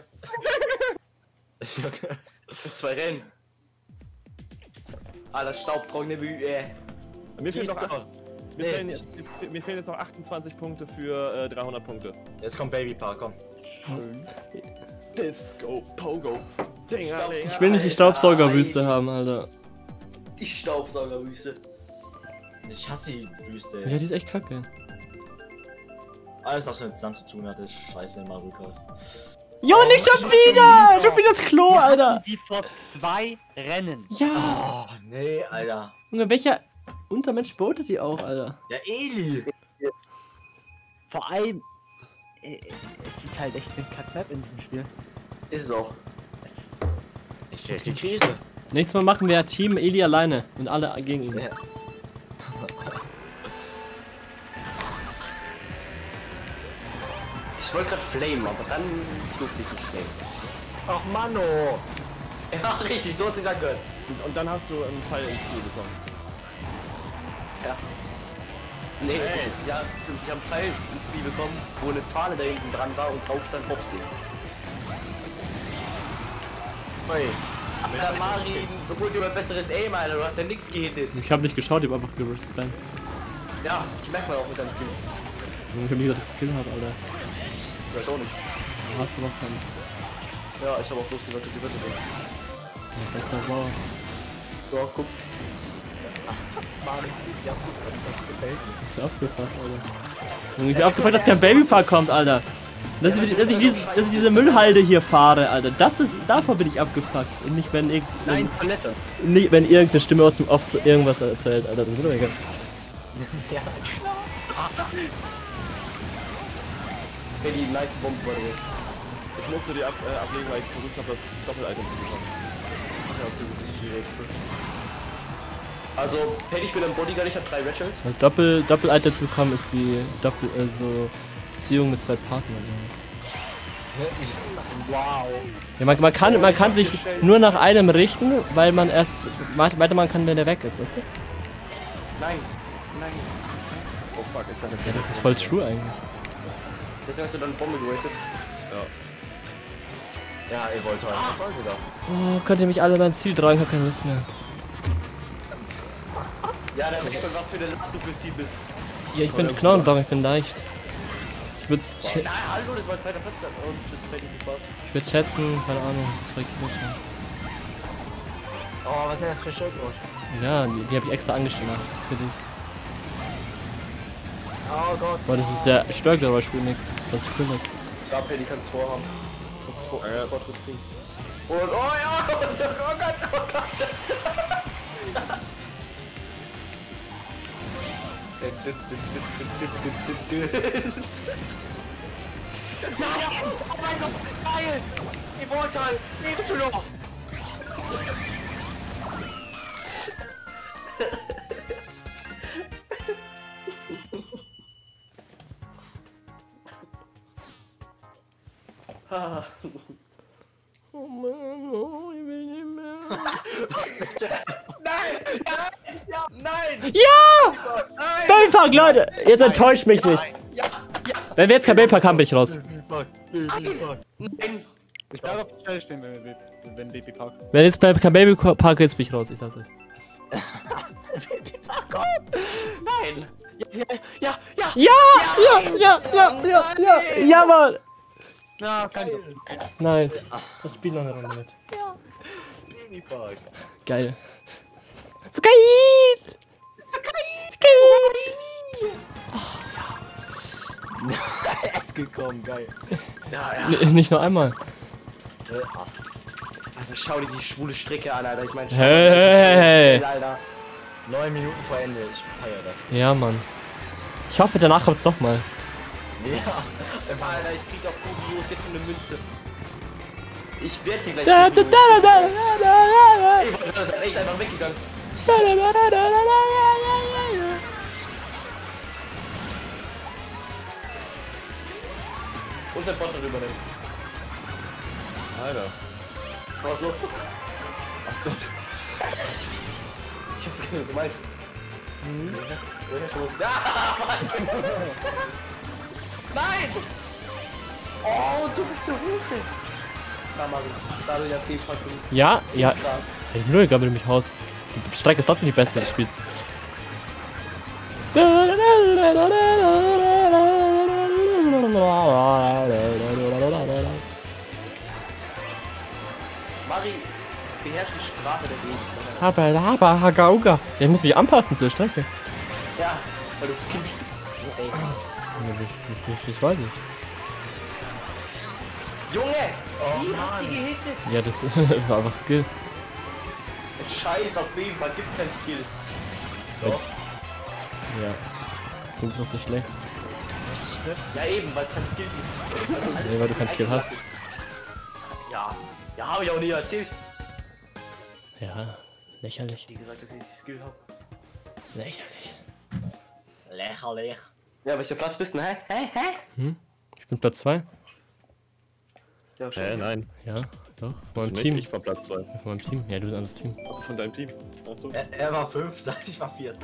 Das sind 2 Rennen. Alter, staubtrockene Mühe. Mir fehlen noch Nee. mir fehlen jetzt noch 28 Punkte für 300 Punkte. Jetzt kommt Baby Park, komm. Disco, Pogo. Ich will nicht die Staubsaugerwüste haben, Alter. Die Staubsaugerwüste. Ich hasse die Wüste. Ja, die ist echt kacke. Alles, was mit Sand zu tun hat, ist scheiße in Mario Kart. Jo, nicht schon wieder! Schon wieder das Klo, Alter! Die vor 2 Rennen. Ja! Oh, nee, Alter. Junge, welcher Untermensch botet die auch, Alter? Ja, Eli! Vor allem, es ist halt echt eine Kack-Map in diesem Spiel. Ist es auch. Ich krieg die Krise. Nächstes Mal machen wir Team Eli alleine und alle gegen ihn. Ja. Ich wollte gerade flamen, aber dann durfte ich nicht flamen. Ach, Mano! Ja, richtig, so hat sich angehört. Und dann hast du einen Pfeil ins Spiel bekommen. Ja. Nee, ja, stimmt, ich habe einen Pfeil ins Spiel bekommen, wo eine Fahne da hinten dran war und drauf stand Hopsi. Oi. Alter, Mari, so gut über besseres Aim, Alter, du hast ja nichts gehittet. Ich hab nicht geschaut, ich hab einfach gespammt. Ja, ich merk mal auch mit deinem Spiel. Ich hab nie gesagt, dass ich Skill hab, Alter. Ich weiß auch nicht. Du hast aber keinen. Ja, ich habe auch bloß gesagt, dass die besser sind. Ja, besser war. So, guck. Ist ja aufgefasst, Alter. Junge, ich bin aufgefallen, dass kein Babypark kommt, Alter. Dass ich diese Müllhalde hier fahre, Alter. Davor bin ich abgefuckt. Und nicht, wenn Nein, Palette. nicht, wenn irgendeine Stimme aus dem Off irgendwas erzählt, Alter. Das ist mir doch egal. Okay, die nice Bombe, by the way. Ich musste die ablegen, weil ich versucht habe, das Doppel-Item zu bekommen. Also, Paddy, ich bin ein Bodyguard, ich habe 3 Rituals. Weil Doppel-Alter zu kommen ist wie so Beziehung mit 2 Partnern. Wow. Ja, man kann sich nur nach einem richten, weil man erst weitermachen kann, wenn der weg ist, weißt du? Nein. Nein. Oh fuck, ich dachte, Ja, das ist voll true eigentlich. Deswegen hast du dann Bombe gewastet. Ja, ihr wollt heute. Was soll das? Oh, könnt ihr mich alle mein Ziel tragen? Ich hab keine Lust mehr. Ja, dann merkt man, was für eine Last du fürs Team bist. Ja, ich bin Knochen, ich bin leicht. Ich würde Nein, hallo, das war ein zweiter Platz. Und tschüss, fertig, viel Spaß. Ich würde schätzen, keine Ahnung, 2 Kilometer. Oh, was ist denn das für Schildwurst? Ja, die habe ich extra angestellt für dich. Oh Gott. Boah, das ist der Stärkere, aber ich spiele nix. Das ist cool. Ich glaube, Paddy kann es vorhaben. Kannst Fortschritt kriegen. Und, oh ja, oh Gott, oh Gott. Oh mein Gott, geil! Die Vorteil, lebst du noch? Oh Mann, oh, ich will nicht mehr. Nein! Ja! Babypark, Leute! Jetzt enttäuscht mich nicht. Wenn wir jetzt kein Babypark haben, bin ich raus. Nein! Ich bleibe auf der Stelle stehen, wenn Babypark. Wenn jetzt kein Babypark ist, bin ich raus, ich sag's euch. Nein! Ja! Ja, Mann! Ja, kein Job. Nice. Das spielt noch eine Runde mit. Babypark. Geil. So geil! So geil! Es gekommen, geil. Nicht nur einmal. Alter, schau dir die schwule Strecke an, Alter. Ich meine, Hey. Alter. 9 Minuten vor Ende, ich feier das. Ja, Mann. Ich hoffe, danach kommt's doch mal. Ja. Alter, ich krieg auf Videos jetzt schon eine Münze. Ich werd hier gleich. Ey, das ist echt einfach weggegangen. Und sein Bot darüber nehmen. Alter. Was los? Achso. Ich hab's gesehen, was du meinst. Ja, schon was. Ah, nein! Oh, du bist eine Hilfe! Na, Mari, da du ja viel Park so Ja, ja. krass. Ich will gerade mich raus. Die Strecke ist trotzdem die beste des Spiels. Mari beherrscht die Sprache der Gegend. Aber Hagauga. Ich muss mich anpassen zur Strecke. Ja, weil du so Kind bist. Ey. Ich weiß nicht. Junge! Wie hat die gehittet? Ja, das war einfach Skill. Scheiß auf Babypark, gibt's kein Skill. Ja. So ist das so schlecht. Ja eben, weil es kein Skill gibt. Nee, weil du kein Skill hast. Ja, ja, habe ich auch nie erzählt. Ja, lächerlich. Die gesagt, dass ich Skill habe. Lächerlich. Lächerlich. Ja, welcher Platz bist du, hä? Hä? Ich bin Platz 2. Ja, schon. Nein. Ja, doch. Von meinem Nicht, Team. Ich war Platz 2. Von meinem Team. Ja, du bist ein anderes Team. Also von deinem Team. Achso. Er war 5, ich war 4.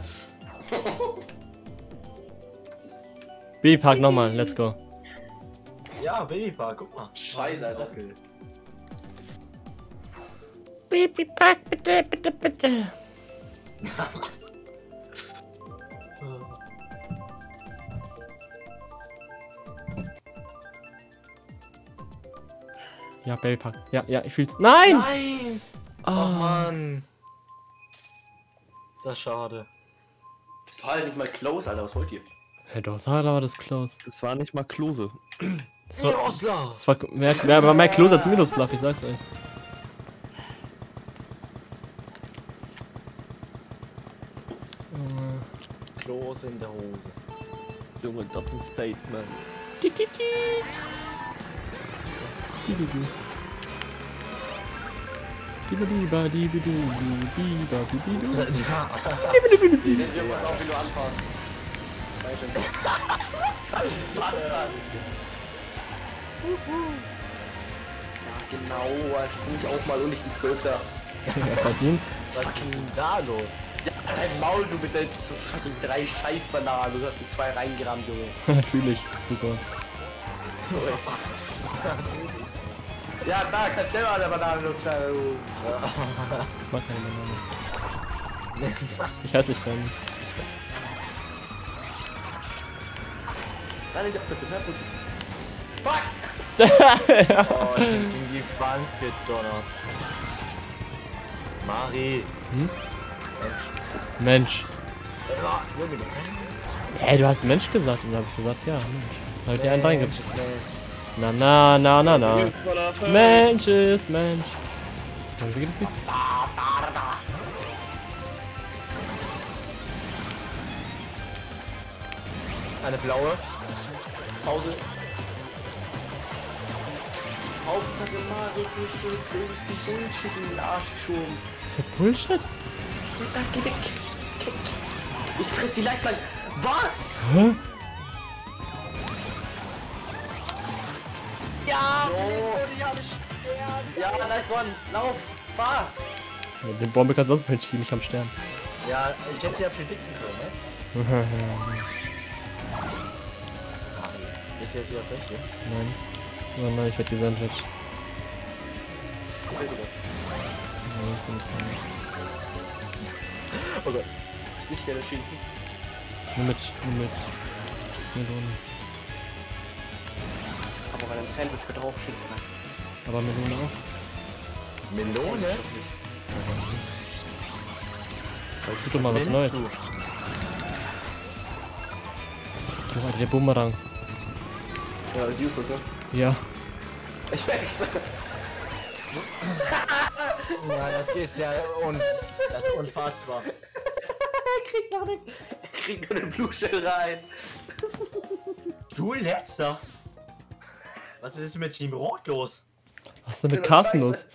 Babypark nochmal, let's go. Ja, Babypark, guck mal. Scheiße, Alter. Babypark, bitte, bitte, bitte. Ja, Babypark. Ja, ja, ich fühl's. Nein! Nein! Oh Mann. Das ist schade. Das war halt nicht mal close, Alter, was wollt ihr? Hey, doch, Sarah war das close. Das war nicht mal Klose. Miroslav! Das war mehr close als Miroslav, ich sag's euch. Klos in der Hose. Junge, das sind Statements. Den Junge auch, wie du anfasst. Ja, genau, ich bin mich auch mal und ich bin 12. Verdient. Was ist denn da los? Ja, dein Maul, du mit deinen fucking 3 Scheißbananen, du hast mit 2 reingerammt, Junge. Fühl ich. Super. Ja, da kannst du selber an der Banane lutschen. Ich mag keine Banane. Ich heiße nicht Ben. Nein, ich hab bitte, ne? Fuck! Oh, ich bin in die Wand gedonnert. Mari. Hm? Mensch. Hey, du hast Mensch gesagt und da hab ich gesagt, ja, Mensch. Hab ich dir einen reingebracht. Na, na, na, na, na. Mensch ist Mensch. Wie geht das nicht? Eine blaue. Pause. Hauptsache Mario geht zurück, du bist die Bullshit in den Arsch geschoben. Was für Bullshit? Geh weg. Ich fress die Leitplank. Was? Hä? Ja, ja, nice one. Lauf, fahr. Ja, den Bombe kannst du sonst nicht schieben, ich am Stern. Ja, ich hätte sie predikten können, weißt du? Ist jetzt wieder frech, ne? Nein. Oh nein, ich werd gesandwiched. Oh Gott. Ist nicht gerne Schinken. Nur mit Melone. Aber bei einem Sandwich wird auch Schinken rein. Aber Melone auch. Melone? Such doch mal was Neues. Du, Alter, der Bumerang. Ja, das ist useless, ne? Ja. Ich merk's. Ja, das ist ja das ist unfassbar. Er kriegt nur den Blue Shell rein. Du letzter. Was ist mit Team Rot los? Was ist denn mit Carsten los?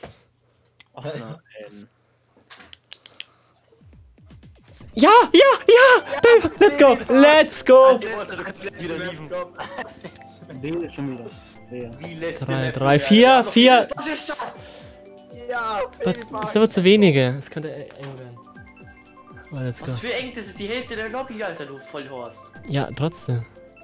Ja, ja, ja! Babe, let's go! Let's go! Du kannst wieder lieben. Nee, schon wieder. Nee. Wie letzte 3, 4, 4. Was ist das? Ja, Das ist aber zu wenige. Es könnte eng werden. Oh, let's go. Was für eng, das ist die Hälfte der Lobby, Alter, du Vollhorst. Ja, trotzdem.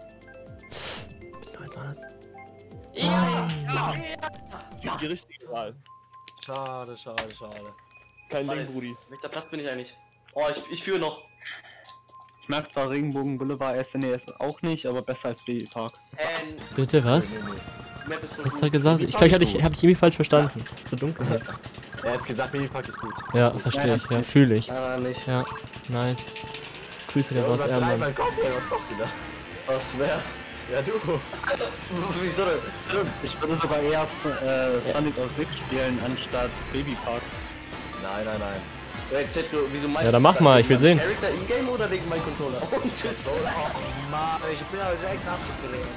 Ja. Die richtige Wahl. Schade. Kein Ding, Brudi. Welcher Platz bin ich eigentlich? Oh, ich führe noch. Ich mag zwar Regenbogen Boulevard SNES auch nicht, aber besser als Baby Park. Bitte, was? Map ist Was hast du da gesagt? Ich glaube, ich hab dich irgendwie falsch verstanden. Ist so dunkel. Er hat gesagt, Minipack ist gut. Ja, verstehe ich. Ja, fühle ich. Ah, nicht. Ja, nice. Grüße dir raus, Ermann. Was kostet die da? Was, wer? Ja, du. Wieso denn? Ich würde sogar erst Sonic auf 6 spielen anstatt Baby Park. Nein. Ja, wieso meinst Ja, dann mach mal, ich will sehen. Charakter in-game oder wegen meinem Controller? Oh, tschüss. Oh Mann, ich bin aber 6 abgedreht.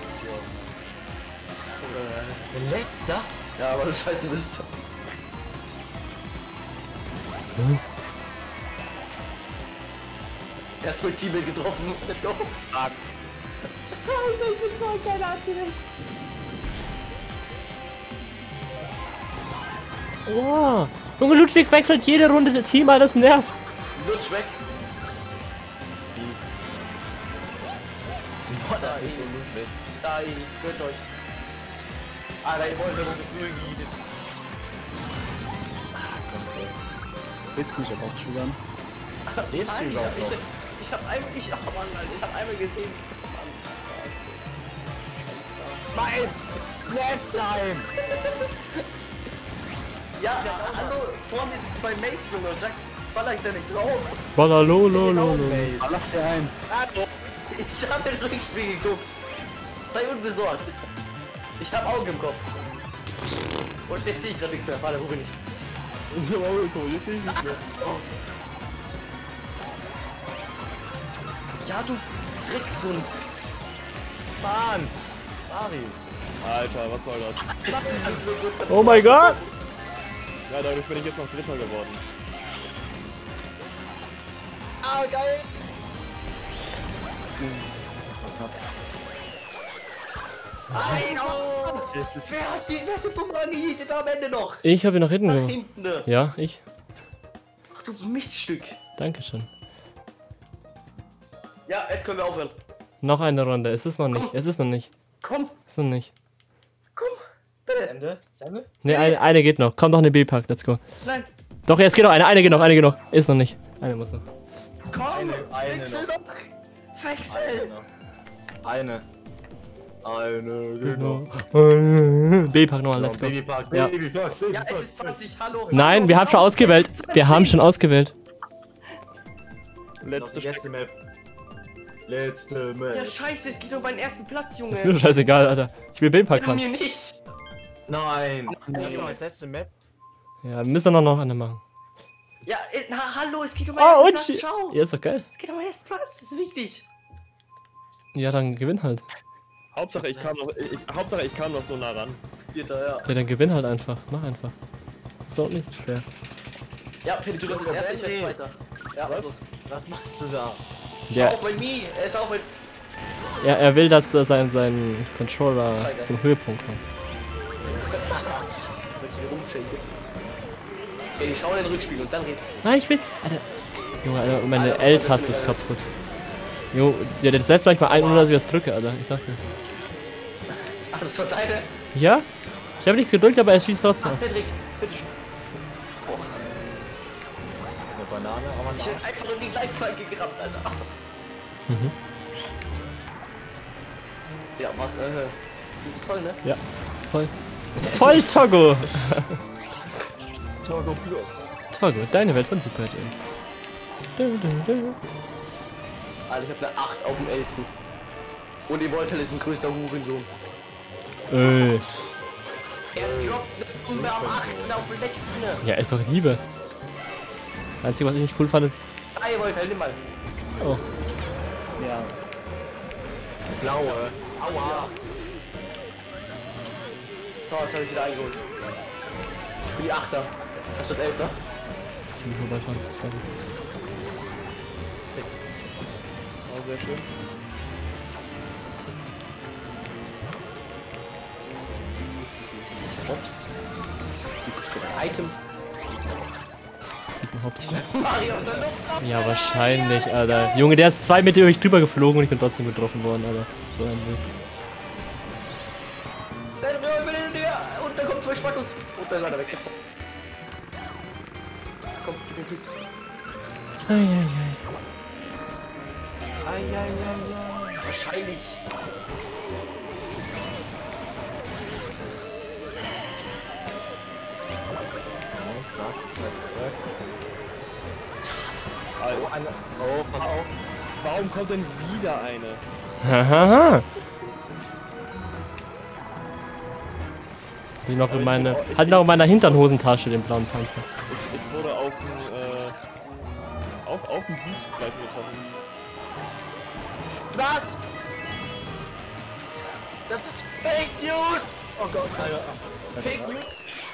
Der letzter? Ja, aber du scheiße bist. Erstmal Teammate getroffen. Let's go. Fuck. Ich bin so ein kleiner Anti-Held. Oh, Junge, Ludwig wechselt jede Runde das Team, das nervt. Lutsch weg. Das ist so lustig. Da, ihr gönnt euch. Alter, ihr wollt ja wohl das irgendwie. Willst du mich aber auch schwören? Lebst du überhaupt noch? Ich hab einmal gesehen. Nein! Last time! Ja, hallo, vor mir sind zwei Mates drin und Jack, baller ich da nicht drauf. Ballalolololo. Lass dir ein. Ich hab den Rückspiel geguckt. Sei unbesorgt. Ich hab Augen im Kopf. Und jetzt sehe ich gerade nichts mehr. Warte, wo bin ich? Jetzt sehe ich nicht mehr. Ja, du Dreckshund. Mann! Mari! Alter, was war das? Oh mein Gott! Ja, dadurch bin ich jetzt noch Dritter geworden. Ah, geil! Wer hat den Bumerang gejätet am Ende noch? Ich habe ihn nach hinten Nach gemacht. hinten. Ne? Ja, ich. Ach du Miststück. Dankeschön. Ja, jetzt können wir aufhören. Noch eine Runde. Es ist noch nicht. Es ist noch nicht. Komm, Es ist noch nicht. komm. Bitte. Ende? Ende? Ne, eine geht noch. Komm noch eine B-Pack. Let's go. Nein. Doch, jetzt geht noch eine geht noch. Ist noch nicht. Eine muss noch. Komm, Eine wechsel noch. doch. Wechsel. Eine. Genau. B-Pack nochmal, let's go. Babypark, Ja. Babypark, Ja, Babypark. es ist 20, hallo. Nein, wir haben schon ausgewählt. Wir haben schon ausgewählt. Letzte Letzte Map. Letzte Map. Ja, scheiße, es geht um meinen ersten Platz, Junge. Ist mir doch scheißegal, Alter. Ich will B-Pack Bei haben. mir nicht. Nein. Das letzte Map. Ja, wir müssen doch noch eine machen. Ja, hallo, es geht um meinen Oh, und ersten Platz, schau. ja, ist doch geil. Es geht um meinen ersten Platz, das ist wichtig. Ja, dann gewinn halt. Hauptsache ich kam noch so nah ran. Vierter, ja. Ja, dann gewinn halt einfach. Mach einfach. So nicht schwer. Ja, Peter, du bist als erster, ich werde zweiter. Ja, was? Was machst du da? Schau Ja, auf mein Mi, schau auf mein... er will, dass sein Controller Scheiße. zum Höhepunkt kommt. Ey, schau in den Rückspiegel und dann red. Nein, ich will. Alter. Junge, Alter, meine L-Taste ist kaputt. Jo, ja, das letzte Mal ich mal ein, ohne dass ich das drücke, Alter. Ich sag's dir. Ach, das war deine? Ja? Ich habe nichts gedrückt, aber er schießt trotzdem. Ach, Cedric, bitte schön. Eine Banane, aber Ich hab einfach in die Leitplanke gerammt, Alter. Mhm. Ja, was, das ist toll, ne? Ja, voll. Voll Togo! Togo Plus. Togo, deine Welt von Super RTL. Alter, ich hab eine 8 auf dem 11. Und ihr Voltal ist ein größter Hurensohn. Er droppt eine Bombe am 8. auf dem letzten. Ja, ist doch Liebe. Das Einzige, was ich nicht cool fand, ist. Ah, ihr Voltal, nimm mal. Oh. Ja. Blaue. Aua. So, jetzt hab ich wieder eingeholt. Für die 8er. Anstatt 11er. Ich will nur vorbeifahren. Das kann ich. Oh, sehr schön. Item. Sieht ein Hops. Mario in der Luft. Ja, wahrscheinlich, Alter. Junge, der ist 2 Meter über mich drüber geflogen und ich bin trotzdem getroffen worden, Alter. So ein Witz. Sergio, überlebe dir! Und da kommen 2 Spattos. Und da ist einer weg. Komm, gib den Pilz. Eieiei. Wahrscheinlich. Zack, zack, zack. Oh, pass auf. Warum kommt denn wieder eine? Hahaha. Die noch in meine. Halt noch in meiner Hinternhosentasche den blauen Panzer. Ich wurde auf den Fußstreifen getroffen. Was? Das ist Fake News! Oh Gott, Alter. Fake News.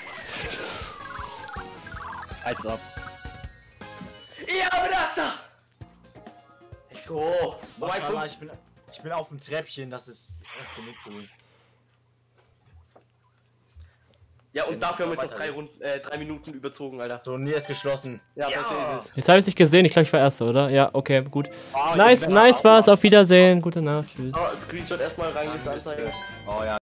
Als ob. Ja, aber das da! Let's go! Maschallah, ich bin auf dem Treppchen, das ist genug tun. Ja, und dafür haben wir jetzt noch 3 Minuten überzogen, Alter. Turnier ist geschlossen. Ja, besser ist es. Jetzt habe ich es nicht gesehen, ich glaube, ich war Erster, oder? Ja, okay, gut. Nice war's, auf Wiedersehen, gute Nacht, tschüss. Oh, Screenshot erstmal reingesetzt. Oh ja.